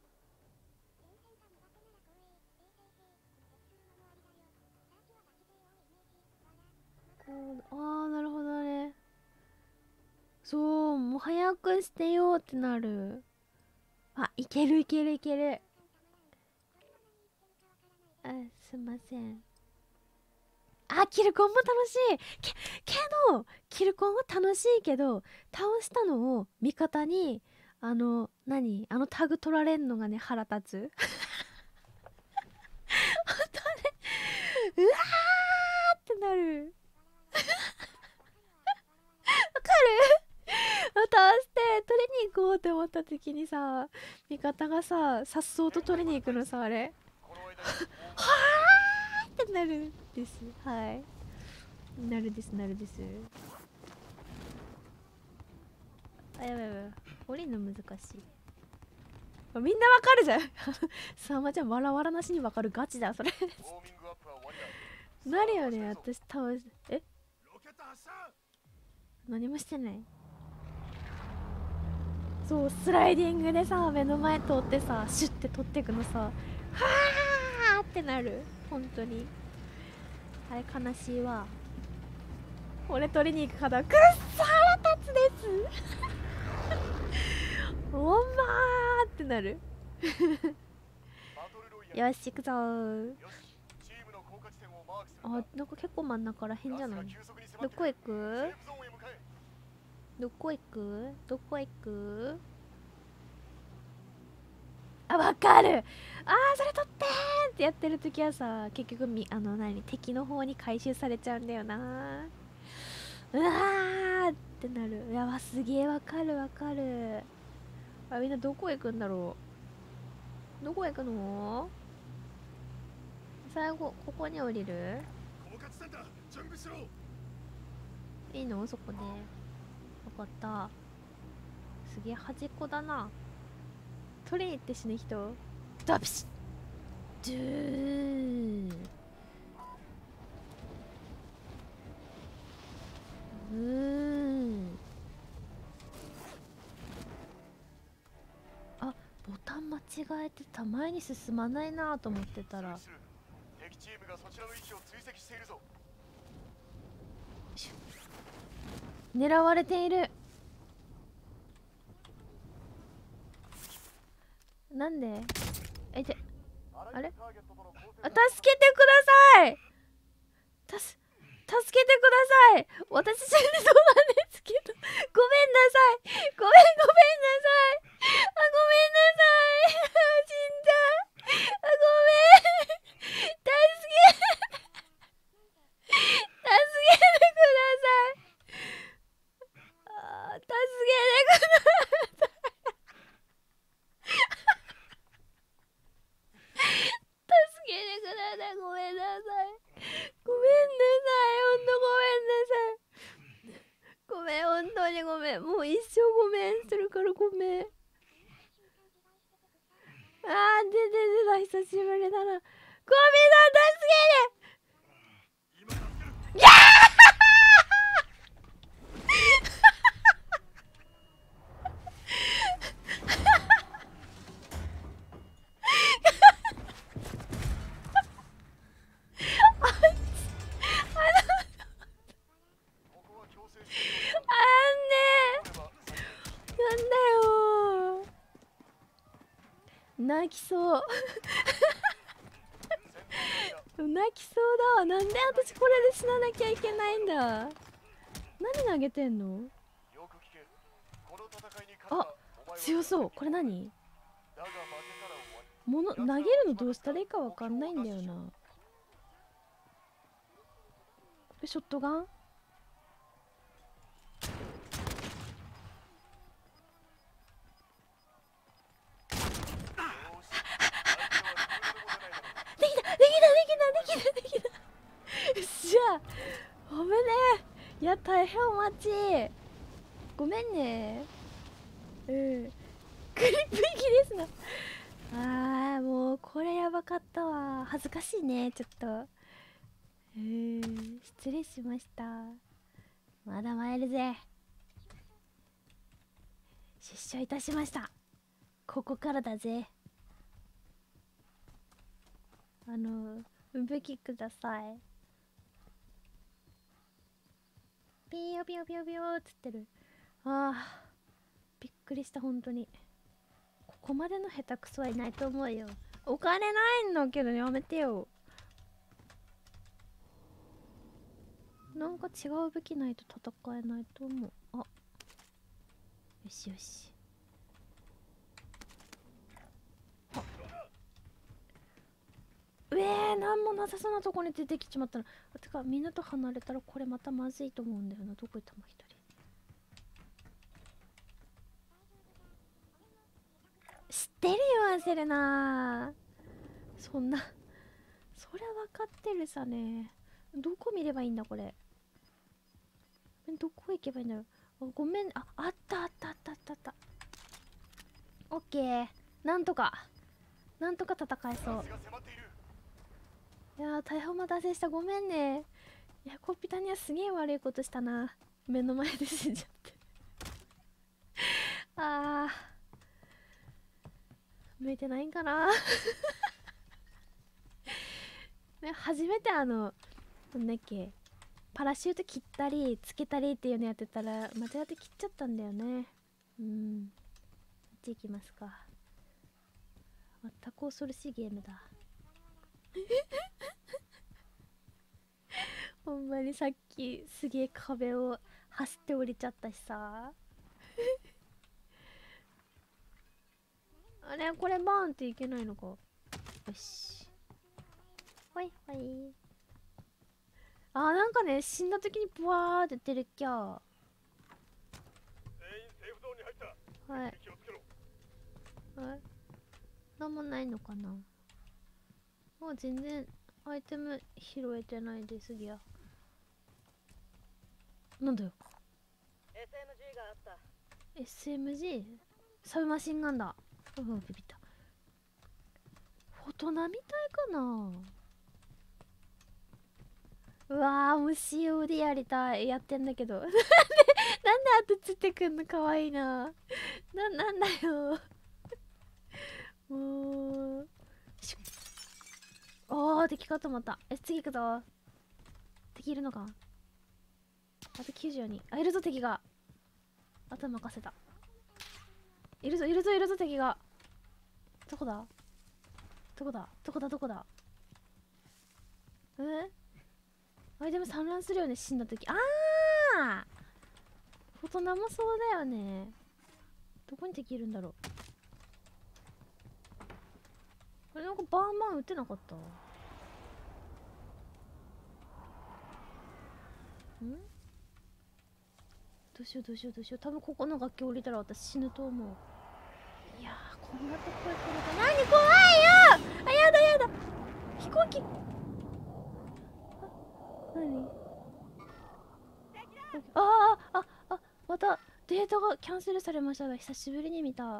こう、ああなるほどね。そう、もう早くしてよってなる。あ、いけるいけるいける。あ、すいません。あ、キルコンも楽しいけ、けど、キルコンは楽しいけど、倒したのを味方に、あの、何あのタグ取られんのがね、腹立つ。本当ね、うわーってなる。わかる倒して取りに行こうって思った時にさ、味方がさ、さっそうと取りに行くのさ、あれ。はーってなるです。はい。なるです、なるです。あ、やばいやばい。降りるの難しい。みんなわかるじゃんさんまちゃん、わらわらなしにわかる。ガチだ、それなるよね、私倒す。え何もしてない。そう、スライディングでさ、目の前通ってさ、シュッて取っていくのさ、はーってなる。本当に。あれ悲しいわ。俺取りに行くからくっそ腹立つですおんまーってなるよし行くぞー。あ、なんか結構真ん中らへんじゃない？どこ行く？どこ行く？どこ行く？あ、わかる。あーそれ取ってーってやってる時はさ、結局みあの何敵の方に回収されちゃうんだよな。うわーってなる。いやわ、すげえわかるわかる。あ、みんなどこ行くんだろう。どこ行くの？最後ここに降りる？いいのそこで。分かった。すげえ端っこだな。取りに行って死ぬ人。ダビシドゥーうーん。あ、ボタン間違えてた。前に進まないなと思ってたら、 敵チームがそちらの位置を追跡しているぞ。 狙われている。なんで？え、で、あれ？あ、助けてください。たす、助けてください。私死にそうなんですけど。ごめんなさい。ごめんごめんなさい。あ、ごめんなさい。死んだ。あ、ごめん。助け、助けてください。あ、助けてください。助けてください。ごめんなさい。ごめんなさい。ほんとごめんなさい。ごめん、本当にごめん。もう一生ごめんするからごめん。あー、出て出た。久しぶりだな。ごめんな、助けて。いやなんだよー、泣きそう泣きそうだわ。なんで私これで死ななきゃいけないんだ。何投げてんの？あ、強そう。これ何？もの投げるのどうしたらいいかわかんないんだよな。これショットガン？ や大変お待ち。ごめんね。うん。クリップ息ですな。あーもうこれやばかったわ。恥ずかしいねちょっと。うーん失礼しました。まだ参るぜ。出所いたしました。ここからだぜ。あの武器ください。ピヨピヨピヨピヨーっつってる。ああびっくりした。本当にここまでの下手くそはいないと思うよ。お金ないんだけどやめてよ。なんか違う武器ないと戦えないと思う。あ、よしよし。あうえー、なんもなさそうなとこに出てきちまったの。てかみんなと離れたらこれまたまずいと思うんだよな。どこ行ったの一人。知ってるよアンセルナ。そんなそりゃ分かってるさね。どこ見ればいいんだこれ。どこ行けばいいんだろう。ごめん。あ、あったあったあったあったあった。オッケー。なんとかなんとか戦えそう。いやー大変お待たせした。ごめんね。いやコピタにはすげえ悪いことしたな。目の前で死んじゃってあー向いてないんかなね、初めてあのなんだっけパラシュート切ったりつけたりっていうのやってたら間違って切っちゃったんだよね。うん、こっち行きますか。全く恐ろしいゲームだほんまにさっきすげえ壁を走って降りちゃったしさあれこれバーンっていけないのか。よしほいほい。あーなんかね死んだ時にブワーって出るっきゃ。はいはいなんもないのかな。もう全然アイテム拾えてないですぎや。なんだよエスエムジー があった。 エスエムジー？ サブマシンガンだ。うわビビった。フォトナみたいかな。うわーもう シーオーディー やりたい。やってんだけどなんでなんで後つってくんのかわいいな。な、なんだよもうおー敵かと思った。え次行くぞ。敵いるのか。あときゅうじゅうに。あいるぞ敵が。あと任せた。いるぞいるぞいるぞ敵が。どこだどこだどこだどこだ。えアイテム散乱するよね死んだ時。ああフォトナもそうだよね。どこに敵いるんだろう。あれなんかバーンバーン撃ってなかった。んどうしようどうしようどうしよう。多分ここの楽器降りたら私死ぬと思う。いやーこんなとこへ来るか。何怖いよ。あやだやだ飛行機。何ああああまたデータがキャンセルされましたが久しぶりに見た。ちょっ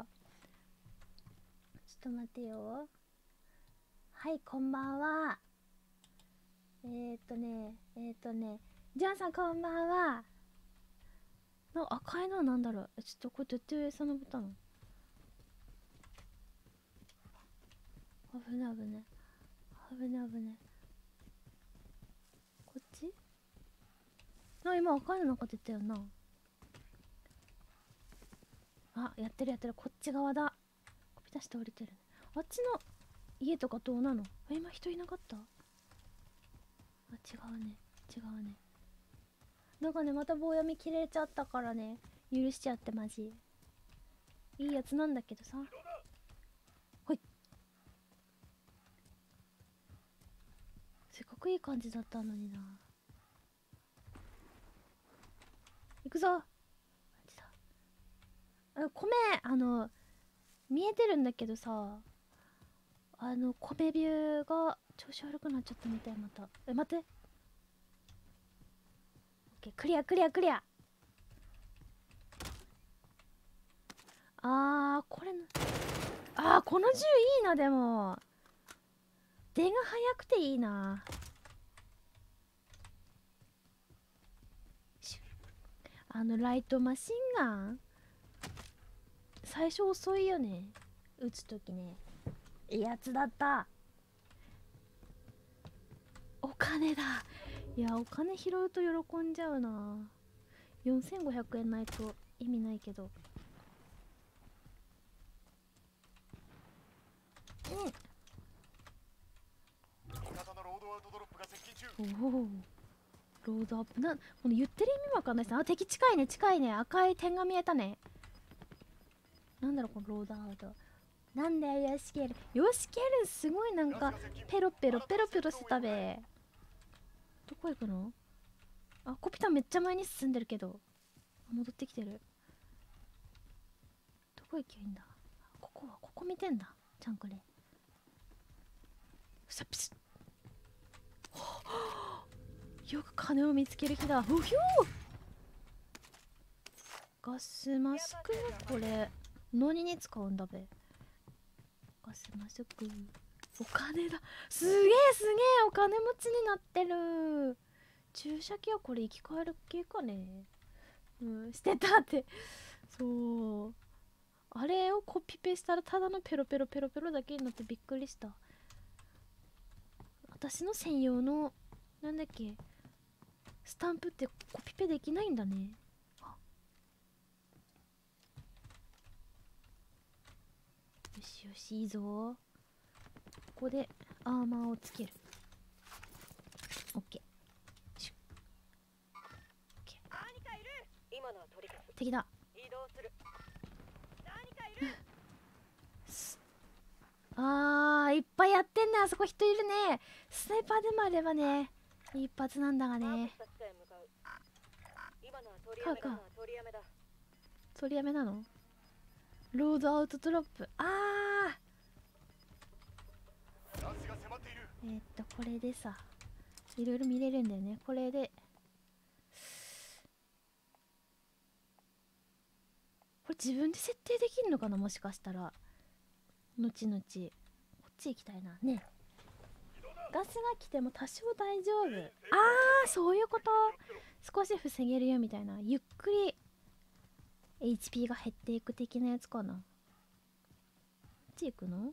と待ってよ。はいこんばんは。えーっとねえーっとねジョンさんこんばんは。な赤いのはなんだろう。ちょっとこれどうやってそのボタン。危ね危ね危ね危ね。こっちあ今赤いのなんか出たよな。あやってるやってる。こっち側だ。コピ出して降りてる。あっちの家とかどうなの。あ今人いなかった。あ違うね違うね。なんかねまた棒読み切れちゃったからね許しちゃって。マジいいやつなんだけどさ。ほいせっかくいい感じだったのにな。行くぞ。あ米あの見えてるんだけどさあの米ビューが調子悪くなっちゃったみたい。またえ待ってオッケークリアクリアクリア。あーこれあーこの銃いいな。でも出が速くていいな。あのライトマシンガン最初遅いよね、撃つときね。いいやつだった。お金だ。いやお金拾うと喜んじゃうな。よんせんごひゃくえんないと意味ないけど。うんおおロードアップな、この言ってる意味わかんないですね。あ敵近いね近いね。赤い点が見えたね。なんだろうこのロードアウト。なんだよヨシケル。ヨシケルすごいなんかペロペロペロペロしてたべ。どこ行くの。あコピタンめっちゃ前に進んでるけど戻ってきてる。どこ行けばいいんだ。ここはここ見てんだちゃんこれ。サピスよく金を見つける日だ。うひょーガスマスクこれ何に使うんだべ。ガスマスクお金だ。すげえすげえお金持ちになってる。注射器はこれ生き返る系かね。うんしてたってそうあれをコピペしたらただのペロペロペロペロだけになってびっくりした。私の専用のなんだっけスタンプってコピペできないんだね。よしよしいいぞ。ここでアーマーをつける。オッケー。敵だ。 移動する。何かいる。 あーいっぱいやってんね。あそこ人いるね。スナイパーでもあればね一発なんだがね。かか取りやめなの。ロードアウトドロップ。あーえー、っとこれでさいろいろ見れるんだよね。これでこれ自分で設定できるのかな。もしかしたら後々こっち行きたいなね。ガスが来ても多少大丈夫。あーそういうこと。少し防げるよみたいな。ゆっくり エイチピー が減っていく的なやつかな。こっち行くの。も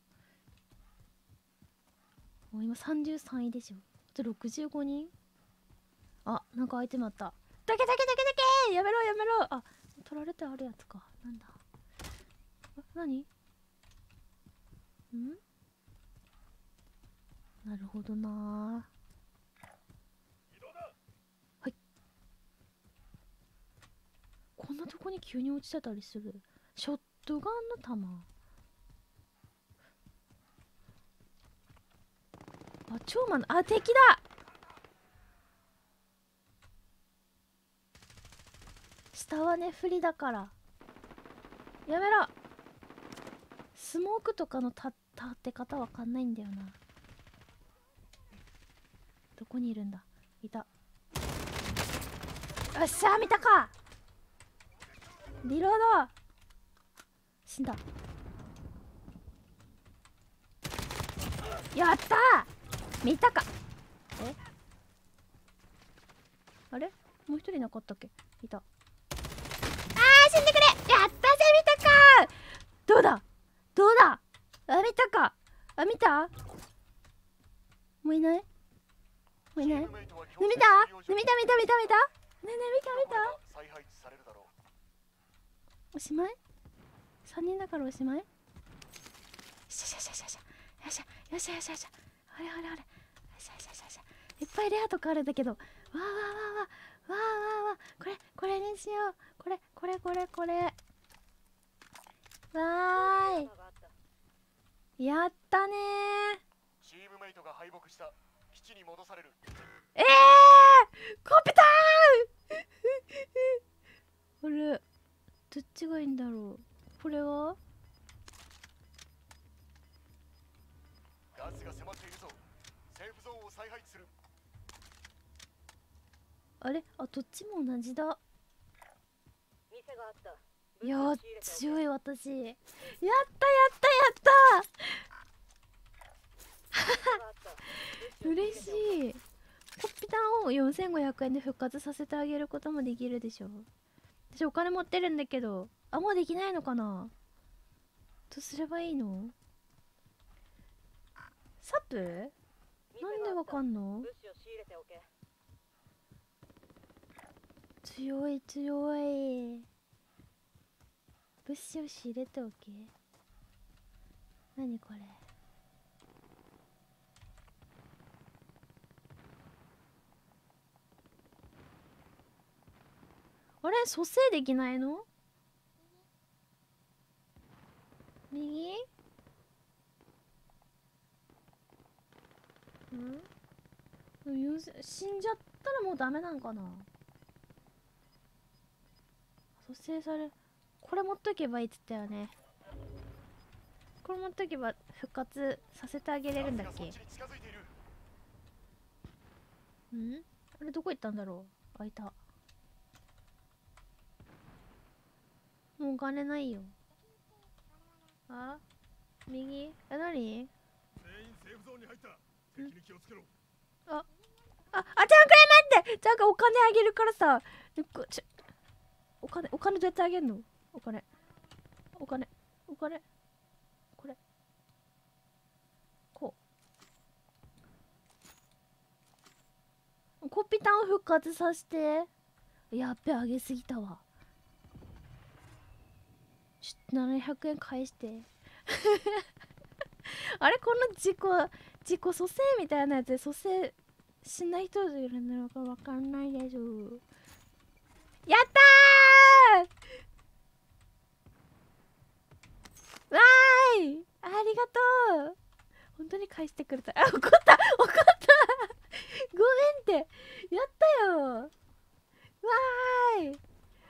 う今さんじゅうさんいでしょ。あとろくじゅうごにん。あなんかアイテムあった。だけだけだけだけやめろやめろ。あ取られてあるやつか。なんだあ何んなるほどな。はいこんなとこに急に落ちてたりする。ショットガンの弾。あ超マンあ敵だ。下はね不利だからやめろ。スモークとかの立て方わかんないんだよな。どこにいるんだ。いた。よっしゃ見たか。リロード。死んだ。やったー見たか。えあれもう一人いなかったっけ。いた。あー死んでくれ。やったぜ見たか。どうだどうだ。あ見たか。あ見た。もういないもういない。ね見たね見た見た見たねね見た見た。おしまい。さんにんだからおしまい。よしよしよしよしよしよしよしよし。あれあれあれ。よしよしよしよし。いっぱいレアとかあるんだけど。わーわーわーわーわーわーわー。これこれにしよう。これこれこれこれ。わーい。やったねー。 チームメイトが敗北した。基地に戻される。 えーコピターンあれどっちがいいんだろう。これはガスが迫っているぞ。セーフゾーンを再配置する。 あれ、あ、どっちも同じだ。 店があった。 いやー、強い。 い私。やったやったやった嬉しい。コッピタンをよんせんごひゃくえんで復活させてあげることもできるでしょ。私お金持ってるんだけど。あ、もうできないのかな。どうすればいいの。サプなんでわかんの。 物資を仕入れておけ。 強い強い。物資を仕入れておけ。何これ。あれ、蘇生できないの。右んよせ死んじゃったらもうダメなんかな。蘇生され、これ持っとけばいいっつったよね。これ持っとけば復活させてあげれるんだっけ。んあれどこ行ったんだろう。あ、いた。もうお金ないよ。あ、右え、何。 全員セーフゾーンに入った。敵に気をつけろ。 あ、あ、あ、ちゃんくらい待って。ちゃんかお金あげるからさ。こちょお金、お金どうやってあげるの。お金お金お金これこうコピタンを復活させて。やっべ、あげすぎたわ。ちょっとななひゃくえん返してあれ、この自己自己蘇生みたいなやつで蘇生しない人いるのかわかんないです。やったー。わーい、ありがとう。本当に返してくれた。あ、怒った怒ったごめんって。やったよ。わーい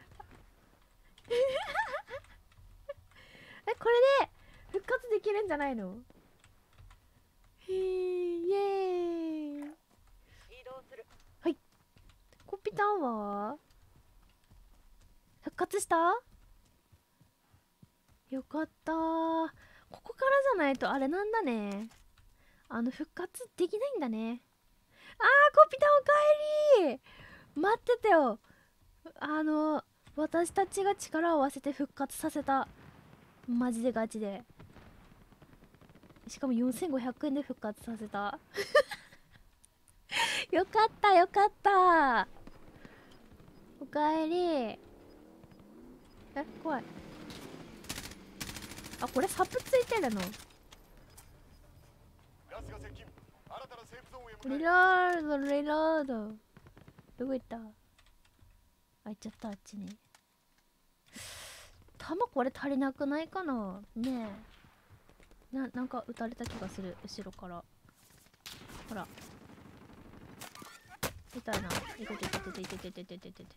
え、これで復活できるんじゃないの。へー、イエーイ。 移動する。 はい。コピタンは復活した。よかったー。ここからじゃないとあれなんだね。あの復活できないんだね。あー、コピタンおかえり。待っててよ。あの私たちが力を合わせて復活させた。マジでガチで。しかもよんせんごひゃくえんで復活させたよかったよかった。おかえり。え、怖い。あ、これサプついてるの。 ガスが接近。新たなセーフゾーンへ向かえ。 リロードリロード。どこ行った。あ、行っちゃった。あっちに。弾これ足りなくないかなねえ。な、なんか撃たれた気がする。後ろからほら痛いな。いてててててててててててて。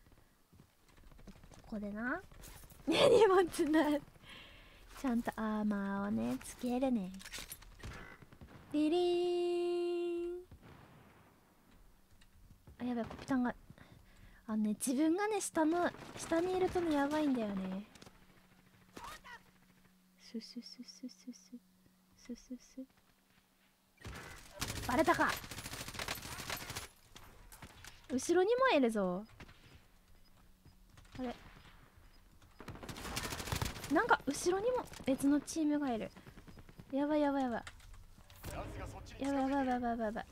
ここでな荷物なちゃんとアーマーをねつけるね。リリーン。あ、やばい、コピタンがあのね、自分がね下の下にいるとねやばいんだよね。ススススススススス。バレたか。後ろにもいるぞ。あれ、なんか後ろにも別のチームがいる。やばいやばいやばいやばいやばいやばいやばいやばいやばい。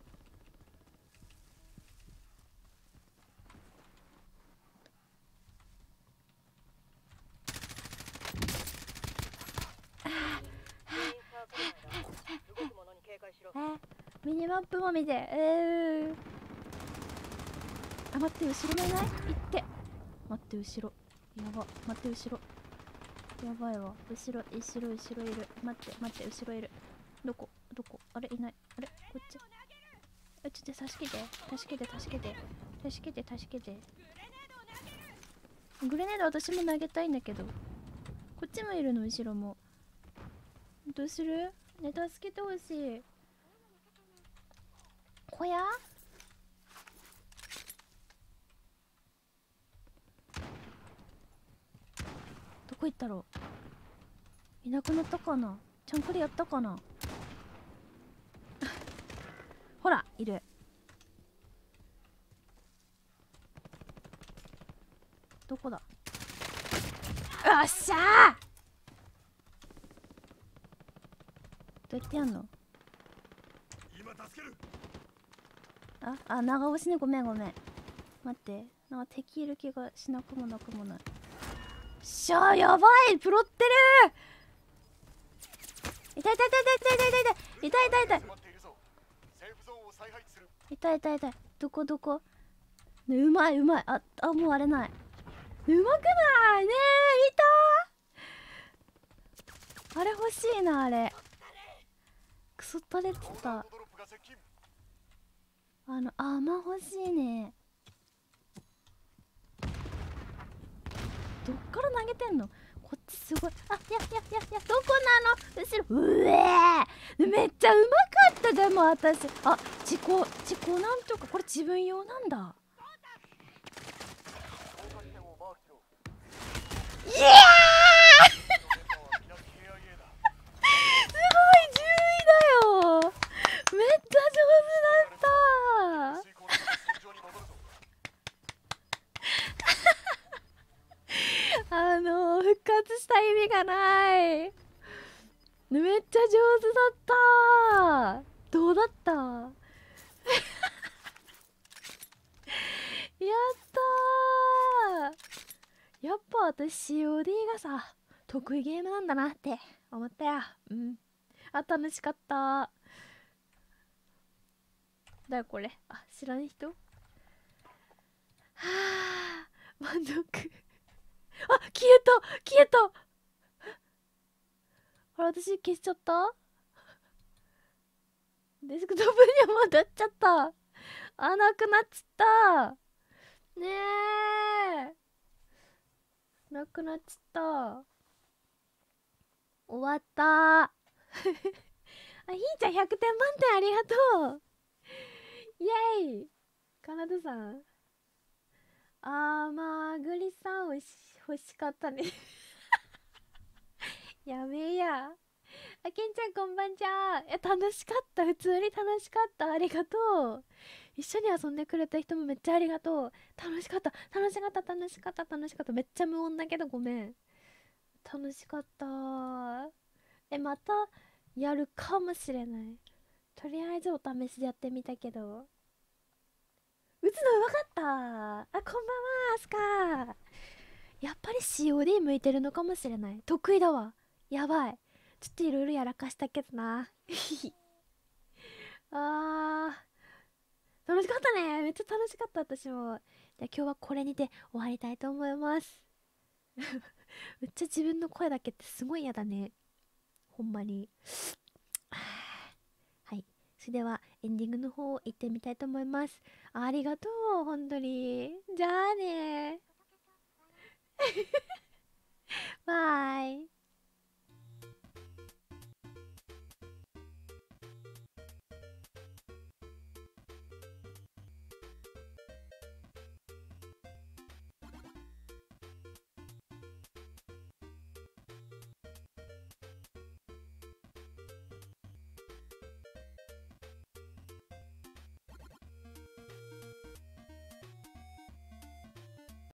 え、ミニマップも見て。えー、あ、待って、後ろもいない。行って。待って、後ろやば。待って、後ろやばいわ。後ろ後ろ後ろいる。待って待って、後ろいる。どこどこ。あれ、いない。あれ、こっち。え、ちょっと助けて助けて助けて助けて助けて。グレネード私も投げたいんだけど。こっちもいるの、後ろも。どうするね、助けてほしい。小屋こ行ったろ。いなくなったかな。ちゃんくりやったかな。ほらいる。どこだ。よっしゃー。どうやってやんの。ああ、長押しね。ごめんごめん。待って、なんか敵いる気がしなくもなくもない。しゃー、やばい、プロってるー。痛い痛い痛い痛い痛い痛い痛い痛い痛い痛い痛い痛い痛い痛い。どこどこ、ね、うまいうまい。ああ、もうあれない。うまくないねえ、見たあれ欲しいな。あれクソ取れてた。あのあま欲しいね。どっから投げてんの。こっちすごい。あ、いやいやいやいや、どこなの。後ろ。うえー、めっちゃうまかった。でも私、あ、自己自己なんとか、これ自分用なんだ。いやーすごいじゅういだよ。めっちゃ上手だった。あのー、復活した意味がない。めっちゃ上手だった。どうだったやったー。やっぱ私 シーオーディー がさ得意ゲームなんだなって思ったよ。うん。あ、楽しかった。だよこれ。あ、知らん人。はあ、満足。あ、消えた消えた。あれ、私消しちゃった。デスクトップに戻っちゃった。あ、なくなっちゃったねえ。なくなっちゃった。終わったあ、ひーちゃんひゃくてん満点ありがとう。イエイ。カナダさん、あーまあグリさんおいし欲しかったねやべえや。あ、けんちゃんこんばんじゃ。え、楽しかった。普通に楽しかった。ありがとう。一緒に遊んでくれた人もめっちゃありがとう。楽しかった。楽しかった。楽しかった。楽しかった。めっちゃ無音だけどごめん。楽しかった。え、またやるかもしれない。とりあえずお試しでやってみたけど。打つのうまかった。あ、こんばんは、アスカ。やっぱり シーオーディー 向いてるのかもしれない。得意だわ。やばい。ちょっといろいろやらかしたけどなあー、楽しかったね。めっちゃ楽しかった私も。じゃあ今日はこれにて終わりたいと思いますめっちゃ自分の声だけってすごい嫌だね、ほんまにはい、それではエンディングの方行ってみたいと思います。ありがとう、本当に。じゃあね